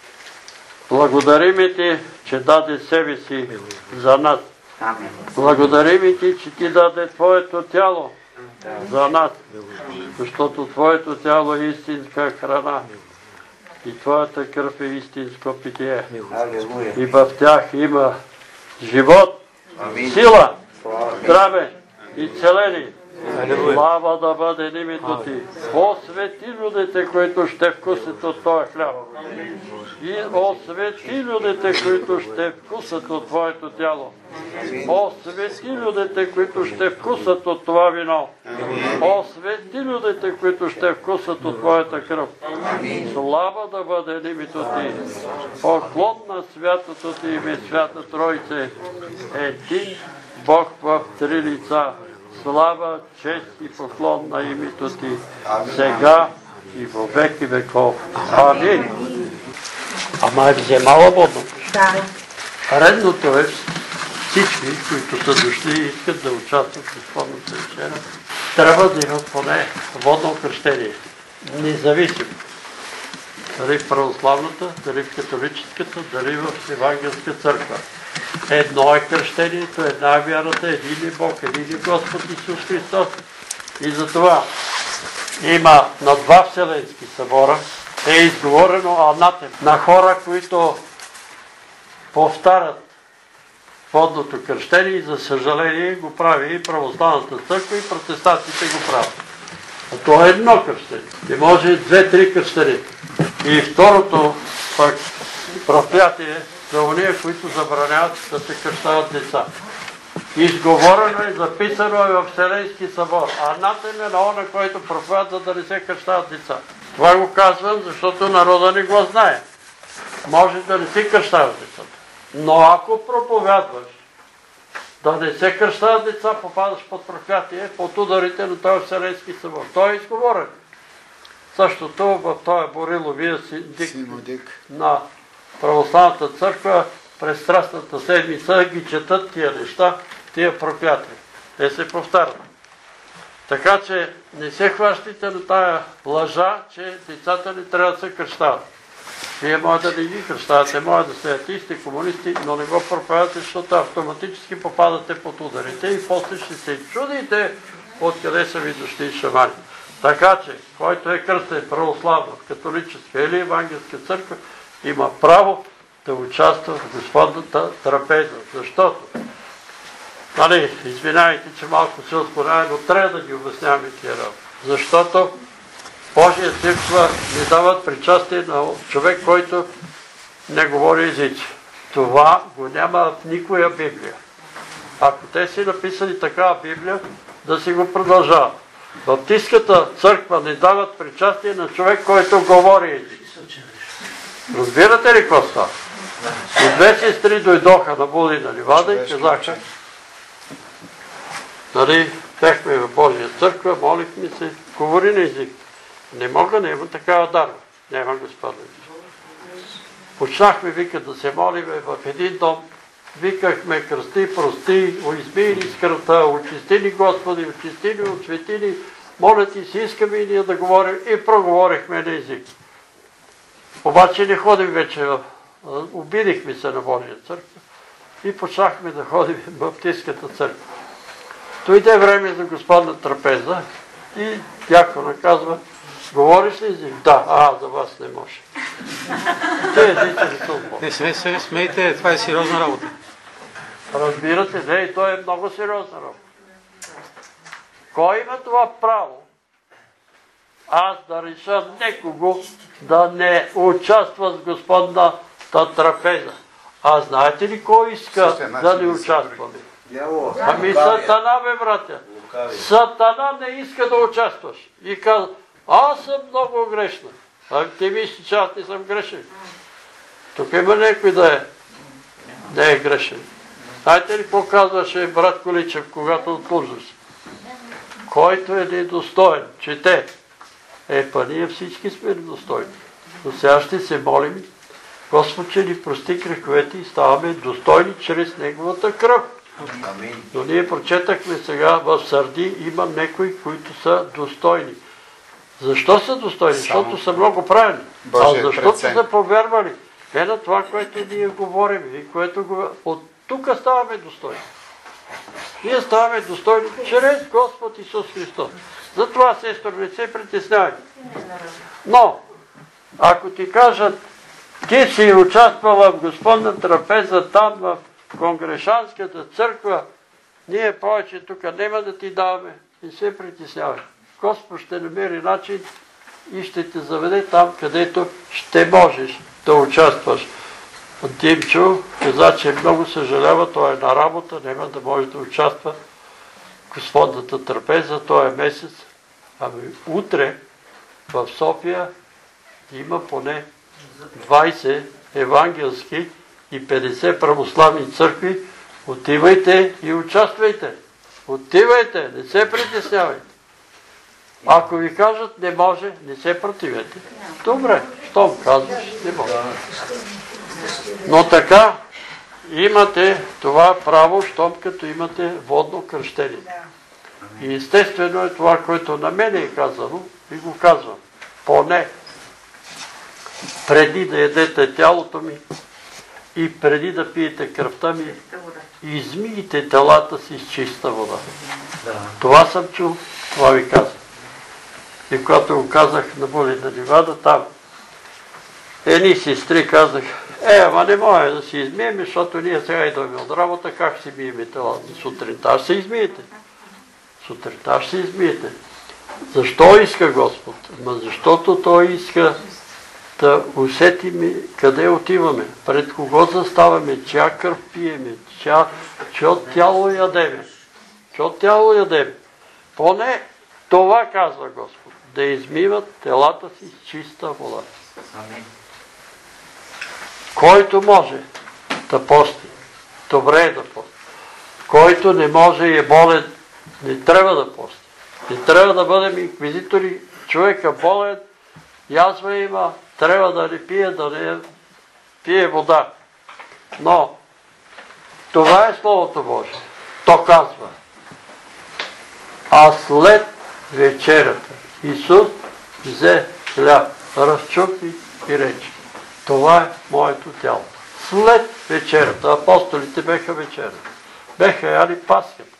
Благодарим Ти, че даде себе си за нас. Благодарим Ти, че Ти даде Твоето тяло за нас, защото Твоето тяло е истинска храна и Твоята кръв е истинско питие. И в тях има живот, сила, здраве и целение. Слава да бъде името Ти. Освети людите, които ще вкусят от този хляб. И освети людите, които ще вкусат от Твоето тяло. Освети людите, които ще вкусат от това вино. Освети людите, които ще вкусат от Твоята кръв. Слава да бъде името Ти. Поклон на святото Ти име, Свята Тройце, един Бог в три лица. Слава, чест и поклон на името Ти, сега и во веки веков. Амин. Ама е вземала водно. Да. Редното е всички, които са дошли и искат да участват в изходната вечера, трябва да имат поне водно кръщение. Независимо. Дали в православната, дали в католическата, дали в евангелска църква. Едно е кръщението, една е вярата, един е Бог, един е Господ Исус Христос. И затова има на два вселенски събора е изговорено анатем на хора, които повтарят водното кръщение и за съжаление го прави и православната църква и протестантите го правят. А това е едно кръщение. Не може две-три кръщения. И второто пък проклятие за уния, които забраняват да се кръщават деца. Изговорено е, записано е в Вселенски събор. Анатем е на она, който проповядва да не се кръщават деца. Това го казвам, защото народа не го знае. Може да не се кръщават децата. Но ако проповядваш да не се кръщават деца, попадаш под проклятие, под ударите на този Вселенски събор. Той е изговорен. Същото в този Бориловия синдик на Православната църква през Страстната седмица ги четат тия неща, тия проклятия. Те се повтарят. Така че не се хващайте на тая лъжа, че децата не трябва да се кръщават. Вие може да не ги кръщавате, може да сте атеисти, комунисти, но не го проповядате, защото автоматически попадате под ударите и после ще се чудите откъде са ви дошли шамани. Така че, който е кръстен православна, католическа или евангелска църква, има право да участва в Господната трапеза. Защото, извинявайте, че малко се отклоняваме, но трябва да ги обясняваме тия работи. Защото Божия църква не дават причастие на човек, който не говори езици. Това го няма в никоя Библия. Ако те си написали такава Библия, да си го продължават. Баптистката църква не дават причастие на човек, който говори езици. Разбирате ли какво става? И две сестри дойдоха на Буди на Ливада и казаха, бяхме в Божия църква, молихме се, говори на език. Не мога, няма такава дарба. Няма Господа. Почнахме, вика, да се молиме в един дом. Викахме кръсти, прости, измий ни скръвта, очисти ни Господи, очисти ни, отсвети ни, моля ти си, искаме и ние да говорим и проговорихме на език. Обаче не ходим вече, обидихме се на Божия църква и почнахме да ходим в Баптистката църква. Дойде време за Господна трапеза и дякона казва, говориш ли език? Да, за вас не може. Те езици не са отбор. Не смейте, това е сериозна работа. Разбирате, не, и то е много сериозна работа. Кой има това право? Аз да реша некого да не участва с Господната трапеза. А знаете ли кой иска да не участваме? Ами Сатана, бе, братя. Сатана не иска да участваш. И казва, аз съм много грешна. Ти мисли, че аз не съм грешен. Тук има някой да е грешен. Знаете ли какво казваше брат Количев, когато отслужваш? Който е недостоен, чете. Ние всички сме недостойни. Но сега ще се молим, Господ, че ни прости греховете и ставаме достойни чрез Неговата кръв. Но ние прочетахме сега в Сърди, има някои, които са достойни. Защо са достойни? Защото са много правилни. Защото са повярвали. На това, което ние говорим и което от тук ставаме достойни. Ние ставаме достойни чрез Господ Исус Христос. Затова, сестро, не се притеснявай. Но, ако ти кажат, ти си участвала в Господна трапеза там в Конгрешанската църква, ние повече тук няма да ти даваме. Не се притеснявай. Господ ще намери начин и ще те заведе там, където ще можеш да участваш. Димчо каза, че много съжалява, той е на работа, няма да може да участва в Господната трапеза този месец. Ами утре в София има поне 20 евангелски и 50 православни църкви. Отивайте и участвайте. Отивайте, не се притеснявайте. Ако ви кажат не може, не се противете. Добре, щом казваш, не може. Но така, имате това право, щом като имате водно кръщение. И естествено е това, което на мене е казано, и го казвам. Поне преди да ядете тялото ми и преди да пиете кръвта ми, измийте телата си с чиста вода. Това съм чул, това ви казвам. И когато го казах на Буди на Ливада, там едни сестри казах, ама не може да си измием, защото ние сега идваме от работа, как си миеме телата? Сутринта ще се измиете. Сутринта ще се измиете. Защо иска Господ? Защото Той иска да усетим къде отиваме, пред кого заставаме, чия кръв пиеме, чио тяло ядеме. Чио тяло ядеме. Поне това казва Господ. Да измиват телата си с чиста вода. Който може да пости, добре е да пости. Който не може и е болен, не трябва да пости. Не трябва да бъдем инквизитори. Човека болен, язва има, трябва да не пие, да не пие вода. Но това е Словото Божие. То казва. А след вечерята Исус взе хляб, разчупи и рече. Това е моето тяло. След вечерята, апостолите беха вечерата. Беха яли паската.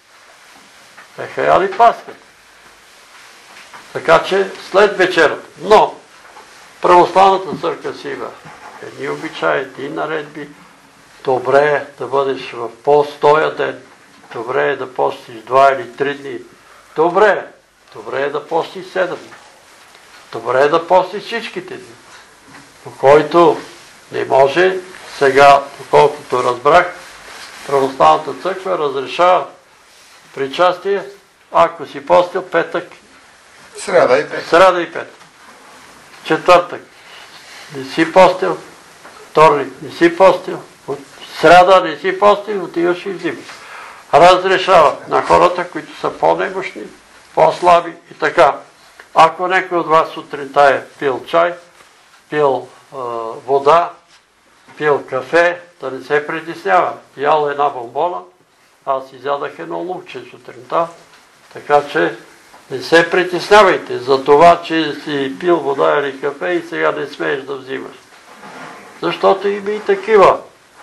Така че след вечерата. Но православната църква си има едни обичаи, едни наредби. Добре е да бъдеш в пост тоя ден. Добре е да постиш 2 или 3 дни. Добре е да постиш 7 дни. Добре е да постиш всичките дни. Но който не може, сега, доколкото разбрах, православната църква разрешава причастие, ако си постил петък, сряда и петък. Четвъртък не си постил, вторник не си постил, сряда не си постил, отиваш и взимаш. Разрешава на хората, които са по-немощни, по-слаби и така. Ако някой от вас сутринта е пил чай, пил вода, пил кафе, да не се притеснява. Ял една бомбона, аз изядах едно лукче сутринта, така че не се притеснявайте за това, че си пил вода или кафе и сега не смееш да взимаш. Защото има и такива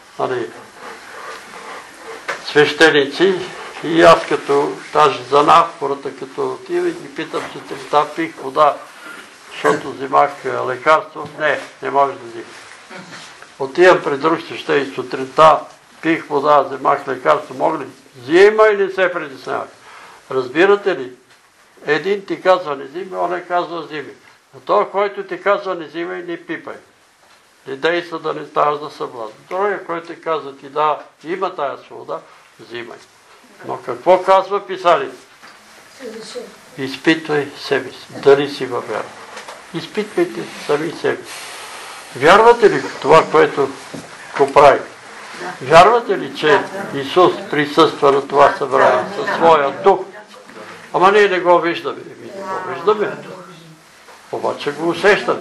свещеници и аз като даже за навкората, като отива и ги питам сутринта, пих вода, защото взимах лекарство. Не може да взимаш. Отивам при друг свещеник сутринта, пих вода, взимах лекарство, мога ли? Взима и не се притеснявай. Разбирате ли? Един ти казва не взими, он не казва взими. А той, който ти казва не взимай, не пипай. Не действа да не ставаш за съблазн. Другия, който ти казва ти да, има тая свобода, взимай. Но какво казва Писанието? Изпитвай себе си. Дали си във вяра. Изпитвайте сами себе си. Вярвате ли това, което го прави? Вярвате ли, че Исус присъства на това събрание със своя дух? Ама ние не го виждаме. Не го виждаме. Обаче го усещаме.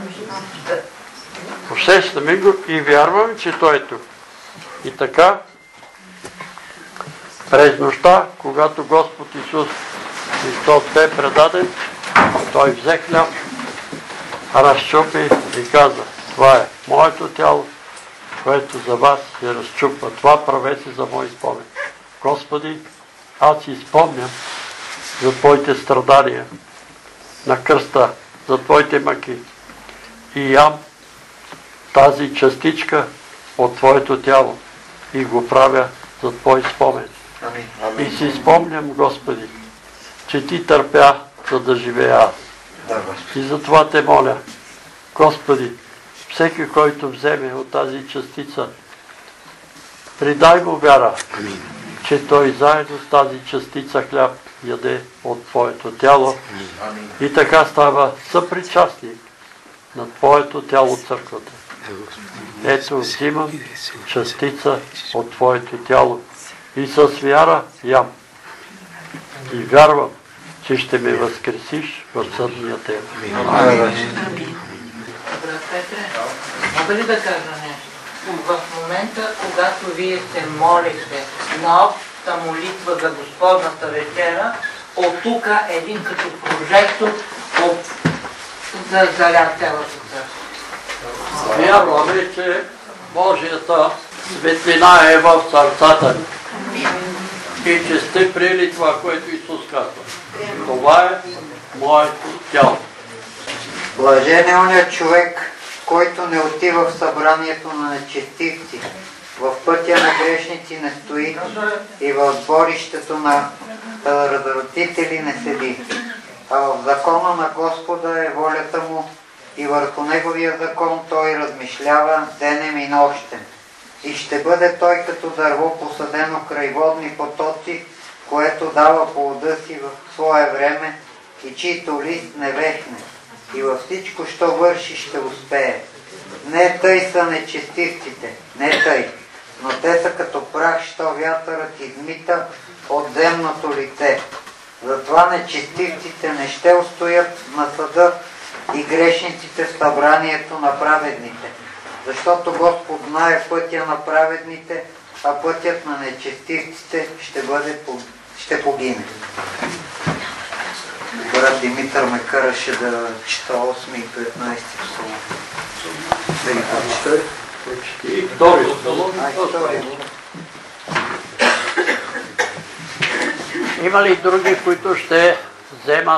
Усещаме го и вярваме, че Той е тук. И така, през нощта, когато Господ Исус Христос бе предаден, Той взе хляб, разчупи и каза, това е моето тяло, което за вас се разчупва. Това правете за мой спомен. Господи, аз си спомням за Твоите страдания на кръста, за Твоите мъки. И ям тази частичка от Твоето тяло и го правя за Твой спомен. И си спомням, Господи, че Ти търпя, за да живея аз. И затова Те моля, Господи, всеки, който вземе от тази частица, придай му вяра, че той заедно с тази частица хляб яде от Твоето тяло и така става съпричастник на Твоето тяло църквата. Ето взимам частица от Твоето тяло и с вяра ям. И вярвам, че ще ме възкресиш в съдния ден. Брат Петре, мога ли да кажа нещо? В момента, когато вие се молите на общата молитва за Господната вечера, от тук един като прожектор заля цялата църква. Вярваме, че Божията светлина е в сърцата ни. И че сте приели това, което Исус казва. Това е моето тяло. Блажен е оня човек, който не отива в събранието на нечестивци, в пътя на грешници не стои и в сборището на развратители не седи. А в закона на Господа е волята му и върху неговия закон той размишлява денем и нощем. И ще бъде той като дърво посадено край водни потоци, което дава плода си в свое време и чийто лист не вехне. И във всичко, що върши, ще успее. Не тъй са нечестивците, не тъй, но те са като прах, що вятърът измита от земното лице. Затова нечестивците не ще устоят на съда, и грешниците в събранието на праведните. Защото Господ знае пътя на праведните, а пътят на нечестивците ще погине. Брат Димитър ме караше да чета 8 и 15 псалом. Да ги прочета. И втори псалом. Има ли други, които ще вземат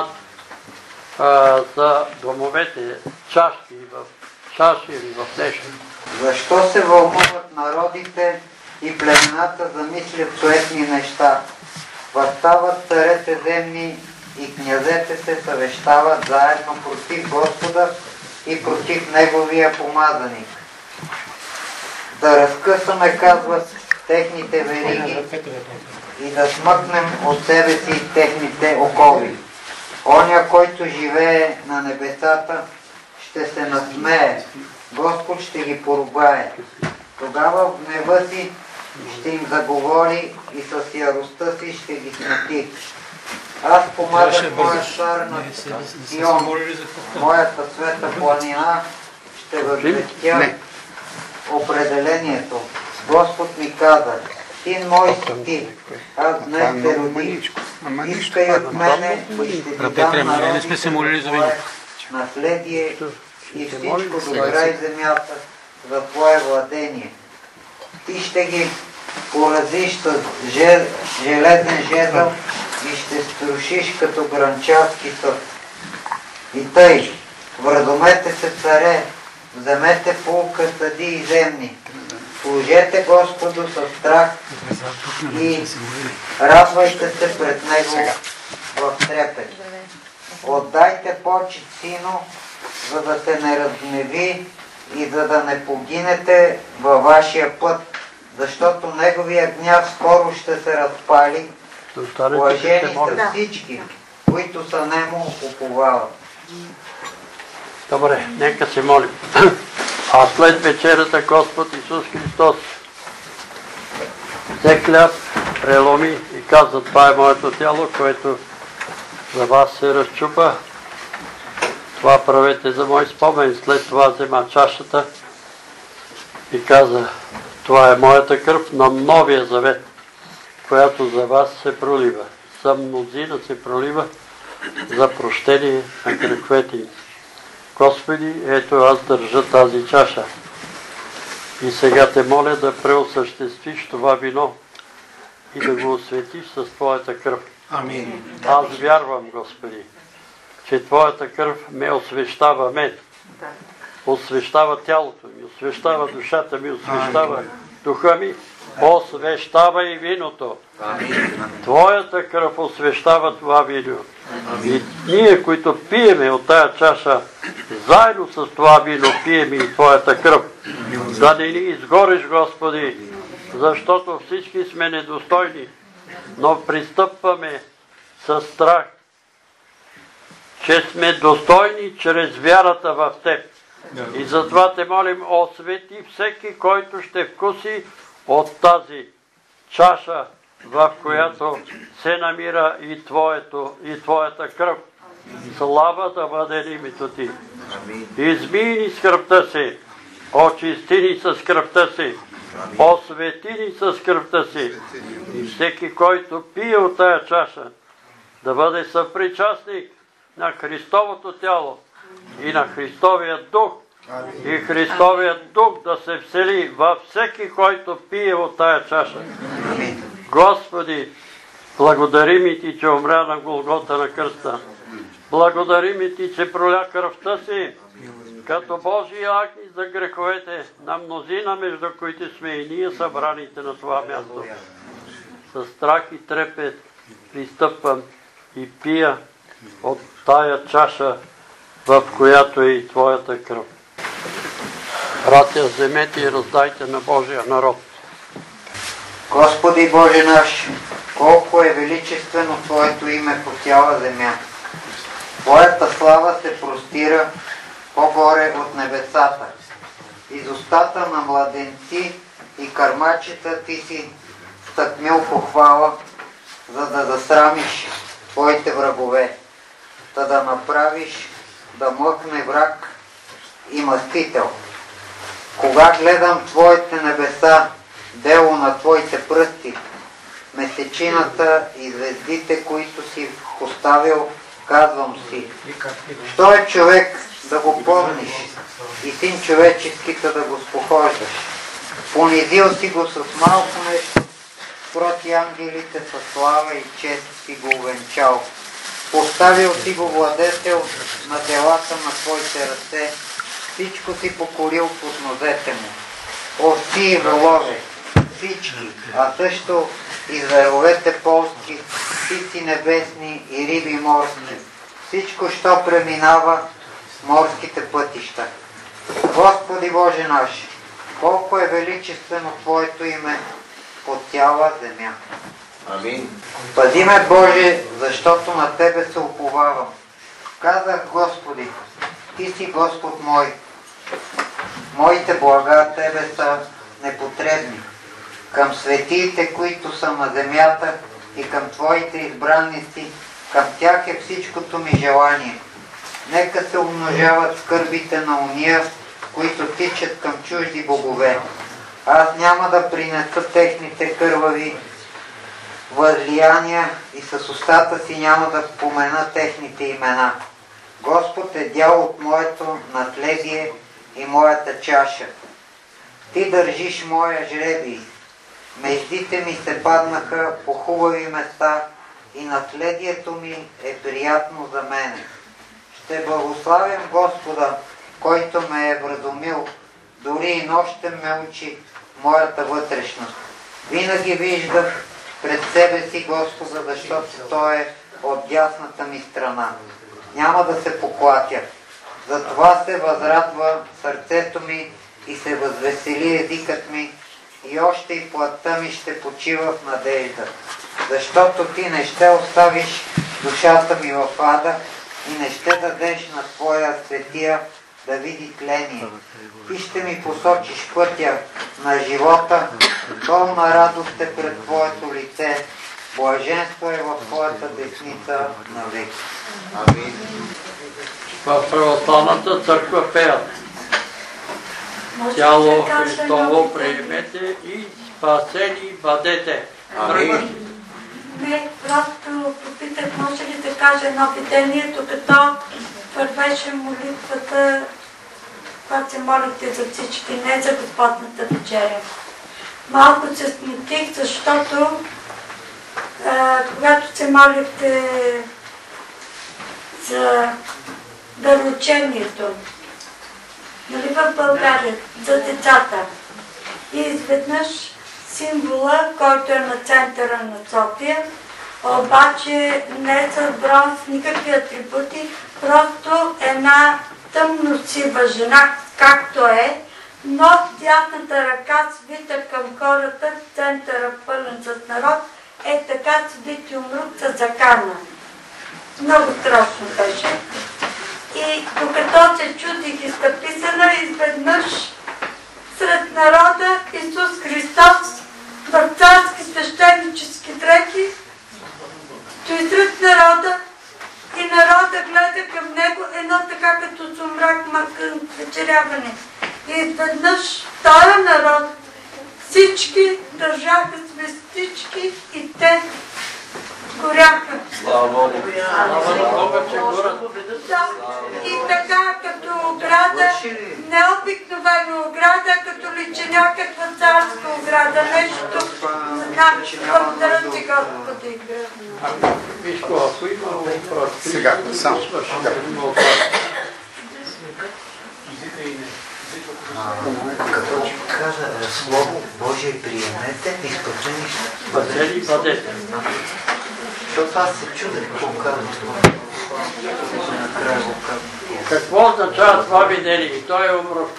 за домовете чаши или в нещо? Защо се вълнуват народите и племената замислят суетни неща? Възстават царете земни и князете се съвещават заедно против Господа и против Неговия помазаник. Да разкъсаме, казват, техните вериги и да смъкнем от себе си техните окови. Оня, който живее на небесата, ще се насмее. Господ ще ги поругае. Тогава в гнева си ще им заговори и с яростта си ще ги смати. Аз помагах моя цар на Сион, моята света планина ще възвестя определението. Господ ми каза: син мой си ти, аз днес те родих. Искай от мене и ще ти дам народите наследие и всичко до край земята за твое владение. Ти ще ги поразиш с железен жезъл и ще струшиш като гранчарски съд. И тъй, вразумете се, царе, вземете пулка, съди и земни. Служете Господу със страх и радвайте се пред Него в трепет. Отдайте почит, сино, за да се не разгневи и за да не погинете във вашия път, защото Неговия гняв скоро ще се разпали. Блажени са всички, които са нему уповават. Добре, нека се молим. А след вечерата Господ Исус Христос взе хляб, преломи и каза: това е моето тяло, което за вас се разчупа. Това правете за мой спомен. След това взема чашата и каза: това е моята кръв на новия завет, която за вас се пролива. За мнозина се пролива за прощение на греховете им. Господи, ето аз държа тази чаша. И сега те моля да преосъществиш това вино и да го осветиш с Твоята кръв. Амин. Аз вярвам, Господи, че Твоята кръв ме освещава мен. Освещава тялото ми, освещава душата ми, освещава духа ми, освещава и виното. Твоята кръв освещава това вино. И ние, които пиеме от тая чаша, заедно с това вино пиеме и Твоята кръв. Да не ни изгориш, Господи, защото всички сме недостойни, но пристъпваме със страх, че сме достойни чрез вярата в Теб. И затова те молим, освети всеки, който ще вкуси от тази чаша, в която се намира и Твоята кръв. Слава да бъде името Ти. Измий с кръвта си, очисти ни с кръвта си, освети ни с кръвта си. И всеки, който пие от тая чаша, да бъде съпричастник на Христовото тяло и на Христовия дух. И Христовият дух да се всели във всеки, който пие от тая чаша. Господи, благодарим и Ти, че умря на Голгота на кръста. Благодарим и Ти, че проля кръвта си като Божий агнец за греховете на мнозина, между които сме и ние събраните на това място. С страх и трепет пристъпвам и пия от тая чаша, в която е и Твоята кръв. Братя, вземете и раздайте на Божия народ. Господи Боже наш, колко е величествено Твоето име по цяла земя. Твоята слава се простира по-горе от небесата. Из устата на младенци и кърмачета Ти си стъкмил похвала, за да засрамиш Твоите врагове, да направиш да млъкне враг и мъстител. Кога гледам Твоите небеса, дело на Твоите пръсти, месечината и звездите, които си поставил, казвам си, що е човек да го помниш и син човеческите да го спохождаш. Понизил си го с малко нещо, проти ангелите със слава и чест си го увенчал. Поставил си го владетел на делата на Твоите ръце, всичко си покорил под нозете му. Овци и волове, всички, а също и зверовете полски, птици небесни и риби морски, всичко, що преминава морските пътища. Господи Боже наш, колко е величествено Твоето име по цяла земя. Амин. Пази ме, Боже, защото на Тебе се уповавам. Казах, Господи, Ти си Господ мой. Моите блага Тебе са непотребни. Към светиите, които са на земята, и към Твоите избранници, към тях е всичкото ми желание. Нека се умножават скърбите на уния, които тичат към чужди богове. Аз няма да принеса техните кървави възлияния и с устата си няма да спомена техните имена. Господ е дял от моето наследие и моята чаша. Ти държиш моя жребий. Междите ми се паднаха по хубави места и наследието ми е приятно за мене. Ще благославям Господа, който ме е вразумил, дори и нощем ме учи моята вътрешност. Винаги виждах пред себе си Господа, защото Той е от дясната ми страна. Няма да се поклатя. Затова се възрадва сърцето ми и се възвесели езикът ми, и още и плътта ми ще почива в надежда. Защото Ти не ще оставиш душата ми в ада и не ще дадеш на Твоя светия да види тление. Ти ще ми посочиш пътя на живота, пълна радост е пред Твоето лице, блаженство е в Твоята десница на век. Амин. В православната църква пеят: Тяло Христово приемете и спасени бъдете. Не, просто попитах, може ли да кажа едно видение, докато вървеше молитвата, когато се молихте за всички, не за Господната вечеря. Малко се смутих, защото когато се молихте за дароучението, нали в България, за децата, и изведнъж символа, който е на центъра на София, обаче не е с бронз, никакви атрибути, просто една тъмносива жена, както е, но дясната ръка свита към хората, центъра пълен с народ, е така свити умрук с закана. Много страшно беше. И докато се чудих и стъписана, изведнъж сред народа Исус Христос в царски свещенически дрехи той сред народа и народа гледа към него едно така като сумрак, мъкън, вечеряване. И изведнъж този народ всички държаха свестички и те горяха. Слава Богу! Да, и така като ограда, необикновена ограда, като личи някаква царска ограда, нещо, благодаря ти, Господи. Вишко, ако има въпрос, сега, само. Като каза Слово Божие приемете, изпълнени бъдели бъдете. Защото аз се чудя какво казвам това. Накрая го казвам. Какво означава това видение? И той е умрък.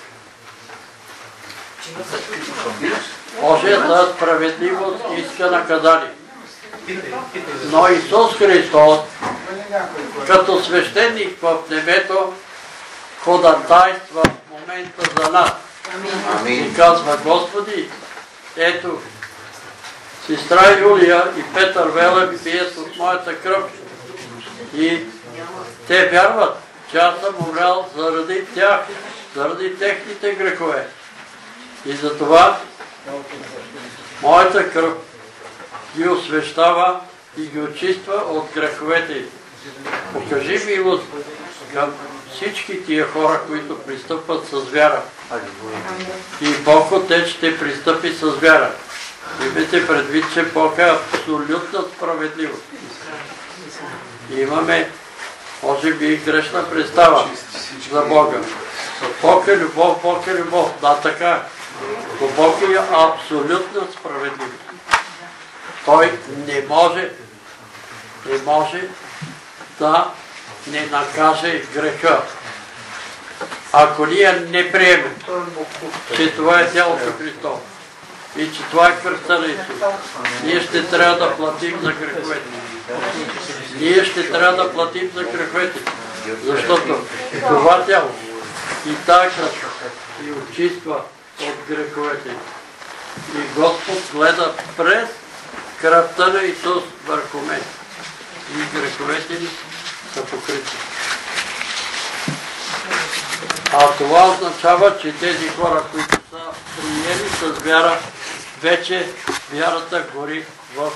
Божията справедливост иска наказание. Но Исус Христос, като свещеник в небето, ходатайства в момента за нас. И казва: Господи, ето, сестра Юлия и Петър Велев бият от моята кръв. И те вярват. че аз съм умрял заради тях, заради техните грехове. И затова моята кръв ги освещава и ги очиства от греховете. Покажи милост към всички тия хора, които пристъпват с вяра. И Бог Отец ще пристъпи с вяра. Имайте предвид, че Бог е абсолютна справедливост. Имаме, може би, грешна представа за Бога. Бог е любов, Бог е любов. Да, така. Но Бог е абсолютна справедливост. Той не може да не накаже греха. Ако ние не приемем, че това е тялото Христово и че това е кръвта на Исус, ние ще трябва да платим за греховете. Ние ще трябва да платим за греховете, защото това тяло и тази кръв и очиства от греховете. И Господ гледа през кръвта на Исус върху мен. И греховете ни са покрити. А това означава, че тези хора, които са приели с вяра, вече вярата гори в...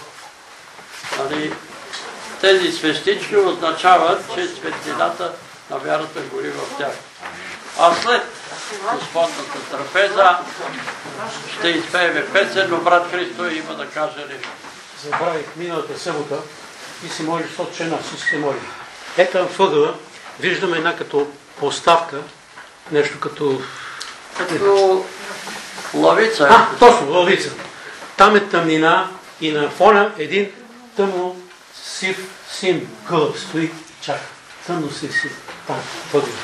Тези свещички означават, че светлината на вярата гори в тях. А след Господната трапеза ще изпееме песен, но брат Христо има да каже нещо. Забравих миналата събота и се молиш Отче наш, и се моли. Ето в ъгъла виждаме една като поставка, нещо като... Като лавица. Точно, лавица. Там е тъмнина и на фона един тъмно сив син гълъб стои и чака. Тъмно сив там, въгъл.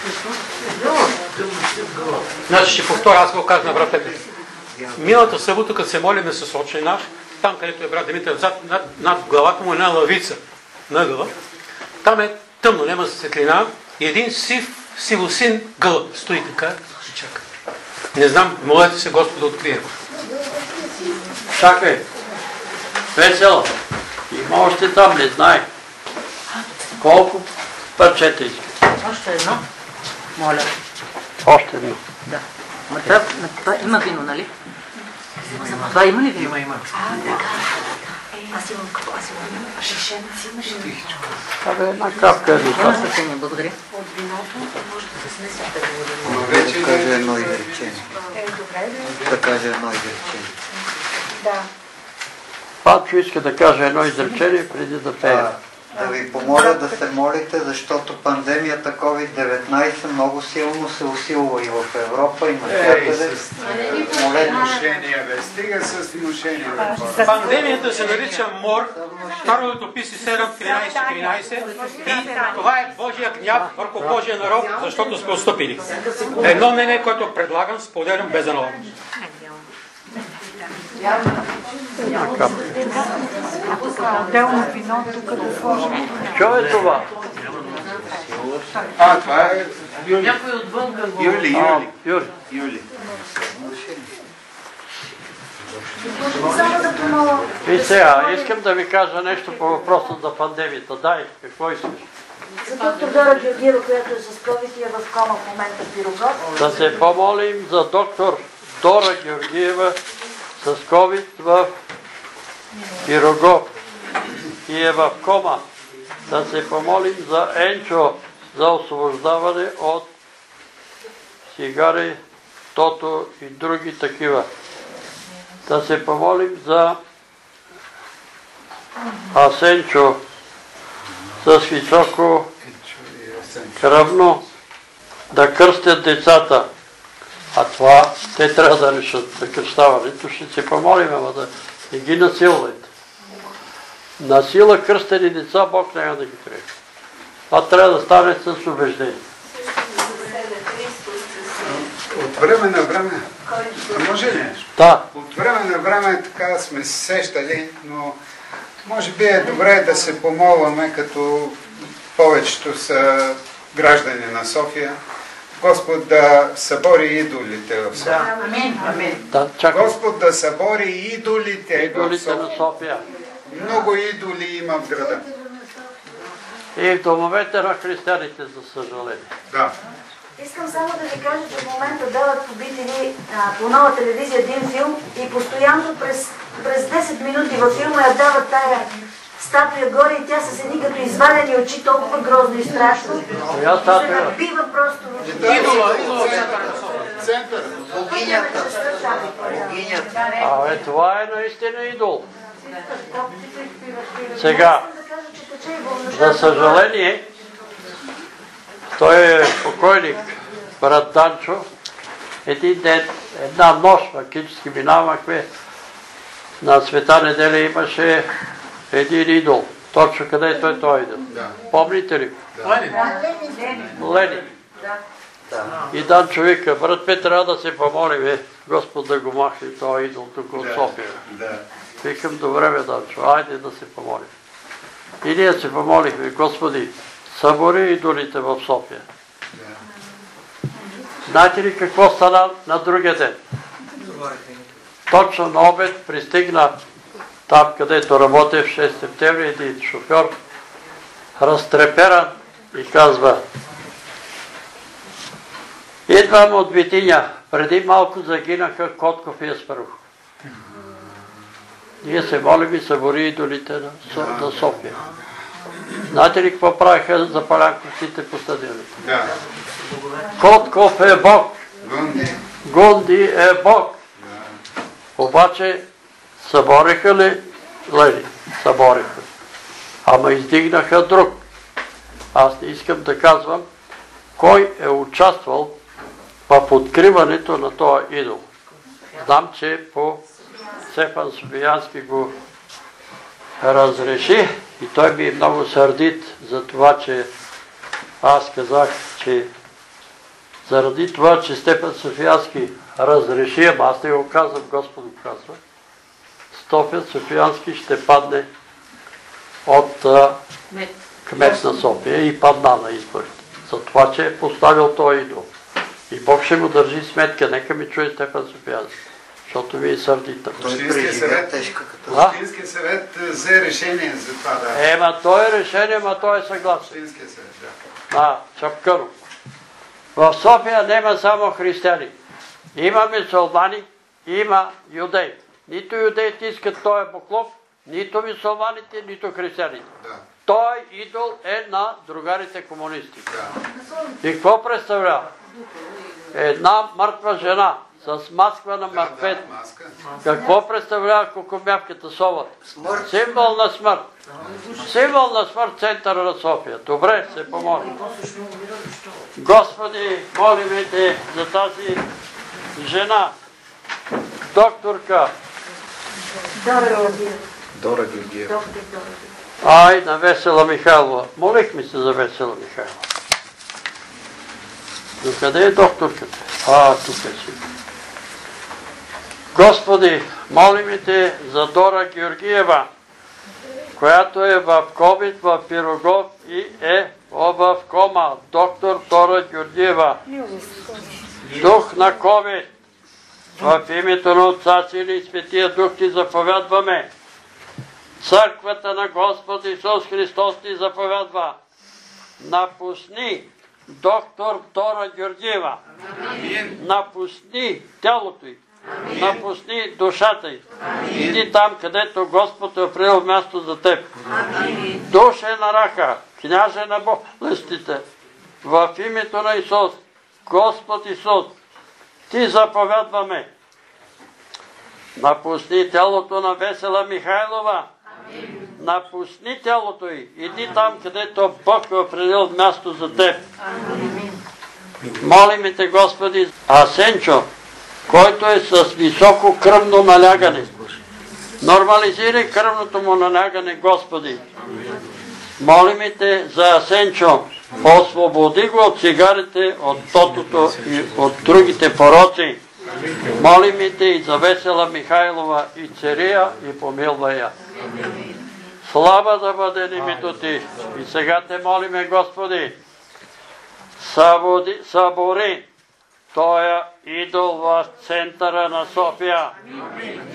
Значи ще повторя, аз го казах на брат Петър. Миналата събота, като се молиме с Отче наш, там където е брат Димитър, над главата му една лавица на гъла. Там е тъмно, няма светлина и един сивосин гълъб стои така и чака. Не знам, молете се Господ да открие. Чакай. Весело. Има още там, не знае. Колко парчета иска? Още едно. Моля. Още едно. Да. Има вино, нали? Това има ли вино? Има. Аз имам какво? Аз имам шишенци, имаш ли? Абе, една капка е Няма значение, благодаря. От виното може да се смесите. Да каже едно изречение. Да каже едно изречение. Да. Пачо иска да каже едно изречение преди да пее. Да ви помоля да се молите, защото пандемията COVID-19 много силно се усилва и в Европа, и навсякъде. Внушения, бе. Стига с внушения, бе. Пандемията се нарича мор, Второ Летописи 7:13-13 и това е Божия гняв върху Божия народ, защото сме отстъпили. Едно мнение, което предлагам, споделям без аналог. Отделно вино, тук да сложим. Що е това? Това е Юли. Някой отвънка го... Юли. И сега, искам да ви кажа нещо по въпроса за пандемията. Дай, какво искаш? За доктор Дора Георгиева, която е с COVID и е в кома в момента в Пирогов. Да се помолим за доктор Дора Георгиева с COVID в Пирогов и е в кома. Да се помолим за Енчо за освобождаване от цигари, тото и други такива. Да се помолим за Асенчо с високо кръвно да кръстят децата. А това те трябва да решат да кръщаването. Ще се помолим, ама да не ги насилвайте. На сила кръстени деца Бог няма да ги приеме. Това трябва да стане с убеждение. От време на време, може ли нещо? Да. От време на време така сме се сещали, но може би е добре да се помолваме, като повечето са граждани на София, Господ да събори идолите в София. Амин. Господ да събори идолите в на София. Много идоли има в града. И в домовете на християните, за съжаление. Да. Искам само да ви кажа, че в момента дават по BTV по нова телевизия един филм и постоянно през 10 минути във филма я дават тая статуя горе и тя с едни като извадени очи, толкова грозно и страшно. Се набива просто. Център. Богинята. Това е наистина идол. Сега, за съжаление, той е покойник, брат Данчо. Един ден, една нощ, фактически минавахме, на Света неделя имаше един идол. Точно където е той идол. Помните ли? Ленин. И Данчо вика, брат Петър, трябва да се помолим, Господ да го махне този идол тук от София. Викам, добре бе, Данчо, айде да се помолим. И ние се помолихме, Господи, събори идолите в София. Знаете ли какво стана на другия ден? Точно на обед пристигна там, където работе в 6 септември, един шофьор, разтреперан и казва: идвам от Витиня, преди малко загинаха Котков и Аспарух. Ние се молим и събори идолите на София. Знаете ли какво правиха запалянковците по стадионите? Котков е Бог. Гунди е Бог. Обаче събориха ли Ленин? Събориха. Ама издигнаха друг. Аз не искам да казвам кой е участвал в откриването на този идол. Знам, че по Стефан Софиянски го разреши и той ми е много сърдит за това, че аз казах, че заради това, че Стефан Софиянски разреши, ама аз не го казвам, Господ го казва, Стефан Софиянски ще падне от кмет на София и падна на изборите. За това, че е поставил този идол. И Бог ще му държи сметка. Нека ми чуе Стефан Софиянски, защото ви е сърдита. Общинския съвет взе решение за това, да. Ма той е решение, ма той е съгласен. Общинския съвет, да. Чапкъро. В София няма само християни. Има мюсюлмани, има юдеи. Нито юдеите искат този поклон, нито мюсюлманите, нито християните. Той идол е на другарите комунисти. И какво представлява? Една мъртва жена с маска на мъртвет. Какво представлява кокомявката совата? Символ на смърт. Символ на смърт в центъра на София. Добре, се помолим. Господи, молим Те за тази жена, докторка Дора Георгиева. На Весела Михайлова. Молихме се за Весела Михайлова. Докъде е докторката? Тук е си. Господи, молим Те за Дора Георгиева, която е в ковид в Пирогов и е в кома. Доктор Дора Георгиева. Дух на ковид. В името на Отца, Сина и Светия Дух Ти заповядваме. Църквата на Господ Исус Христос Ти заповядва. Напусни доктор Дора Георгиева. Напусни тялото й. Напусни душата й. Иди там, където Господ е определил място за теб. Душе на рака, княже на болестите, в името на Исус, Господ Исус, Ти заповядваме. Напусни тялото на Весела Михайлова. Напусни тялото й. Иди там, където Бог е определил място за теб. Молим Те, Господи, Асенчо, който е с високо кръвно налягане. Нормализирай кръвното му налягане, Господи. Молим Те за Асенчо. Освободи го от цигарите, от тотото и от другите пороци. Молим Те и за Весела Михайлова и Цария и помилвай я. Слава да бъде името Ти. И сега Те молиме, Господи, събори тоя идол в центъра на София.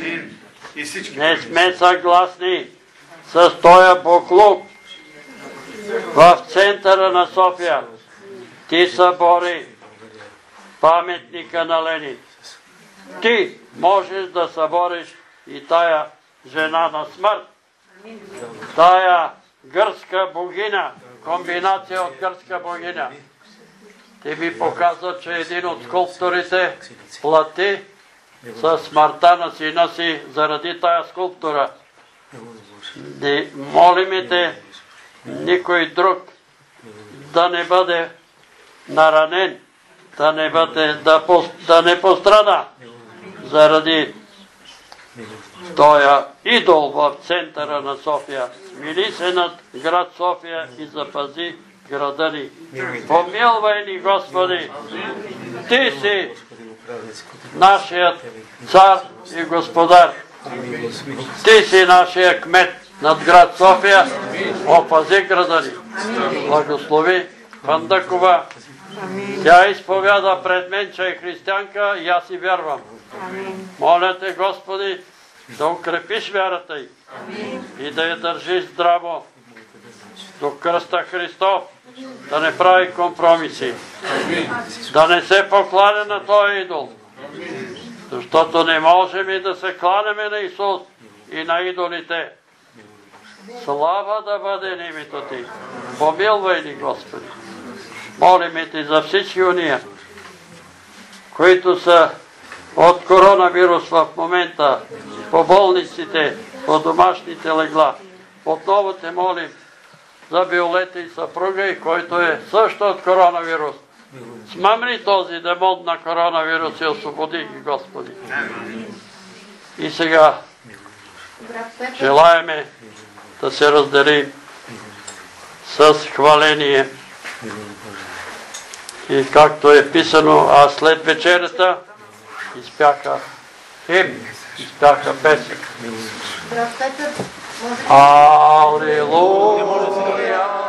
Не сме съгласни с тоя буклук. в центъра на София ти събори паметника на Ленин. Ти можеш да събориш и тая жена на смърт, тая гръцка богиня, комбинация от гръцка богиня. Ти ми показа, че един от скулпторите плати със смъртта на сина си заради тая скулптура. Молиме те, никой друг да не бъде наранен, да не пострада заради тоя идол в центъра на София. Смили се над град София и запази града ни. Помилвай ни, Господи! Ти си нашият цар и господар. Ти си нашия кмет над град София. Опази града ни. Благослови Фандъкова. Тя изповяда пред мен, че е християнка и аз и вярвам. Моля те, Господи, да укрепиш вярата й и да я държиш здраво до кръста Христов, да не прави компромиси, да не се покланя на този идол, защото не можем и да се кланяме на Исус и на идолите. Слава да бъде името ти. Помилвай ни, Господи. Молиме ти за всички уния, които са от коронавирус в момента, по болниците, по домашните легла. Отново те молим за Виолета и съпруга и който е също от коронавирус. Смъмни този демон на коронавирус и освободи ги, Господи. И сега желаеме да се разделим с хваление. И както е писано, а след вечерята изпяха химн, изпяха песен. Алелуя!